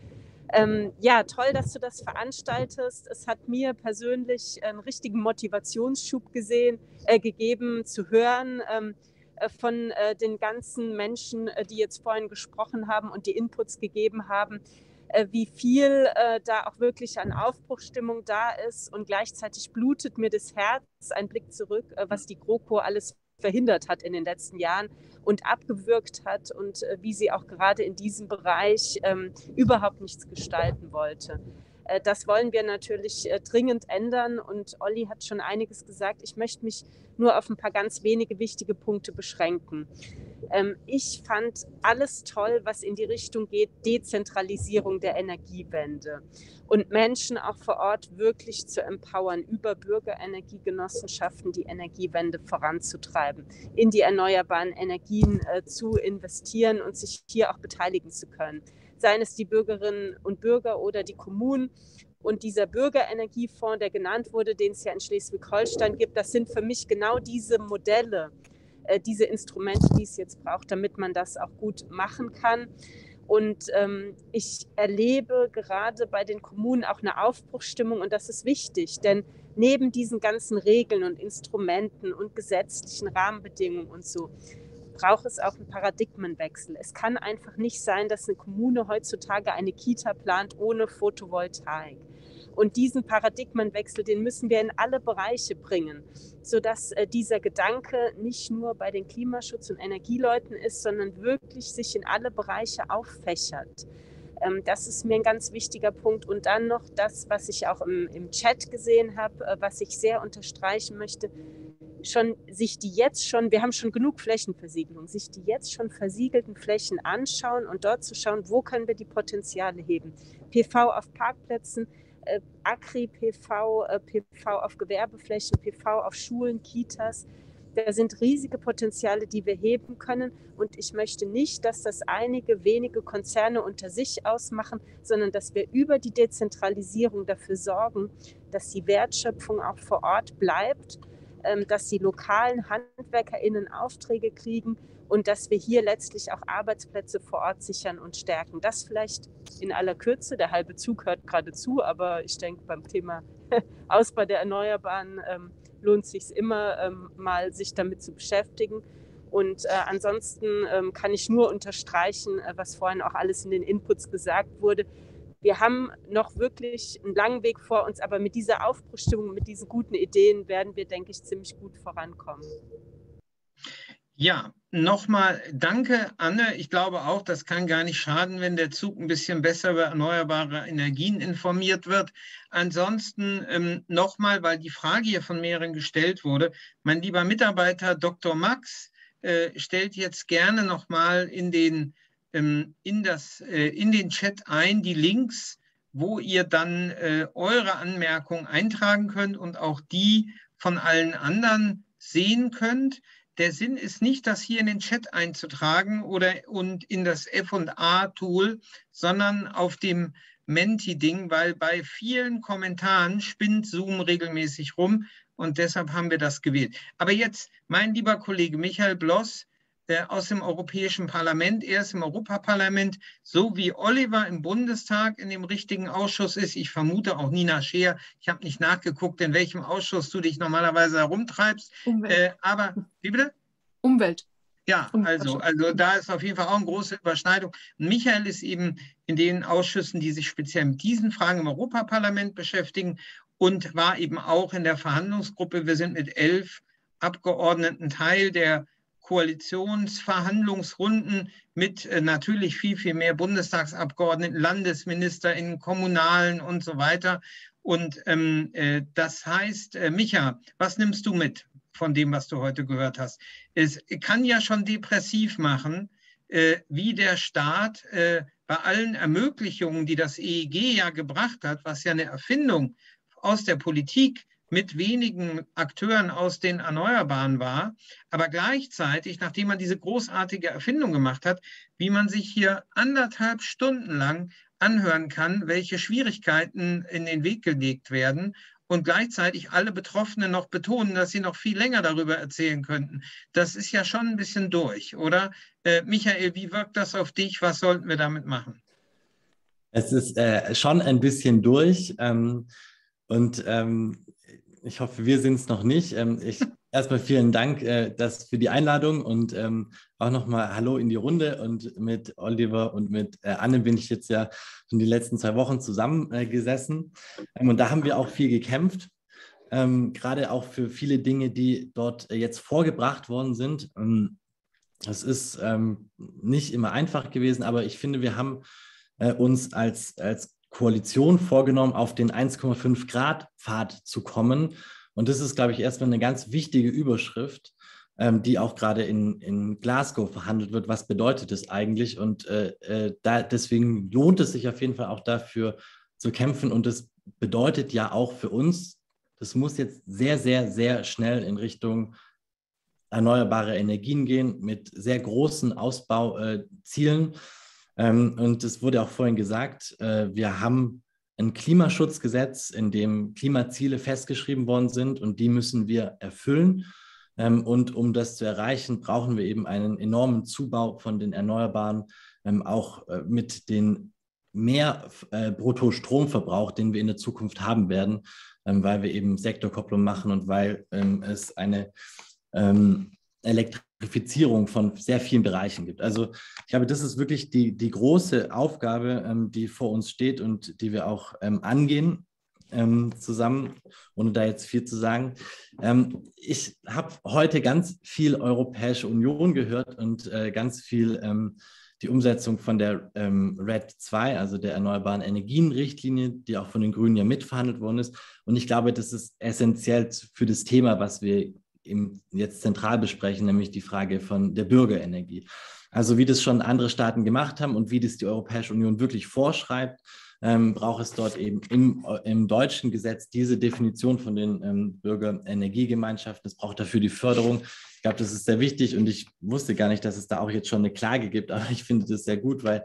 Ja, toll, dass du das veranstaltest. Es hat mir persönlich einen richtigen Motivationsschub gegeben, zu hören von den ganzen Menschen, die jetzt vorhin gesprochen haben und die Inputs gegeben haben, wie viel da auch wirklich an Aufbruchsstimmung da ist, und gleichzeitig blutet mir das Herz, ein Blick zurück, was die GroKo alles verhindert hat in den letzten Jahren und abgewürgt hat und wie sie auch gerade in diesem Bereich überhaupt nichts gestalten wollte. Das wollen wir natürlich dringend ändern, und Olli hat schon einiges gesagt. Ich möchte mich nur auf ein paar ganz wenige wichtige Punkte beschränken. Ich fand alles toll, was in die Richtung geht, Dezentralisierung der Energiewende und Menschen auch vor Ort wirklich zu empowern, über Bürgerenergiegenossenschaften die Energiewende voranzutreiben, in die erneuerbaren Energien zu investieren und sich hier auch beteiligen zu können. Seien es die Bürgerinnen und Bürger oder die Kommunen. Und dieser Bürgerenergiefonds, der genannt wurde, den es ja in Schleswig-Holstein gibt, das sind für mich genau diese Modelle, diese Instrumente, die es jetzt braucht, damit man das auch gut machen kann. Und ich erlebe gerade bei den Kommunen auch eine Aufbruchsstimmung, und das ist wichtig, denn neben diesen ganzen Regeln und Instrumenten und gesetzlichen Rahmenbedingungen und so, braucht es auch einen Paradigmenwechsel. Es kann einfach nicht sein, dass eine Kommune heutzutage eine Kita plant ohne Photovoltaik. Und diesen Paradigmenwechsel, den müssen wir in alle Bereiche bringen, sodass dieser Gedanke nicht nur bei den Klimaschutz- und Energieleuten ist, sondern wirklich sich in alle Bereiche auffächert. Das ist mir ein ganz wichtiger Punkt. Und dann noch das, was ich auch im Chat gesehen habe, was ich sehr unterstreichen möchte, wir haben schon genug Flächenversiegelung, sich die jetzt schon versiegelten Flächen anschauen und dort zu schauen, wo können wir die Potenziale heben. PV auf Parkplätzen, Agri-PV, PV auf Gewerbeflächen, PV auf Schulen, Kitas. Da sind riesige Potenziale, die wir heben können. Und ich möchte nicht, dass das einige wenige Konzerne unter sich ausmachen, sondern dass wir über die Dezentralisierung dafür sorgen, dass die Wertschöpfung auch vor Ort bleibt, dass die lokalen HandwerkerInnen Aufträge kriegen und dass wir hier letztlich auch Arbeitsplätze vor Ort sichern und stärken. Das vielleicht in aller Kürze. Der halbe Zug hört gerade zu, aber ich denke, beim Thema Ausbau der Erneuerbaren lohnt es sich immer, mal sich damit zu beschäftigen. Und ansonsten kann ich nur unterstreichen, was vorhin auch alles in den Inputs gesagt wurde. Wir haben noch wirklich einen langen Weg vor uns, aber mit dieser Aufbruchsstimmung, mit diesen guten Ideen werden wir, denke ich, ziemlich gut vorankommen. Ja, nochmal danke, Anne. Ich glaube auch, das kann gar nicht schaden, wenn der Zug ein bisschen besser über erneuerbare Energien informiert wird. Ansonsten nochmal, weil die Frage hier von mehreren gestellt wurde, mein lieber Mitarbeiter Dr. Max stellt jetzt gerne nochmal in den Chat ein, die Links, wo ihr dann eure Anmerkungen eintragen könnt und auch die von allen anderen sehen könnt. Der Sinn ist nicht, das hier in den Chat einzutragen und in das F&A-Tool, sondern auf dem Menti-Ding, weil bei vielen Kommentaren spinnt Zoom regelmäßig rum und deshalb haben wir das gewählt. Aber jetzt, mein lieber Kollege Michael Bloss, aus dem Europäischen Parlament. Er ist im Europaparlament, so wie Oliver im Bundestag in dem richtigen Ausschuss ist. Ich vermute auch Nina Scheer. Ich habe nicht nachgeguckt, in welchem Ausschuss du dich normalerweise herumtreibst. Aber, wie bitte? Umwelt. Ja, also da ist auf jeden Fall auch eine große Überschneidung. Michael ist eben in den Ausschüssen, die sich speziell mit diesen Fragen im Europaparlament beschäftigen und war eben auch in der Verhandlungsgruppe. Wir sind mit 11 Abgeordneten Teil der Koalitionsverhandlungsrunden mit natürlich viel, viel mehr Bundestagsabgeordneten, LandesministerInnen, Kommunalen und so weiter. Und das heißt, Micha, was nimmst du mit von dem, was du heute gehört hast? Es kann ja schon depressiv machen, wie der Staat bei allen Ermöglichungen, die das EEG ja gebracht hat, was ja eine Erfindung aus der Politik mit wenigen Akteuren aus den Erneuerbaren war, aber gleichzeitig, nachdem man diese großartige Erfindung gemacht hat, wie man sich hier 1,5 Stunden lang anhören kann, welche Schwierigkeiten in den Weg gelegt werden und gleichzeitig alle Betroffenen noch betonen, dass sie noch viel länger darüber erzählen könnten. Das ist ja schon ein bisschen durch, oder? Michael, wie wirkt das auf dich? Was sollten wir damit machen? Es ist schon ein bisschen durch ich hoffe, wir sind es noch nicht. Erstmal vielen Dank für die Einladung und auch nochmal Hallo in die Runde. Und mit Oliver und mit Anne bin ich jetzt ja schon die letzten 2 Wochen zusammengesessen. Und da haben wir auch viel gekämpft, gerade auch für viele Dinge, die dort jetzt vorgebracht worden sind. Das ist nicht immer einfach gewesen, aber ich finde, wir haben uns als Koalition vorgenommen, auf den 1,5 Grad Pfad zu kommen. Und das ist, glaube ich, erstmal eine ganz wichtige Überschrift, die auch gerade in Glasgow verhandelt wird. Was bedeutet das eigentlich? Und deswegen lohnt es sich auf jeden Fall auch dafür zu kämpfen. Und das bedeutet ja auch für uns, das muss jetzt sehr, sehr, sehr schnell in Richtung erneuerbare Energien gehen mit sehr großen Ausbauzielen. Und es wurde auch vorhin gesagt, wir haben ein Klimaschutzgesetz, in dem Klimaziele festgeschrieben worden sind und die müssen wir erfüllen. Und um das zu erreichen, brauchen wir eben einen enormen Zubau von den Erneuerbaren, auch mit dem mehr Bruttostromverbrauch, den wir in der Zukunft haben werden, weil wir eben Sektorkopplung machen und weil es eine Elektrifizierung von sehr vielen Bereichen gibt. Also ich glaube, das ist wirklich die große Aufgabe, die vor uns steht und die wir auch angehen zusammen, ohne da jetzt viel zu sagen. Ich habe heute ganz viel Europäische Union gehört und ganz viel die Umsetzung von der RED II, also der Erneuerbaren Energien-Richtlinie, die auch von den Grünen ja mitverhandelt worden ist. Und ich glaube, das ist essentiell für das Thema, was wir jetzt zentral besprechen, nämlich die Frage von der Bürgerenergie. Also wie das schon andere Staaten gemacht haben und wie das die Europäische Union wirklich vorschreibt, braucht es dort eben im deutschen Gesetz diese Definition von den Bürgerenergiegemeinschaften. Es braucht dafür die Förderung. Ich glaube, das ist sehr wichtig und ich wusste gar nicht, dass es da auch jetzt schon eine Klage gibt, aber ich finde das sehr gut, weil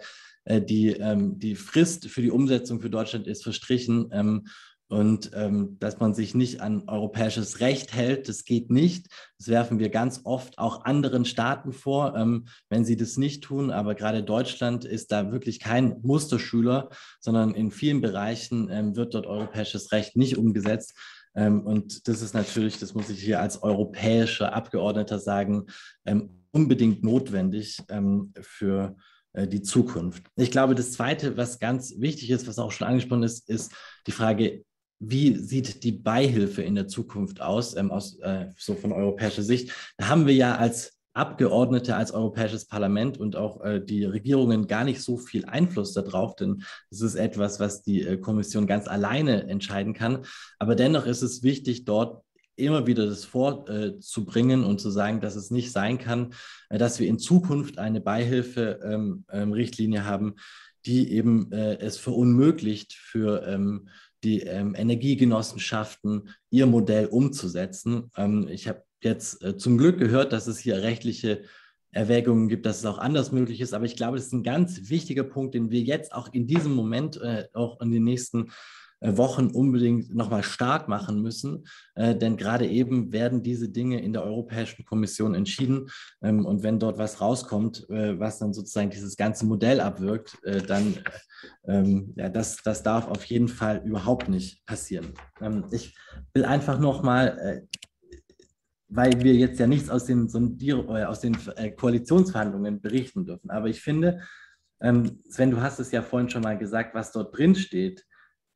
die Frist für die Umsetzung für Deutschland ist verstrichen. Und dass man sich nicht an europäisches Recht hält, das geht nicht. Das werfen wir ganz oft auch anderen Staaten vor, wenn sie das nicht tun. Aber gerade Deutschland ist da wirklich kein Musterschüler, sondern in vielen Bereichen wird dort europäisches Recht nicht umgesetzt. Und das ist natürlich, das muss ich hier als europäischer Abgeordneter sagen, unbedingt notwendig für die Zukunft. Ich glaube, das Zweite, was ganz wichtig ist, was auch schon angesprochen ist, ist die Frage, wie sieht die Beihilfe in der Zukunft aus, so von europäischer Sicht? Da haben wir ja als Abgeordnete, als Europäisches Parlament und auch die Regierungen gar nicht so viel Einfluss darauf, denn das ist etwas, was die Kommission ganz alleine entscheiden kann. Aber dennoch ist es wichtig, dort immer wieder das vorzubringen und zu sagen, dass es nicht sein kann, dass wir in Zukunft eine Beihilfe-Richtlinie haben, die eben es verunmöglicht für die Energiegenossenschaften, ihr Modell umzusetzen. Ich habe jetzt zum Glück gehört, dass es hier rechtliche Erwägungen gibt, dass es auch anders möglich ist. Aber ich glaube, das ist ein ganz wichtiger Punkt, den wir jetzt auch in diesem Moment, auch in den nächsten Wochen unbedingt nochmal stark machen müssen, denn gerade eben werden diese Dinge in der Europäischen Kommission entschieden und wenn dort was rauskommt, was dann sozusagen dieses ganze Modell abwirkt, dann ja, das darf auf jeden Fall überhaupt nicht passieren. Ich will einfach nochmal, weil wir jetzt ja nichts aus den Koalitionsverhandlungen berichten dürfen, aber ich finde, Sven, du hast es ja vorhin schon mal gesagt, was dort drin steht,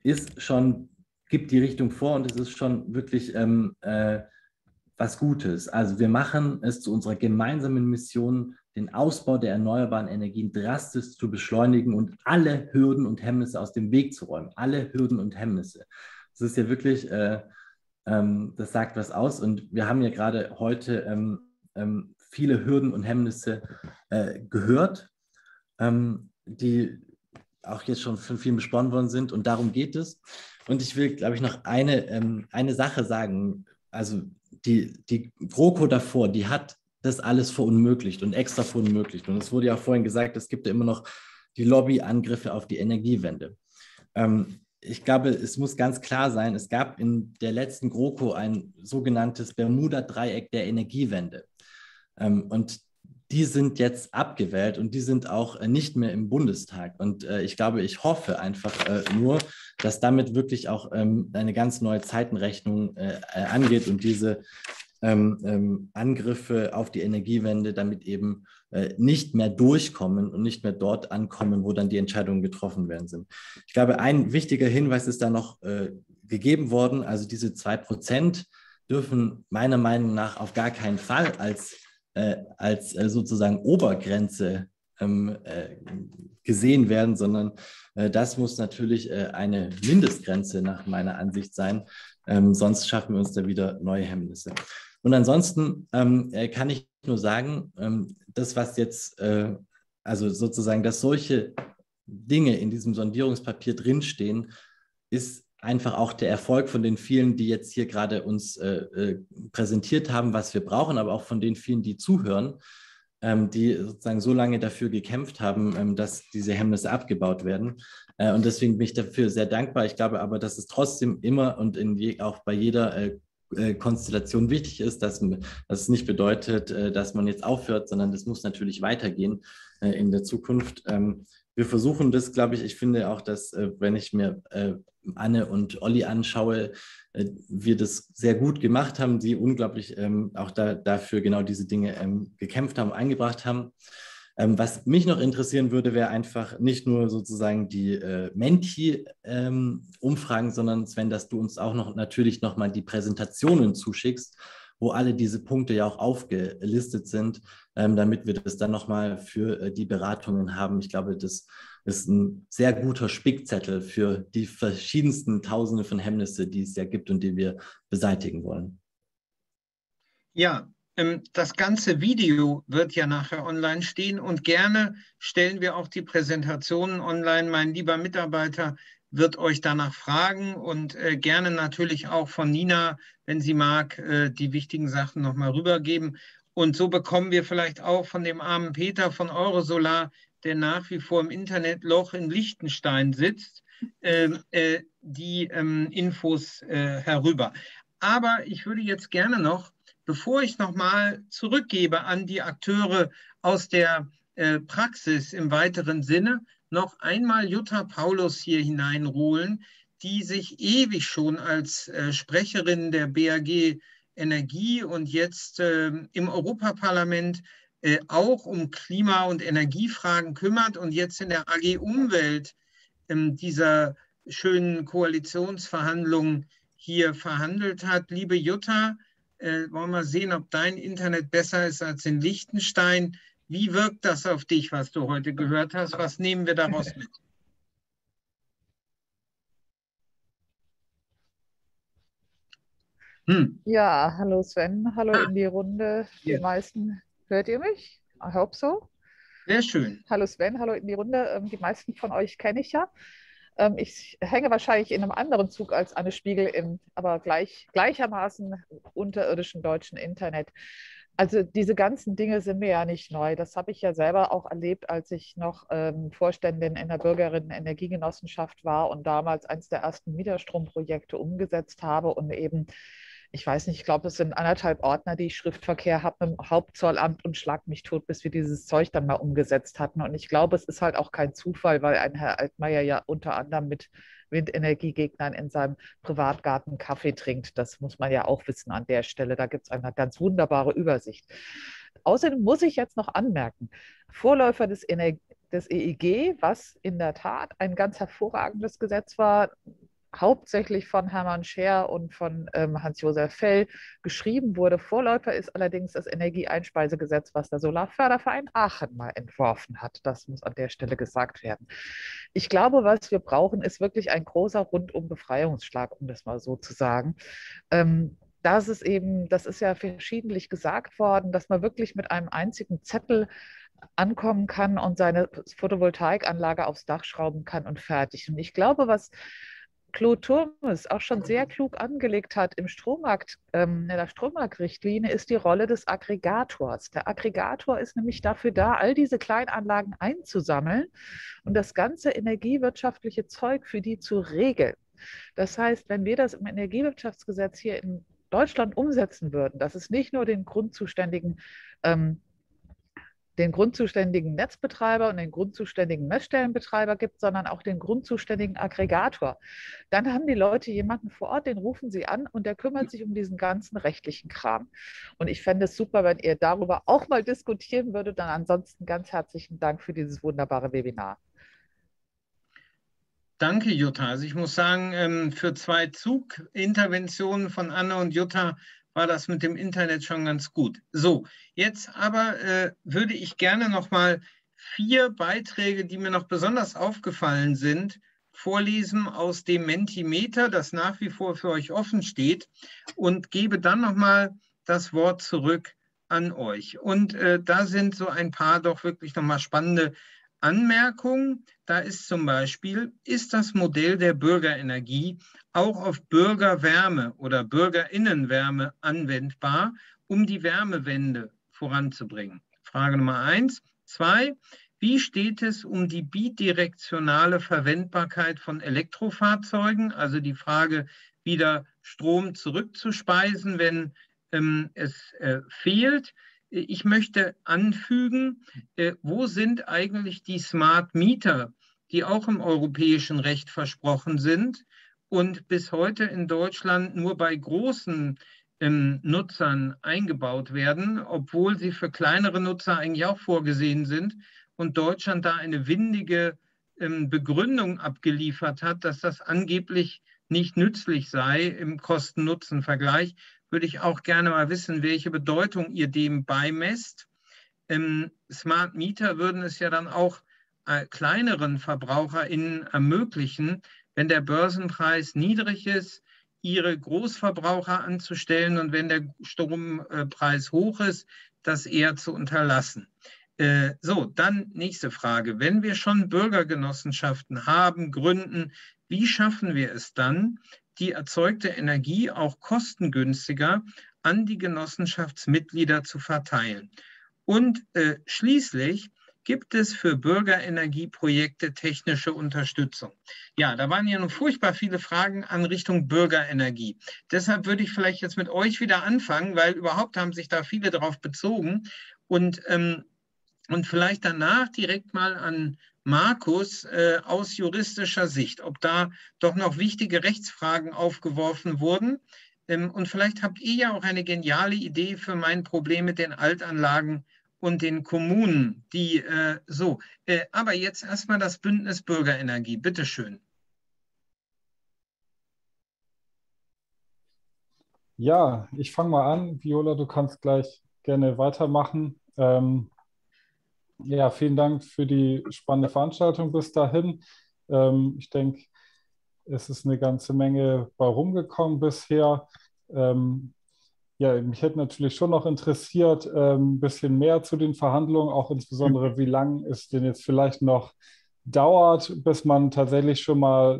gibt die Richtung vor und es ist schon wirklich was Gutes. Also wir machen es zu unserer gemeinsamen Mission, den Ausbau der erneuerbaren Energien drastisch zu beschleunigen und alle Hürden und Hemmnisse aus dem Weg zu räumen. Alle Hürden und Hemmnisse. Das ist ja wirklich, das sagt was aus und wir haben ja gerade heute viele Hürden und Hemmnisse gehört, die auch jetzt schon von vielen besprochen worden sind und darum geht es. Und ich will, glaube ich, noch eine Sache sagen. Also die GroKo davor, die hat das alles verunmöglicht und extra verunmöglicht. Und es wurde ja auch vorhin gesagt, es gibt ja immer noch die Lobbyangriffe auf die Energiewende. Ich glaube, es muss ganz klar sein, es gab in der letzten GroKo ein sogenanntes Bermuda-Dreieck der Energiewende. Und die sind jetzt abgewählt und die sind auch nicht mehr im Bundestag. Und ich glaube, ich hoffe einfach nur, dass damit wirklich auch eine ganz neue Zeitenrechnung angeht und diese Angriffe auf die Energiewende damit eben nicht mehr durchkommen und nicht mehr dort ankommen, wo dann die Entscheidungen getroffen werden sind. Ich glaube, ein wichtiger Hinweis ist da noch gegeben worden. Also diese 2% dürfen meiner Meinung nach auf gar keinen Fall als sozusagen Obergrenze gesehen werden, sondern das muss natürlich eine Mindestgrenze nach meiner Ansicht sein. Sonst schaffen wir uns da wieder neue Hemmnisse. Und ansonsten kann ich nur sagen, das, was jetzt, also sozusagen, dass solche Dinge in diesem Sondierungspapier drinstehen, ist einfach auch der Erfolg von den vielen, die jetzt hier gerade uns präsentiert haben, was wir brauchen, aber auch von den vielen, die zuhören, die sozusagen so lange dafür gekämpft haben, dass diese Hemmnisse abgebaut werden. Und deswegen bin ich dafür sehr dankbar. Ich glaube aber, dass es trotzdem immer und auch bei jeder Konstellation wichtig ist, dass es nicht bedeutet, dass man jetzt aufhört, sondern das muss natürlich weitergehen in der Zukunft. Wir versuchen das, glaube ich, finde auch, dass, wenn ich mir Anne und Olli anschaue, wir das sehr gut gemacht haben, die unglaublich auch dafür genau diese Dinge gekämpft haben, eingebracht haben. Was mich noch interessieren würde, wäre einfach nicht nur sozusagen die Menti-Umfragen, sondern Sven, dass du uns auch natürlich noch mal die Präsentationen zuschickst, wo alle diese Punkte ja auch aufgelistet sind, damit wir das dann nochmal für die Beratungen haben. Ich glaube, das ist ein sehr guter Spickzettel für die verschiedensten Tausende von Hemmnisse, die es ja gibt und die wir beseitigen wollen. Ja, das ganze Video wird ja nachher online stehen und gerne stellen wir auch die Präsentationen online. Mein lieber Mitarbeiter wird euch danach fragen und gerne natürlich auch von Nina, wenn sie mag, die wichtigen Sachen nochmal rübergeben. Und so bekommen wir vielleicht auch von dem armen Peter von Eurosolar, der nach wie vor im Internetloch in Liechtenstein sitzt, die Infos herüber. Aber ich würde jetzt gerne noch, bevor ich nochmal zurückgebe an die Akteure aus der Praxis im weiteren Sinne, noch einmal Jutta Paulus hier hineinholen, die sich ewig schon als Sprecherin der BAG Energie und jetzt im Europaparlament auch um Klima- und Energiefragen kümmert und jetzt in der AG Umwelt dieser schönen Koalitionsverhandlungen hier verhandelt hat. Liebe Jutta, wollen wir sehen, ob dein Internet besser ist als in Liechtenstein. Wie wirkt das auf dich, was du heute gehört hast? Was nehmen wir daraus mit? Ja, hallo Sven, hallo in die Runde. Die meisten, hört ihr mich? I hope so. Sehr schön. Hallo Sven, hallo in die Runde. Die meisten von euch kenne ich ja. Ich hänge wahrscheinlich in einem anderen Zug als Anne Spiegel, aber gleichermaßen unterirdischen deutschen Internet. Also diese ganzen Dinge sind mir ja nicht neu. Das habe ich ja selber auch erlebt, als ich noch Vorständin in der Bürgerinnen-Energiegenossenschaft war und damals eines der ersten Mieterstromprojekte umgesetzt habe und eben, ich weiß nicht, ich glaube, es sind 1,5 Ordner, die ich Schriftverkehr habe mit dem Hauptzollamt und schlag mich tot, bis wir dieses Zeug dann mal umgesetzt hatten. Und ich glaube, es ist halt auch kein Zufall, weil ein Herr Altmaier ja unter anderem mit Windenergiegegnern in seinem Privatgarten Kaffee trinkt. Das muss man ja auch wissen an der Stelle. Da gibt es eine ganz wunderbare Übersicht. Außerdem muss ich jetzt noch anmerken, Vorläufer des EEG, was in der Tat ein ganz hervorragendes Gesetz war, hauptsächlich von Hermann Scher und von Hans-Josef Fell geschrieben wurde. Vorläufer ist allerdings das Energieeinspeisegesetz, was der Solarförderverein Aachen mal entworfen hat. Das muss an der Stelle gesagt werden. Ich glaube, was wir brauchen, ist wirklich ein großer Rundum-Befreiungsschlag, um das mal so zu sagen. Das ist ja verschiedentlich gesagt worden, dass man wirklich mit einem einzigen Zettel ankommen kann und seine Photovoltaikanlage aufs Dach schrauben kann und fertig. Und ich glaube, was Claude Turmes auch schon sehr klug angelegt hat im Strommarkt, in der Strommarktrichtlinie, ist die Rolle des Aggregators. Der Aggregator ist nämlich dafür da, all diese Kleinanlagen einzusammeln und das ganze energiewirtschaftliche Zeug für die zu regeln. Das heißt, wenn wir das im Energiewirtschaftsgesetz hier in Deutschland umsetzen würden, dass es nicht nur den grundzuständigen Netzbetreiber und den grundzuständigen Messstellenbetreiber gibt, sondern auch den grundzuständigen Aggregator. Dann haben die Leute jemanden vor Ort, den rufen sie an und der kümmert sich um diesen ganzen rechtlichen Kram. Und ich fände es super, wenn ihr darüber auch mal diskutieren würdet. Dann ansonsten ganz herzlichen Dank für dieses wunderbare Webinar. Danke, Jutta. Also ich muss sagen, für 2 Zuginterventionen von Anne und Jutta war das mit dem Internet schon ganz gut. So, jetzt aber würde ich gerne noch mal 4 Beiträge, die mir noch besonders aufgefallen sind, vorlesen aus dem Mentimeter, das nach wie vor für euch offen steht, und gebe dann noch mal das Wort zurück an euch. Und da sind so ein paar doch wirklich noch mal spannende Anmerkung, da ist zum Beispiel, ist das Modell der Bürgerenergie auch auf Bürgerwärme oder Bürgerinnenwärme anwendbar, um die Wärmewende voranzubringen? Frage Nummer 1. 2. Wie steht es um die bidirektionale Verwendbarkeit von Elektrofahrzeugen, also die Frage, wieder Strom zurückzuspeisen, wenn es fehlt? Ich möchte anfügen, wo sind eigentlich die Smart Meter, die auch im europäischen Recht versprochen sind und bis heute in Deutschland nur bei großen Nutzern eingebaut werden, obwohl sie für kleinere Nutzer eigentlich auch vorgesehen sind und Deutschland da eine windige Begründung abgeliefert hat, dass das angeblich nicht nützlich sei im Kosten-Nutzen-Vergleich. Würde ich auch gerne mal wissen, welche Bedeutung ihr dem beimesst. Smart Meter würden es ja dann auch kleineren VerbraucherInnen ermöglichen, wenn der Börsenpreis niedrig ist, ihre Großverbraucher anzustellen und wenn der Strompreis hoch ist, das eher zu unterlassen. So, dann nächste Frage. Wenn wir schon Bürgergenossenschaften haben, gründen, wie schaffen wir es dann, die erzeugte Energie auch kostengünstiger an die Genossenschaftsmitglieder zu verteilen? Und schließlich, gibt es für Bürgerenergieprojekte technische Unterstützung? Ja, da waren ja nun furchtbar viele Fragen an Richtung Bürgerenergie. Deshalb würde ich vielleicht jetzt mit euch wieder anfangen, weil überhaupt haben sich da viele darauf bezogen. Und vielleicht danach direkt mal an Markus aus juristischer Sicht, ob da doch noch wichtige Rechtsfragen aufgeworfen wurden. Und vielleicht habt ihr ja auch eine geniale Idee für mein Problem mit den Altanlagen und den Kommunen, die aber jetzt erstmal das Bündnis Bürgerenergie. Bitte schön. Ja, ich fange mal an. Viola, du kannst gleich gerne weitermachen. Ja, vielen Dank für die spannende Veranstaltung bis dahin. Ich denke, es ist eine ganze Menge bei rumgekommen bisher. Ja, mich hätte natürlich schon noch interessiert, ein bisschen mehr zu den Verhandlungen, auch insbesondere, wie lange es denn jetzt vielleicht noch dauert, bis man tatsächlich schon mal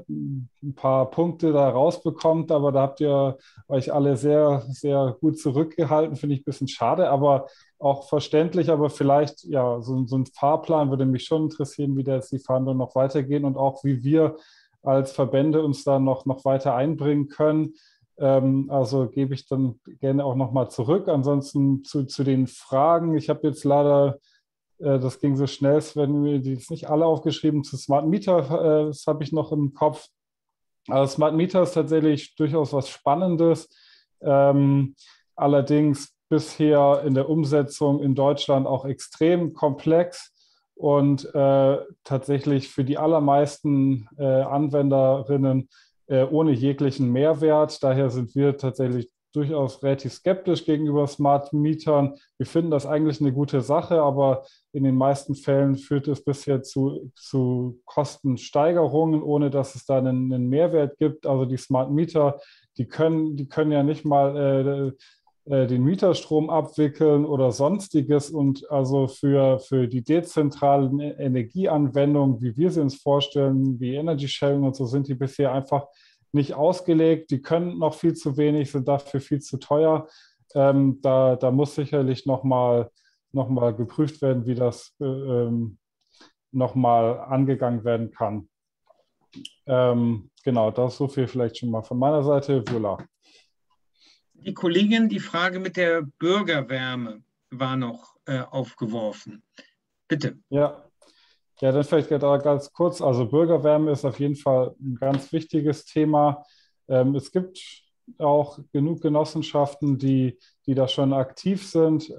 ein paar Punkte da rausbekommt, aber da habt ihr euch alle sehr, sehr gut zurückgehalten, finde ich ein bisschen schade, aber auch verständlich, aber vielleicht, ja, so ein Fahrplan würde mich schon interessieren, wie da jetzt die Verhandlungen noch weitergehen und auch wie wir als Verbände uns da noch weiter einbringen können. Also gebe ich dann gerne auch nochmal zurück. Ansonsten zu den Fragen. Ich habe jetzt leider, das ging so schnell, wenn wir die jetzt nicht alle aufgeschrieben, zu Smart Meter, das habe ich noch im Kopf. Also Smart Meter ist tatsächlich durchaus was Spannendes. Allerdings bisher in der Umsetzung in Deutschland auch extrem komplex und tatsächlich für die allermeisten Anwenderinnen ohne jeglichen Mehrwert. Daher sind wir tatsächlich durchaus relativ skeptisch gegenüber Smart Mietern. Wir finden das eigentlich eine gute Sache, aber in den meisten Fällen führt es bisher zu Kostensteigerungen, ohne dass es da einen Mehrwert gibt. Also die Smart Mieter, die können ja nicht mal den Mieterstrom abwickeln oder sonstiges. Und also für die dezentralen Energieanwendungen, wie wir sie uns vorstellen, wie Energy Sharing und so, sind die bisher einfach nicht ausgelegt. Die können noch viel zu wenig, sind dafür viel zu teuer. Da muss sicherlich noch mal geprüft werden, wie das noch mal angegangen werden kann. Genau, das so viel vielleicht schon mal von meiner Seite. Viola. Die Kollegin, die Frage mit der Bürgerwärme war noch aufgeworfen. Bitte. Ja, dann vielleicht ganz kurz. Also Bürgerwärme ist auf jeden Fall ein ganz wichtiges Thema. Es gibt auch genug Genossenschaften, die da schon aktiv sind.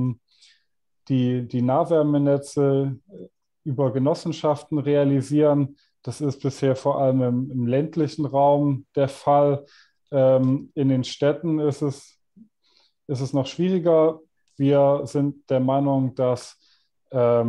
Die Nahwärmenetze über Genossenschaften realisieren. Das ist bisher vor allem im ländlichen Raum der Fall. In den Städten ist es noch schwieriger. Wir sind der Meinung, dass da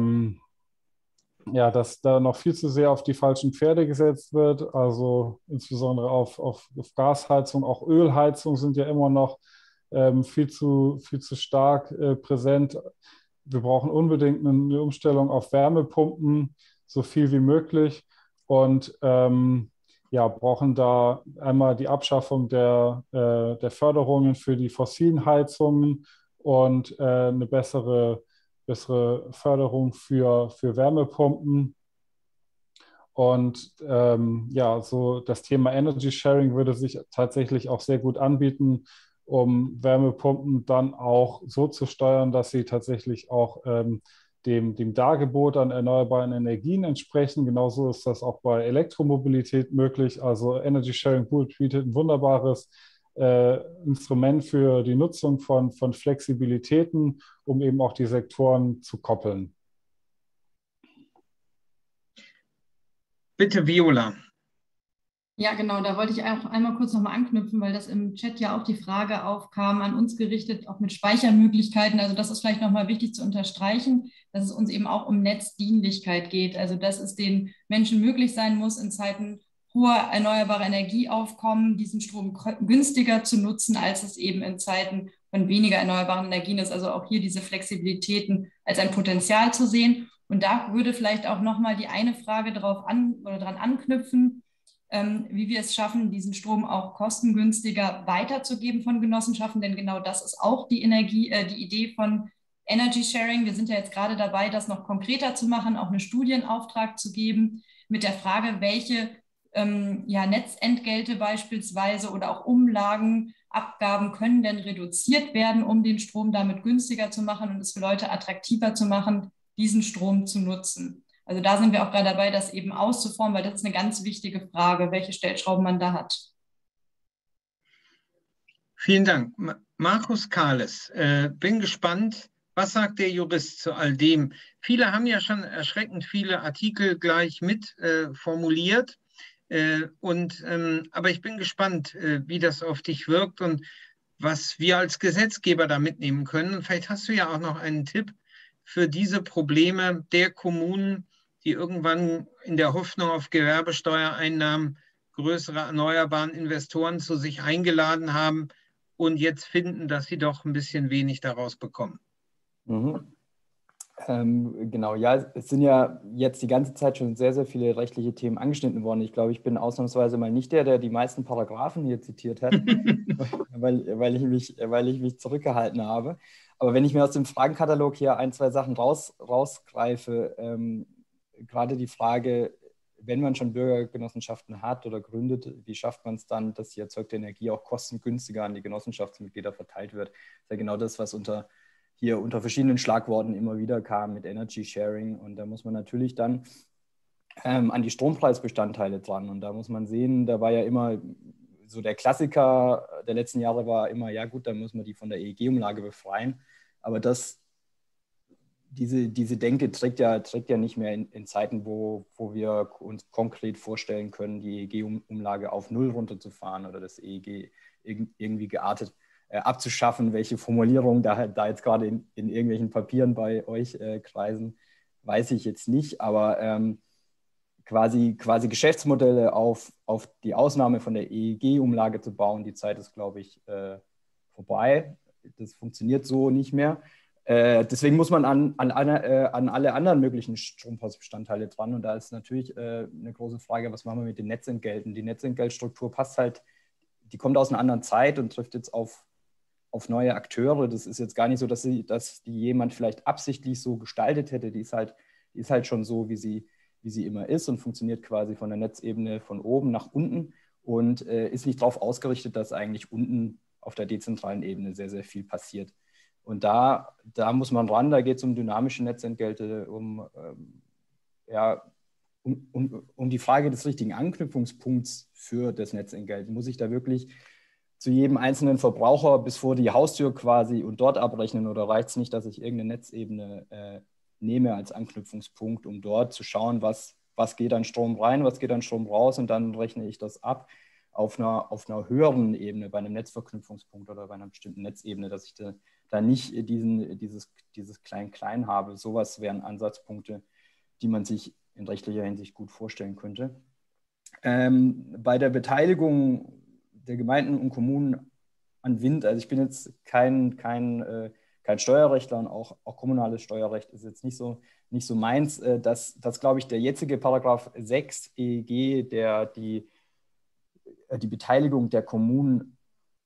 noch viel zu sehr auf die falschen Pferde gesetzt wird. Also insbesondere auf Gasheizung, auch Ölheizung sind ja immer noch viel zu stark präsent. Wir brauchen unbedingt eine Umstellung auf Wärmepumpen, so viel wie möglich. Und brauchen da einmal die Abschaffung der Förderungen für die fossilen Heizungen und eine bessere Förderung für Wärmepumpen. Und so das Thema Energy Sharing würde sich tatsächlich auch sehr gut anbieten, um Wärmepumpen dann auch so zu steuern, dass sie tatsächlich auch dem Dargebot an erneuerbaren Energien entsprechen. Genauso ist das auch bei Elektromobilität möglich. Also Energy Sharing Pool bietet ein wunderbares Instrument für die Nutzung von Flexibilitäten, um eben auch die Sektoren zu koppeln. Bitte, Viola. Ja, genau, da wollte ich auch einmal kurz nochmal anknüpfen, weil das im Chat ja auch die Frage aufkam, an uns gerichtet, auch mit Speichermöglichkeiten. Also das ist vielleicht nochmal wichtig zu unterstreichen, dass es uns eben auch um Netzdienlichkeit geht. Also dass es den Menschen möglich sein muss, in Zeiten hoher erneuerbarer Energieaufkommen diesen Strom günstiger zu nutzen, als es eben in Zeiten von weniger erneuerbaren Energien ist. Also auch hier diese Flexibilitäten als ein Potenzial zu sehen. Und da würde vielleicht auch nochmal die eine Frage dran anknüpfen, wie wir es schaffen, diesen Strom auch kostengünstiger weiterzugeben von Genossenschaften, denn genau das ist auch die Idee von Energy Sharing. Wir sind ja jetzt gerade dabei, das noch konkreter zu machen, auch einen Studienauftrag zu geben mit der Frage, welche Netzentgelte beispielsweise oder auch Umlagen, Abgaben können denn reduziert werden, um den Strom damit günstiger zu machen und es für Leute attraktiver zu machen, diesen Strom zu nutzen. Also da sind wir auch gerade dabei, das eben auszuformen, weil das ist eine ganz wichtige Frage, welche Stellschrauben man da hat. Vielen Dank. Markus Kahles, bin gespannt, was sagt der Jurist zu all dem? Viele haben ja schon erschreckend viele Artikel gleich mit formuliert, aber ich bin gespannt, wie das auf dich wirkt und was wir als Gesetzgeber da mitnehmen können. Und vielleicht hast du ja auch noch einen Tipp für diese Probleme der Kommunen, die irgendwann in der Hoffnung auf Gewerbesteuereinnahmen größere erneuerbaren Investoren zu sich eingeladen haben und jetzt finden, dass sie doch ein bisschen wenig daraus bekommen. Genau, ja, es sind ja jetzt die ganze Zeit schon sehr, sehr viele rechtliche Themen angeschnitten worden. Ich glaube, ich bin ausnahmsweise mal nicht der die meisten Paragraphen hier zitiert hat, weil ich mich zurückgehalten habe. Aber wenn ich mir aus dem Fragenkatalog hier ein, zwei Sachen rausgreife, gerade die Frage, wenn man schon Bürgergenossenschaften hat oder gründet, wie schafft man es dann, dass die erzeugte Energie auch kostengünstiger an die Genossenschaftsmitglieder verteilt wird? Das ist ja genau das, was unter verschiedenen Schlagworten immer wieder kam mit Energy Sharing. Und da muss man natürlich dann an die Strompreisbestandteile dran. Und da muss man sehen, da war ja immer so der Klassiker der letzten Jahre war immer, ja gut, dann muss man die von der EEG-Umlage befreien. Aber diese Denke trägt ja nicht mehr in Zeiten, wo wir uns konkret vorstellen können, die EEG-Umlage auf Null runterzufahren oder das EEG irgendwie geartet abzuschaffen. Welche Formulierungen da jetzt gerade in irgendwelchen Papieren bei euch kreisen, weiß ich jetzt nicht. Aber quasi Geschäftsmodelle auf die Ausnahme von der EEG-Umlage zu bauen, die Zeit ist, glaube ich, vorbei. Das funktioniert so nicht mehr. Deswegen muss man an alle anderen möglichen Strompreisbestandteile dran. Und da ist natürlich eine große Frage, was machen wir mit den Netzentgelten? Die Netzentgeltstruktur passt halt, die kommt aus einer anderen Zeit und trifft jetzt auf neue Akteure. Das ist jetzt gar nicht so, dass die jemand vielleicht absichtlich so gestaltet hätte. Die ist halt schon so, wie sie immer ist und funktioniert quasi von der Netzebene von oben nach unten und ist nicht darauf ausgerichtet, dass eigentlich unten auf der dezentralen Ebene sehr, sehr viel passiert. Und da muss man ran, da geht es um dynamische Netzentgelte, um die Frage des richtigen Anknüpfungspunkts für das Netzentgelt. Muss ich da wirklich zu jedem einzelnen Verbraucher bis vor die Haustür quasi und dort abrechnen oder reicht es nicht, dass ich irgendeine Netzebene nehme als Anknüpfungspunkt, um dort zu schauen, was geht an Strom rein, was geht an Strom raus und dann rechne ich das ab auf einer höheren Ebene, bei einem Netzverknüpfungspunkt oder bei einer bestimmten Netzebene, dass ich da nicht dieses Klein-Klein habe. Sowas wären Ansatzpunkte, die man sich in rechtlicher Hinsicht gut vorstellen könnte. Bei der Beteiligung der Gemeinden und Kommunen an Wind, also ich bin jetzt kein Steuerrechtler und auch kommunales Steuerrecht ist jetzt nicht so meins, dass glaube ich, der jetzige Paragraph 6 EEG, der die Beteiligung der Kommunen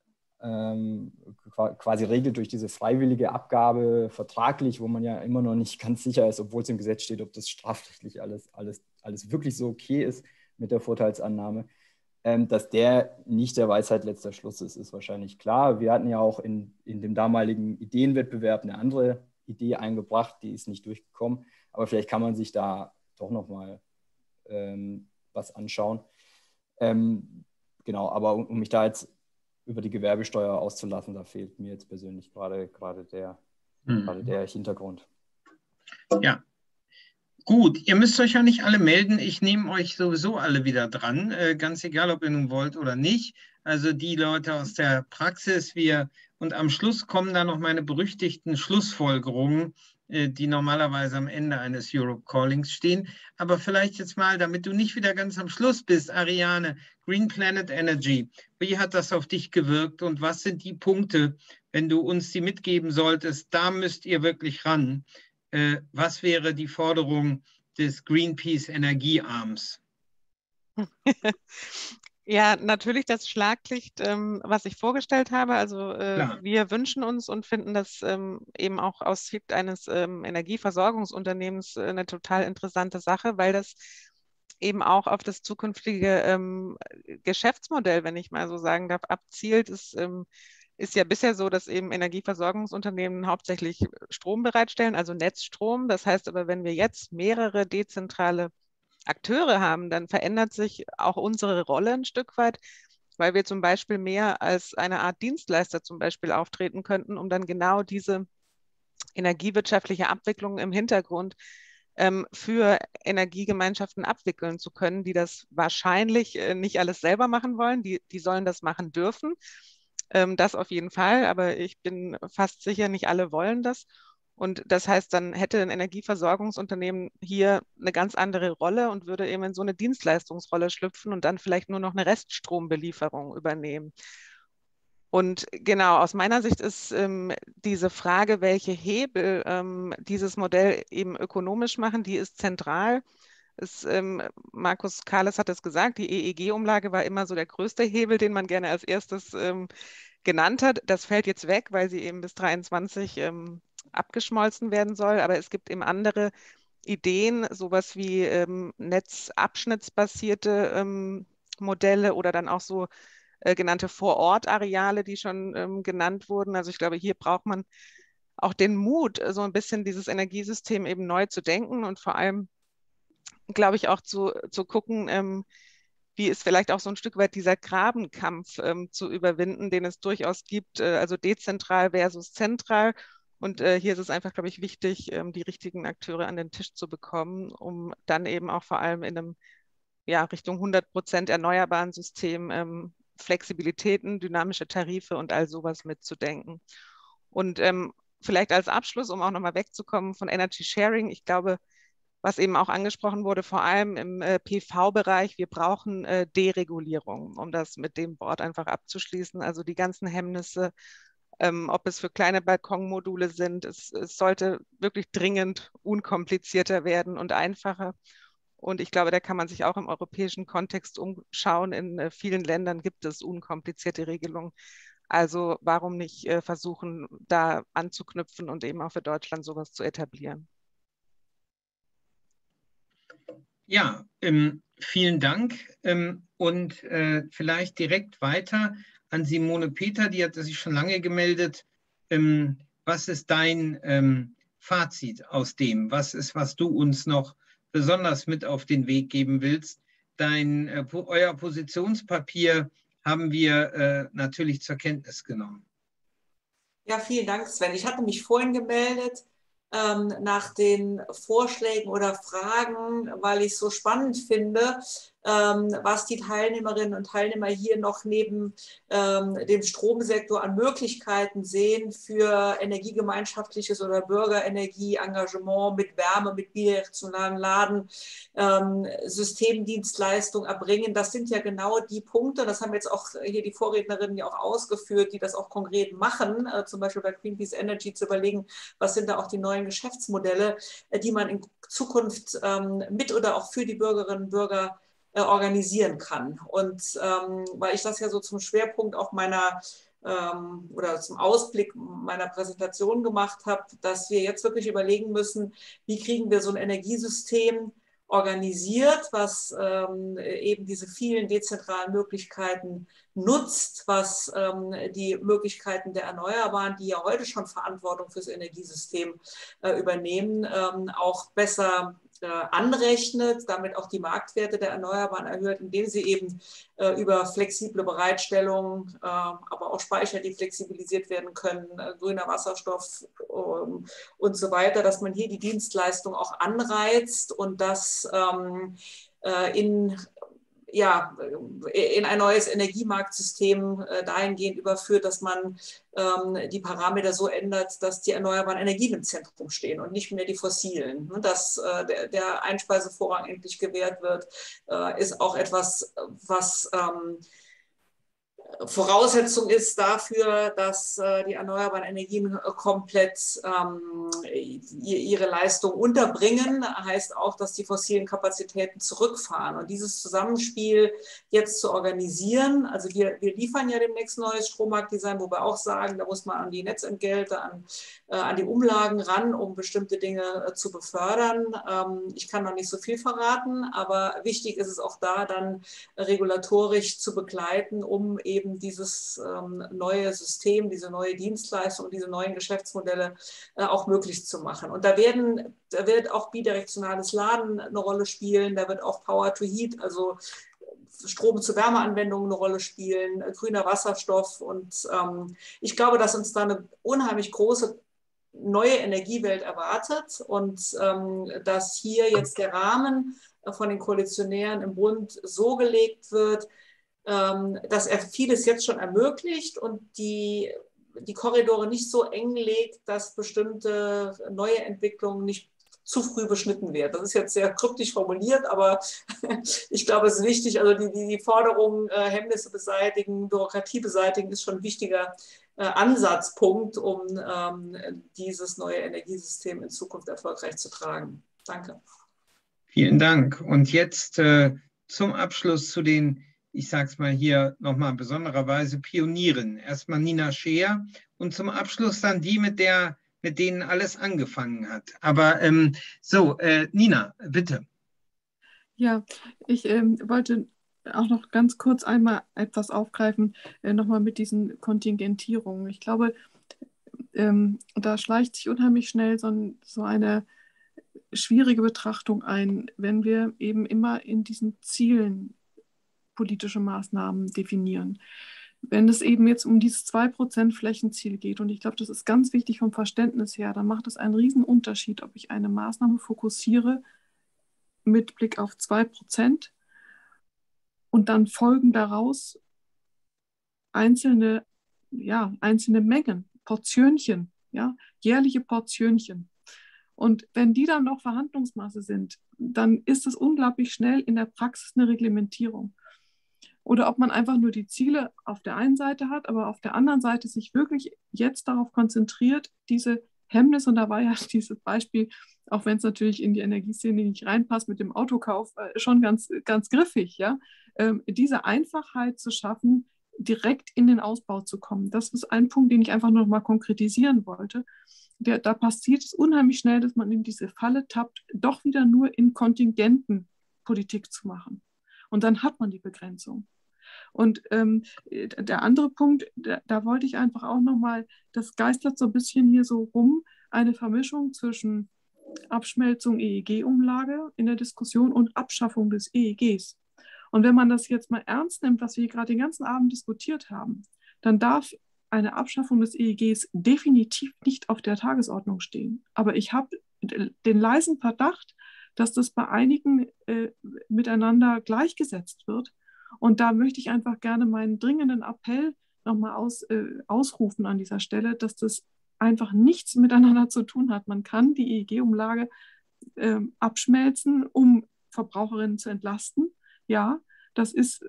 quasi regelt durch diese freiwillige Abgabe vertraglich, wo man ja immer noch nicht ganz sicher ist, obwohl es im Gesetz steht, ob das strafrechtlich alles wirklich so okay ist mit der Vorteilsannahme. Dass der nicht der Weisheit letzter Schluss ist wahrscheinlich klar. Wir hatten ja auch in dem damaligen Ideenwettbewerb eine andere Idee eingebracht, die ist nicht durchgekommen. Aber vielleicht kann man sich da doch nochmal was anschauen. Genau, aber um mich da jetzt über die Gewerbesteuer auszulassen, da fehlt mir jetzt persönlich gerade der Hintergrund. Ja. Gut, ihr müsst euch ja nicht alle melden. Ich nehme euch sowieso alle wieder dran, ganz egal, ob ihr nun wollt oder nicht. Also die Leute aus der Praxis, und am Schluss kommen dann noch meine berüchtigten Schlussfolgerungen, die normalerweise am Ende eines Europe Callings stehen. Aber vielleicht jetzt mal, damit du nicht wieder ganz am Schluss bist, Ariane, Green Planet Energy, wie hat das auf dich gewirkt und was sind die Punkte, wenn du uns die mitgeben solltest, da müsst ihr wirklich ran. Was wäre die Forderung des Greenpeace Energiearms? Ja, natürlich das Schlaglicht, was ich vorgestellt habe. Also wir wünschen uns und finden das eben auch aus Sicht eines Energieversorgungsunternehmens eine total interessante Sache, weil das eben auch auf das zukünftige Geschäftsmodell, wenn ich mal so sagen darf, abzielt. Ist ja bisher so, dass eben Energieversorgungsunternehmen hauptsächlich Strom bereitstellen, also Netzstrom. Das heißt aber, wenn wir jetzt mehrere dezentrale Akteure haben, dann verändert sich auch unsere Rolle ein Stück weit, weil wir zum Beispiel mehr als eine Art Dienstleister zum Beispiel auftreten könnten, um dann genau diese energiewirtschaftliche Abwicklung im Hintergrund für Energiegemeinschaften abwickeln zu können, die das wahrscheinlich nicht alles selber machen wollen. Die sollen das machen dürfen. Das auf jeden Fall, aber ich bin fast sicher, nicht alle wollen das. Und das heißt, dann hätte ein Energieversorgungsunternehmen hier eine ganz andere Rolle und würde eben in so eine Dienstleistungsrolle schlüpfen und dann vielleicht nur noch eine Reststrombelieferung übernehmen. Und genau, aus meiner Sicht ist diese Frage, welche Hebel dieses Modell eben ökonomisch machen, die ist zentral. Markus Kahles hat es gesagt, die EEG-Umlage war immer so der größte Hebel, den man gerne als erstes genannt hat. Das fällt jetzt weg, weil sie eben bis 2023 abgeschmolzen werden soll. Aber es gibt eben andere Ideen, sowas wie netzabschnittsbasierte Modelle oder dann auch so genannte Vorortareale, die schon genannt wurden. Also ich glaube, hier braucht man auch den Mut, so ein bisschen dieses Energiesystem eben neu zu denken und vor allem, glaube ich, auch zu gucken, wie ist vielleicht auch so ein Stück weit dieser Grabenkampf zu überwinden, den es durchaus gibt, also dezentral versus zentral. Und hier ist es einfach, glaube ich, wichtig, die richtigen Akteure an den Tisch zu bekommen, um dann eben auch vor allem in einem Richtung 100% erneuerbaren System Flexibilitäten, dynamische Tarife und all sowas mitzudenken. Und vielleicht als Abschluss, um auch nochmal wegzukommen von Energy Sharing, ich glaube, was eben auch angesprochen wurde, vor allem im PV-Bereich, wir brauchen Deregulierung, um das mit dem Wort einfach abzuschließen. Also die ganzen Hemmnisse, ob es für kleine Balkonmodule sind, es sollte wirklich dringend unkomplizierter werden und einfacher. Und ich glaube, da kann man sich auch im europäischen Kontext umschauen. In vielen Ländern gibt es unkomplizierte Regelungen. Also warum nicht versuchen, da anzuknüpfen und eben auch für Deutschland sowas zu etablieren? Ja, vielen Dank. Und vielleicht direkt weiter an Simone Peter, die hat sich schon lange gemeldet. Was ist dein Fazit aus dem? Was ist, was du uns noch besonders mit auf den Weg geben willst? Euer Positionspapier haben wir natürlich zur Kenntnis genommen. Ja, vielen Dank, Sven. Ich hatte mich vorhin gemeldet nach den Vorschlägen oder Fragen, weil ich es so spannend finde, was die Teilnehmerinnen und Teilnehmer hier noch neben dem Stromsektor an Möglichkeiten sehen für energiegemeinschaftliches oder Bürgerenergie-Engagement mit Wärme, mit bidirektionalen Laden, Systemdienstleistung erbringen. Das sind ja genau die Punkte, das haben jetzt auch hier die Vorrednerinnen ja auch ausgeführt, die das auch konkret machen, zum Beispiel bei Greenpeace Energy zu überlegen, was sind da auch die neuen Geschäftsmodelle, die man in Zukunft mit oder auch für die Bürgerinnen und Bürger organisieren kann. Und weil ich das ja so zum Schwerpunkt auch meiner oder zum Ausblick meiner Präsentation gemacht habe, dass wir jetzt wirklich überlegen müssen, wie kriegen wir so ein Energiesystem organisiert, was eben diese vielen dezentralen Möglichkeiten nutzt, was die Möglichkeiten der Erneuerbaren, die ja heute schon Verantwortung fürs Energiesystem übernehmen, auch besser anrechnet, damit auch die Marktwerte der Erneuerbaren erhöht, indem sie eben über flexible Bereitstellung, aber auch Speicher, die flexibilisiert werden können, grüner Wasserstoff und so weiter, dass man hier die Dienstleistung auch anreizt und das in ein neues Energiemarktsystem dahingehend überführt, dass man die Parameter so ändert, dass die erneuerbaren Energien im Zentrum stehen und nicht mehr die fossilen. Dass der Einspeisevorrang endlich gewährt wird, ist auch etwas, was Voraussetzung ist dafür, dass die erneuerbaren Energien komplett ihre Leistung unterbringen, heißt auch, dass die fossilen Kapazitäten zurückfahren. Und dieses Zusammenspiel jetzt zu organisieren, also wir liefern ja demnächst neues Strommarktdesign, wo wir auch sagen, da muss man an die Netzentgelte, an die Umlagen ran, um bestimmte Dinge zu befördern. Ich kann noch nicht so viel verraten, aber wichtig ist es auch da, dann regulatorisch zu begleiten, um eben dieses neue System, diese neue Dienstleistung, diese neuen Geschäftsmodelle auch möglich zu machen. Und da wird auch bidirektionales Laden eine Rolle spielen, da wird auch Power to Heat, also Strom zu Wärmeanwendungen eine Rolle spielen, grüner Wasserstoff. Und ich glaube, dass uns da eine unheimlich große neue Energiewelt erwartet und dass hier jetzt der Rahmen von den Koalitionären im Bund so gelegt wird, dass er vieles jetzt schon ermöglicht und die Korridore nicht so eng legt, dass bestimmte neue Entwicklungen nicht zu früh beschnitten wird. Das ist jetzt sehr kryptisch formuliert, aber ich glaube, es ist wichtig, also die Forderung, Hemmnisse beseitigen, Bürokratie beseitigen, ist schon ein wichtiger Ansatzpunkt, um dieses neue Energiesystem in Zukunft erfolgreich zu tragen. Danke. Vielen Dank. Und jetzt zum Abschluss zu den, ich sage es mal hier nochmal besondererweise, Pionieren. Erstmal Nina Scheer und zum Abschluss dann die, mit denen alles angefangen hat. Aber Nina, bitte. Ja, ich wollte auch noch ganz kurz einmal etwas aufgreifen, nochmal mit diesen Kontingentierungen. Ich glaube, da schleicht sich unheimlich schnell so eine schwierige Betrachtung ein, wenn wir eben immer in diesen Zielen politische Maßnahmen definieren. Wenn es eben jetzt um dieses 2% Flächenziel geht, und ich glaube, das ist ganz wichtig vom Verständnis her, dann macht es einen riesen Unterschied, ob ich eine Maßnahme fokussiere mit Blick auf 2% und dann folgen daraus einzelne Mengen, Portionchen, ja, jährliche Portionchen. Und wenn die dann noch Verhandlungsmasse sind, dann ist es unglaublich schnell in der Praxis eine Reglementierung. Oder ob man einfach nur die Ziele auf der einen Seite hat, aber auf der anderen Seite sich wirklich jetzt darauf konzentriert, diese Hemmnisse, und da war ja dieses Beispiel, auch wenn es natürlich in die Energieszene nicht reinpasst, mit dem Autokauf schon ganz, ganz griffig, ja, diese Einfachheit zu schaffen, direkt in den Ausbau zu kommen. Das ist ein Punkt, den ich einfach noch mal konkretisieren wollte. Da passiert es unheimlich schnell, dass man in diese Falle tappt, doch wieder nur in Kontingenten Politik zu machen. Und dann hat man die Begrenzung. Und der andere Punkt, da wollte ich einfach auch nochmal, das geistert so ein bisschen hier so rum, eine Vermischung zwischen Abschmelzung EEG-Umlage in der Diskussion und Abschaffung des EEGs. Und wenn man das jetzt mal ernst nimmt, was wir gerade den ganzen Abend diskutiert haben, dann darf eine Abschaffung des EEGs definitiv nicht auf der Tagesordnung stehen. Aber ich habe den leisen Verdacht, dass das bei einigen miteinander gleichgesetzt wird. Und da möchte ich einfach gerne meinen dringenden Appell nochmal ausrufen an dieser Stelle, dass das einfach nichts miteinander zu tun hat. Man kann die EEG-Umlage abschmelzen, um Verbraucherinnen zu entlasten. Ja, das ist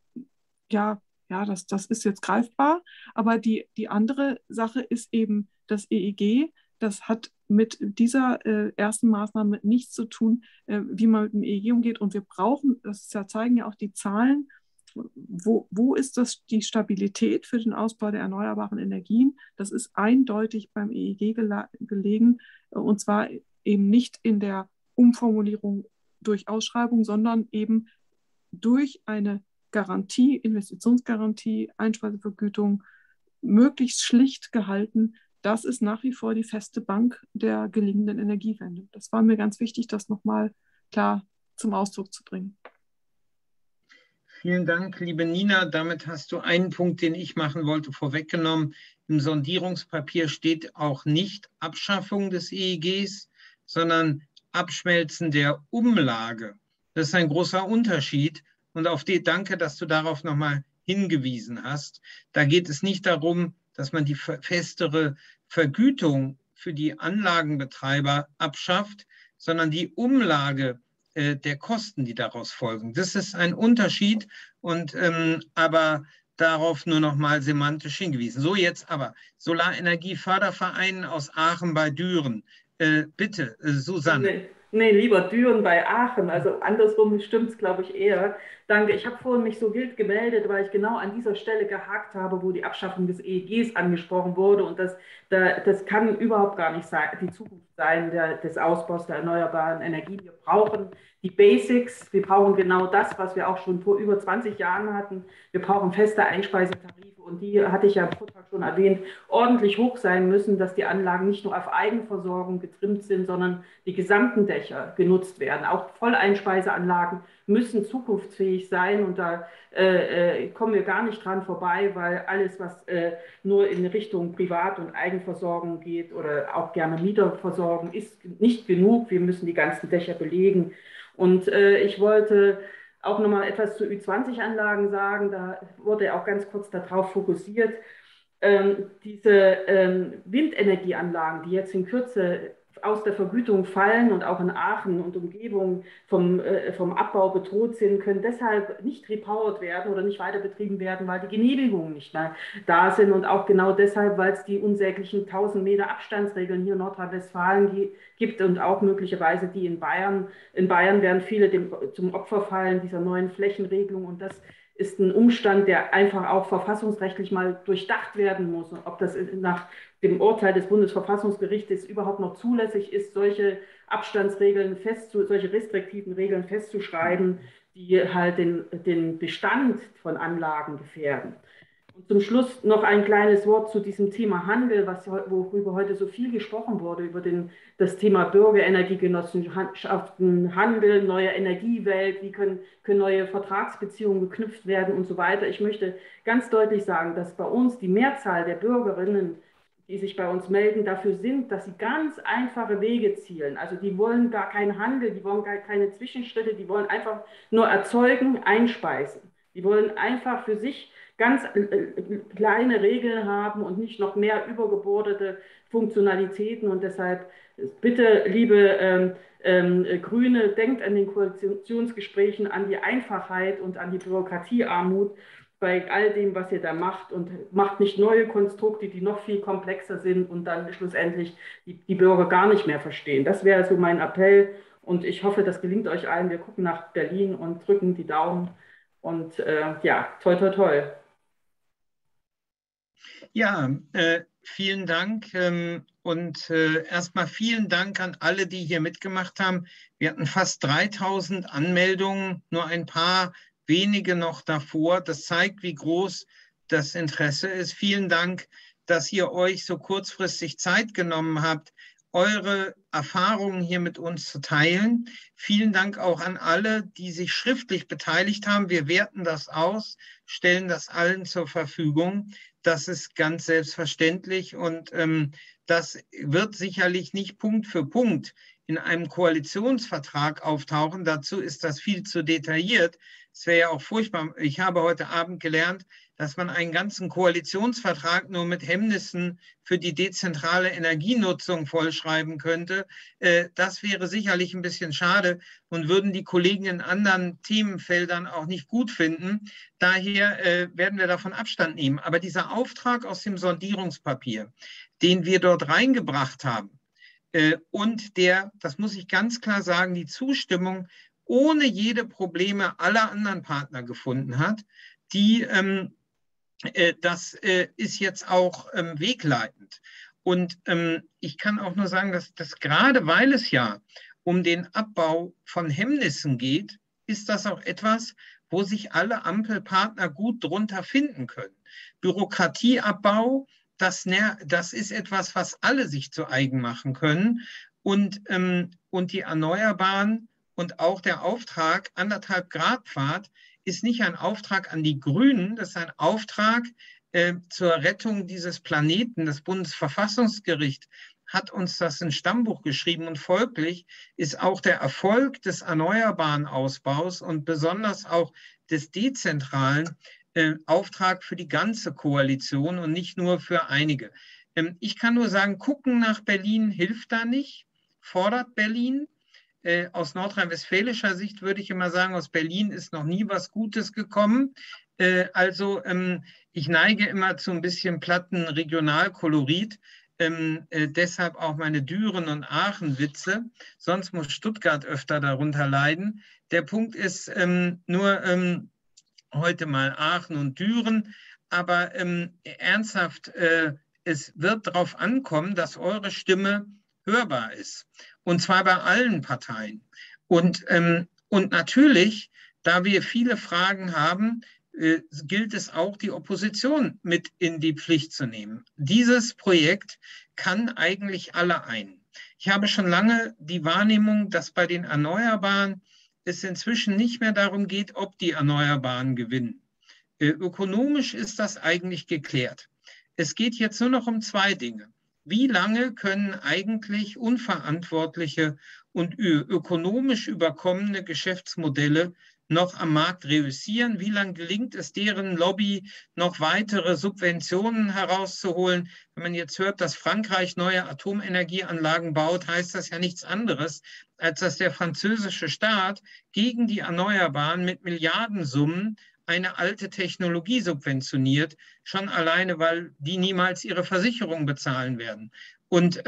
das ist jetzt greifbar. Aber die andere Sache ist eben das EEG. Das hat mit dieser ersten Maßnahme nichts zu tun, wie man mit dem EEG umgeht. Und wir brauchen, zeigen ja auch die Zahlen, wo ist die Stabilität für den Ausbau der erneuerbaren Energien? Das ist eindeutig beim EEG gelegen. Und zwar eben nicht in der Umformulierung durch Ausschreibung, sondern eben durch eine Garantie, Investitionsgarantie, Einspeisevergütung, möglichst schlicht gehalten. Das ist nach wie vor die feste Bank der gelingenden Energiewende. Das war mir ganz wichtig, das nochmal klar zum Ausdruck zu bringen. Vielen Dank, liebe Nina. Damit hast du einen Punkt, den ich machen wollte, vorweggenommen. Im Sondierungspapier steht auch nicht Abschaffung des EEGs, sondern Abschmelzen der Umlage. Das ist ein großer Unterschied. Und danke, dass du darauf nochmal hingewiesen hast. Da geht es nicht darum, dass man die festere Vergütung für die Anlagenbetreiber abschafft, sondern die Umlage der Kosten, die daraus folgen. Das ist ein Unterschied, aber darauf nur noch mal semantisch hingewiesen. So, jetzt aber Solarenergieförderverein aus Aachen bei Düren. Bitte, Susanne. Nee, lieber Düren bei Aachen. Also andersrum stimmt es, glaube ich, eher. Danke. Ich habe vorhin mich so wild gemeldet, weil ich genau an dieser Stelle gehakt habe, wo die Abschaffung des EEGs angesprochen wurde. Und das kann überhaupt gar nicht die Zukunft sein des Ausbaus der erneuerbaren Energien. Wir brauchen die Basics. Wir brauchen genau das, was wir auch schon vor über 20 Jahren hatten. Wir brauchen feste Einspeisetarife. Und die, hatte ich ja im Vortrag schon erwähnt, ordentlich hoch sein müssen, dass die Anlagen nicht nur auf Eigenversorgung getrimmt sind, sondern die gesamten Dächer genutzt werden. Auch Volleinspeiseanlagen müssen zukunftsfähig sein. Und da kommen wir gar nicht dran vorbei, weil alles, was nur in Richtung Privat- und Eigenversorgung geht oder auch gerne Mieterversorgung, ist nicht genug. Wir müssen die ganzen Dächer belegen. Und ich wollte auch nochmal etwas zu Ü20-Anlagen sagen. Da wurde auch ganz kurz darauf fokussiert. Diese Windenergieanlagen, die jetzt in Kürze aus der Vergütung fallen und auch in Aachen und Umgebung vom Abbau bedroht sind, können deshalb nicht repowert werden oder nicht weiter betrieben werden, weil die Genehmigungen nicht mehr da sind und auch genau deshalb, weil es die unsäglichen 1000 Meter Abstandsregeln hier in Nordrhein-Westfalen gibt und auch möglicherweise die in Bayern. In Bayern werden viele zum Opfer fallen dieser neuen Flächenregelung und das ist ein Umstand, der einfach auch verfassungsrechtlich mal durchdacht werden muss. Und ob das nach dem Urteil des Bundesverfassungsgerichtes überhaupt noch zulässig ist, solche Abstandsregeln solche restriktiven Regeln festzuschreiben, die halt den Bestand von Anlagen gefährden. Und zum Schluss noch ein kleines Wort zu diesem Thema Handel, worüber heute so viel gesprochen wurde, über das Thema Bürgerenergiegenossenschaften, Handel, neue Energiewelt, wie können neue Vertragsbeziehungen geknüpft werden und so weiter. Ich möchte ganz deutlich sagen, dass bei uns die Mehrzahl der Bürgerinnen, die sich bei uns melden, dafür sind, dass sie ganz einfache Wege zielen. Also die wollen gar keinen Handel, die wollen gar keine Zwischenschritte, die wollen einfach nur erzeugen, einspeisen. Die wollen einfach für sich ganz kleine Regeln haben und nicht noch mehr übergebordete Funktionalitäten. Und deshalb bitte, liebe Grüne, denkt an den Koalitionsgesprächen an die Einfachheit und an die Bürokratiearmut bei all dem, was ihr da macht und macht nicht neue Konstrukte, die noch viel komplexer sind und dann schlussendlich die Bürger gar nicht mehr verstehen. Das wäre so mein Appell und ich hoffe, das gelingt euch allen. Wir gucken nach Berlin und drücken die Daumen und ja, toi, toi, toi. Ja, vielen Dank und erstmal vielen Dank an alle, die hier mitgemacht haben. Wir hatten fast 3000 Anmeldungen, nur ein paar wenige noch davor. Das zeigt, wie groß das Interesse ist. Vielen Dank, dass ihr euch so kurzfristig Zeit genommen habt, eure Erfahrungen hier mit uns zu teilen. Vielen Dank auch an alle, die sich schriftlich beteiligt haben. Wir werten das aus, stellen das allen zur Verfügung. Das ist ganz selbstverständlich und das wird sicherlich nicht Punkt für Punkt in einem Koalitionsvertrag auftauchen. Dazu ist das viel zu detailliert. Es wäre ja auch furchtbar. Ich habe heute Abend gelernt, dass man einen ganzen Koalitionsvertrag nur mit Hemmnissen für die dezentrale Energienutzung vollschreiben könnte. Das wäre sicherlich ein bisschen schade und würden die Kollegen in anderen Themenfeldern auch nicht gut finden. Daher werden wir davon Abstand nehmen. Aber dieser Auftrag aus dem Sondierungspapier, den wir dort reingebracht haben, und das muss ich ganz klar sagen, die Zustimmung ohne jede Probleme aller anderen Partner gefunden hat, das ist jetzt auch wegleitend. Und ich kann auch nur sagen, dass gerade weil es ja um den Abbau von Hemmnissen geht, ist das auch etwas, wo sich alle Ampelpartner gut drunter finden können. Bürokratieabbau, das ist etwas, was alle sich zu eigen machen können. Und die Erneuerbaren und auch der Auftrag 1,5 Grad Pfad ist nicht ein Auftrag an die Grünen, das ist ein Auftrag zur Rettung dieses Planeten. Das Bundesverfassungsgericht hat uns das ins Stammbuch geschrieben und folglich ist auch der Erfolg des erneuerbaren Ausbaus und besonders auch des dezentralen Auftrag für die ganze Koalition und nicht nur für einige. Ich kann nur sagen, gucken nach Berlin hilft da nicht, fordert Berlin. Aus nordrhein-westfälischer Sicht würde ich immer sagen, aus Berlin ist noch nie was Gutes gekommen. Ich neige immer zu ein bisschen platten Regionalkolorit. Deshalb auch meine Düren- und Aachen-Witze. Sonst muss Stuttgart öfter darunter leiden. Der Punkt ist nur heute mal Aachen und Düren. Aber ernsthaft, es wird darauf ankommen, dass eure Stimme hörbar ist. Und zwar bei allen Parteien. Und natürlich, da wir viele Fragen haben, gilt es auch, die Opposition mit in die Pflicht zu nehmen. Dieses Projekt kann eigentlich alle ein. Ich habe schon lange die Wahrnehmung, dass bei den Erneuerbaren es inzwischen nicht mehr darum geht, ob die Erneuerbaren gewinnen. Ökonomisch ist das eigentlich geklärt. Es geht jetzt nur noch um 2 Dinge. Wie lange können eigentlich unverantwortliche und ökonomisch überkommene Geschäftsmodelle noch am Markt reüssieren? Wie lange gelingt es deren Lobby, noch weitere Subventionen herauszuholen? Wenn man jetzt hört, dass Frankreich neue Atomenergieanlagen baut, heißt das ja nichts anderes, als dass der französische Staat gegen die Erneuerbaren mit Milliardensummen eine alte Technologie subventioniert, schon alleine, weil die niemals ihre Versicherung bezahlen werden. Und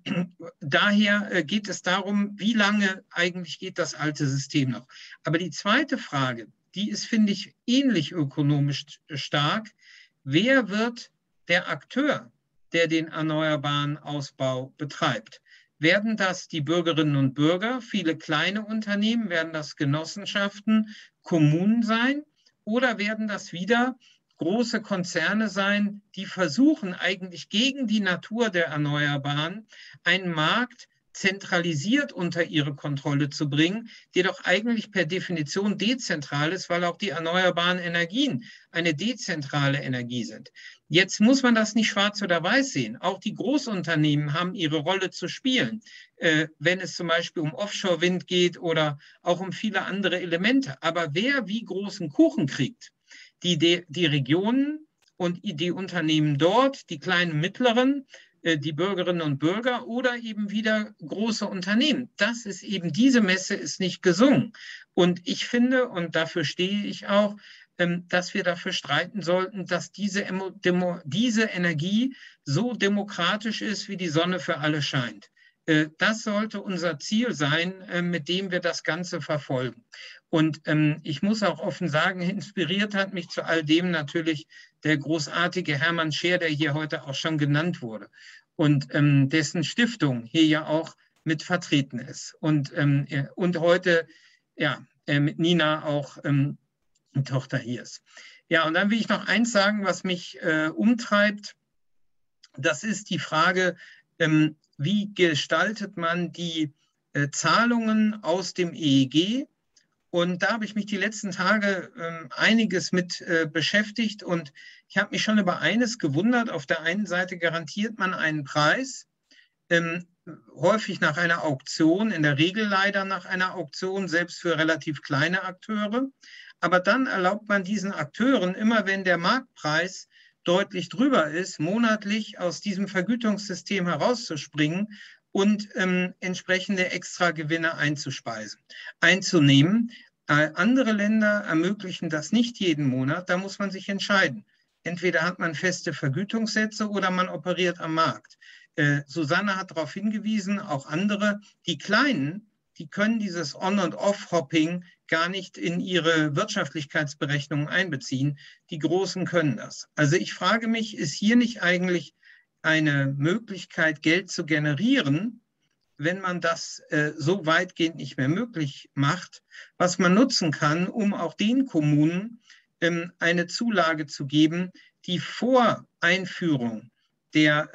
daher geht es darum, wie lange eigentlich geht das alte System noch. Aber die zweite Frage, die ist, finde ich, ähnlich ökonomisch stark. Wer wird der Akteur, der den erneuerbaren Ausbau betreibt? Werden das die Bürgerinnen und Bürger, viele kleine Unternehmen, werden das Genossenschaften, Kommunen sein? Oder werden das wieder große Konzerne sein, die versuchen eigentlich gegen die Natur der Erneuerbaren einen Markt zentralisiert unter ihre Kontrolle zu bringen, die doch eigentlich per Definition dezentral ist, weil auch die erneuerbaren Energien eine dezentrale Energie sind. Jetzt muss man das nicht schwarz oder weiß sehen. Auch die Großunternehmen haben ihre Rolle zu spielen, wenn es zum Beispiel um Offshore-Wind geht oder auch um viele andere Elemente. Aber wer wie großen Kuchen kriegt, die Regionen und die Unternehmen dort, die kleinen, mittleren, die Bürgerinnen und Bürger oder eben wieder große Unternehmen. Das ist eben, diese Messe ist nicht gesungen. Und ich finde, und dafür stehe ich auch, dass wir dafür streiten sollten, dass diese Energie so demokratisch ist, wie die Sonne für alle scheint. Das sollte unser Ziel sein, mit dem wir das Ganze verfolgen. Und ich muss auch offen sagen, inspiriert hat mich zu all dem natürlich der großartige Hermann Scheer, der hier heute auch schon genannt wurde und dessen Stiftung hier ja auch mit vertreten ist. Und heute ja, mit Nina auch eine Tochter hier ist. Ja, und dann will ich noch eins sagen, was mich umtreibt. Das ist die Frage, wie gestaltet man die Zahlungen aus dem EEG? Und da habe ich mich die letzten Tage einiges mit beschäftigt und ich habe mich schon über eines gewundert. Auf der einen Seite garantiert man einen Preis, häufig nach einer Auktion, in der Regel leider nach einer Auktion, selbst für relativ kleine Akteure. Aber dann erlaubt man diesen Akteuren, immer wenn der Marktpreis deutlich drüber ist, monatlich aus diesem Vergütungssystem herauszuspringen und entsprechende Extragewinne einzunehmen. Andere Länder ermöglichen das nicht jeden Monat, da muss man sich entscheiden. Entweder hat man feste Vergütungssätze oder man operiert am Markt. Susanne hat darauf hingewiesen, auch andere, die Kleinen, die können dieses On- und Off-Hopping gar nicht in ihre Wirtschaftlichkeitsberechnungen einbeziehen. Die Großen können das. Also ich frage mich, ist hier nicht eigentlich eine Möglichkeit, Geld zu generieren, wenn man das so weitgehend nicht mehr möglich macht, was man nutzen kann, um auch den Kommunen eine Zulage zu geben, die vor Einführung der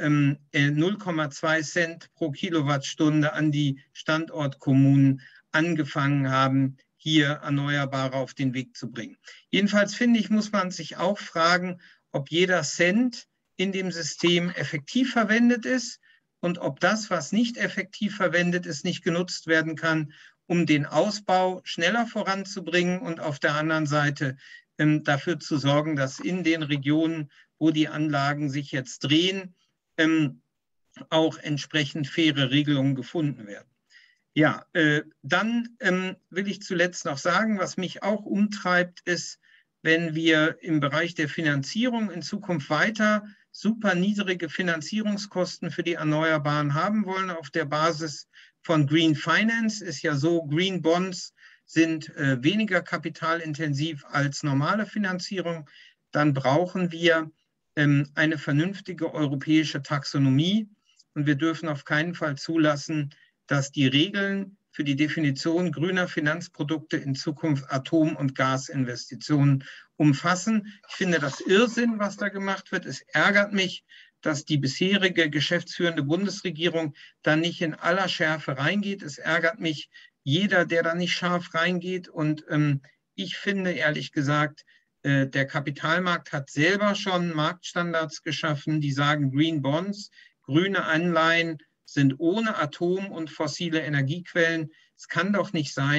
0,2 Cent pro Kilowattstunde an die Standortkommunen angefangen haben, hier Erneuerbare auf den Weg zu bringen. Jedenfalls finde ich, muss man sich auch fragen, ob jeder Cent in dem System effektiv verwendet ist und ob das, was nicht effektiv verwendet ist, nicht genutzt werden kann, um den Ausbau schneller voranzubringen und auf der anderen Seite dafür zu sorgen, dass in den Regionen, wo die Anlagen sich jetzt drehen, auch entsprechend faire Regelungen gefunden werden. Ja, dann will ich zuletzt noch sagen, was mich auch umtreibt, ist, wenn wir im Bereich der Finanzierung in Zukunft weiter super niedrige Finanzierungskosten für die Erneuerbaren haben wollen auf der Basis von Green Finance, ist ja so, Green Bonds sind weniger kapitalintensiv als normale Finanzierung, dann brauchen wir eine vernünftige europäische Taxonomie und wir dürfen auf keinen Fall zulassen, dass die Regeln für die Definition grüner Finanzprodukte in Zukunft Atom- und Gasinvestitionen umfassen. Ich finde das Irrsinn, was da gemacht wird. Es ärgert mich, dass die bisherige geschäftsführende Bundesregierung da nicht in aller Schärfe reingeht. Es ärgert mich jeder, der da nicht scharf reingeht. Und ich finde ehrlich gesagt, der Kapitalmarkt hat selber schon Marktstandards geschaffen, die sagen, Green Bonds, grüne Anleihen sind ohne Atom- und fossile Energiequellen. Es kann doch nicht sein,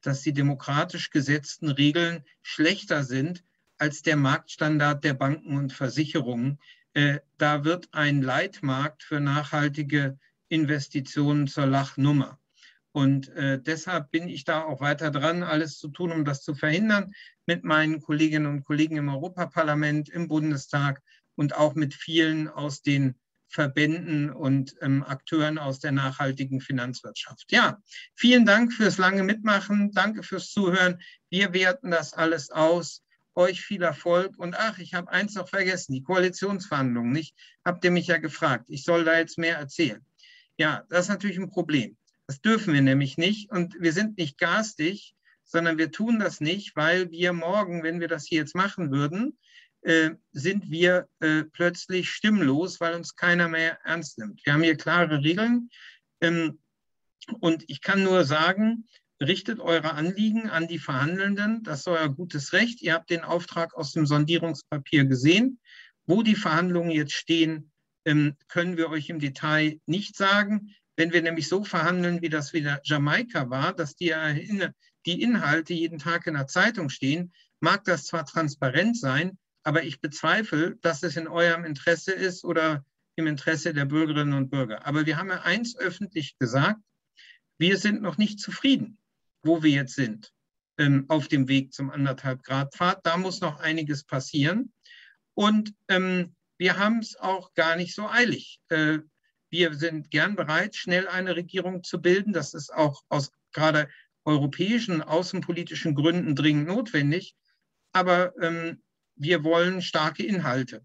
dass die demokratisch gesetzten Regeln schlechter sind als der Marktstandard der Banken und Versicherungen. Da wird ein Leitmarkt für nachhaltige Investitionen zur Lachnummer. Und deshalb bin ich da auch weiter dran, alles zu tun, um das zu verhindern, mit meinen Kolleginnen und Kollegen im Europaparlament, im Bundestag und auch mit vielen aus den Verbänden und Akteuren aus der nachhaltigen Finanzwirtschaft. Ja, vielen Dank fürs lange Mitmachen. Danke fürs Zuhören. Wir werten das alles aus. Euch viel Erfolg. Und ach, ich habe eins noch vergessen, die Koalitionsverhandlungen, nicht? Habt ihr mich ja gefragt. Ich soll da jetzt mehr erzählen. Ja, das ist natürlich ein Problem. Das dürfen wir nämlich nicht. Und wir sind nicht garstig, sondern wir tun das nicht, weil wir morgen, wenn wir das hier jetzt machen würden, sind wir plötzlich stimmlos, weil uns keiner mehr ernst nimmt. Wir haben hier klare Regeln und ich kann nur sagen, richtet eure Anliegen an die Verhandelnden, das ist euer gutes Recht. Ihr habt den Auftrag aus dem Sondierungspapier gesehen. Wo die Verhandlungen jetzt stehen, können wir euch im Detail nicht sagen. Wenn wir nämlich so verhandeln, wie das wieder Jamaika war, dass die Inhalte jeden Tag in der Zeitung stehen, mag das zwar transparent sein, aber ich bezweifle, dass es in eurem Interesse ist oder im Interesse der Bürgerinnen und Bürger. Aber wir haben ja eins öffentlich gesagt, wir sind noch nicht zufrieden, wo wir jetzt sind, auf dem Weg zum 1,5-Grad-Pfad. Da muss noch einiges passieren. Und wir haben es auch gar nicht so eilig. Wir sind gern bereit, schnell eine Regierung zu bilden. Das ist auch aus gerade europäischen, außenpolitischen Gründen dringend notwendig. Aber wir wollen starke Inhalte.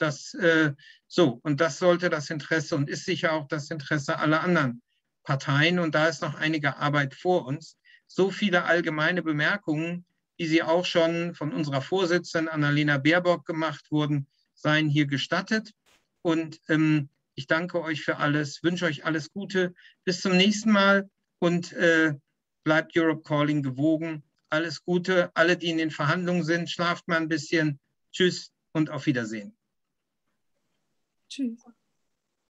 Und das sollte das Interesse und ist sicher auch das Interesse aller anderen Parteien. Und da ist noch einige Arbeit vor uns. So viele allgemeine Bemerkungen, wie sie auch schon von unserer Vorsitzenden Annalena Baerbock gemacht wurden, seien hier gestattet. Und ich danke euch für alles, wünsche euch alles Gute. Bis zum nächsten Mal und bleibt Europe Calling gewogen. Alles Gute. Alle, die in den Verhandlungen sind, schlaft mal ein bisschen. Tschüss und auf Wiedersehen. Tschüss.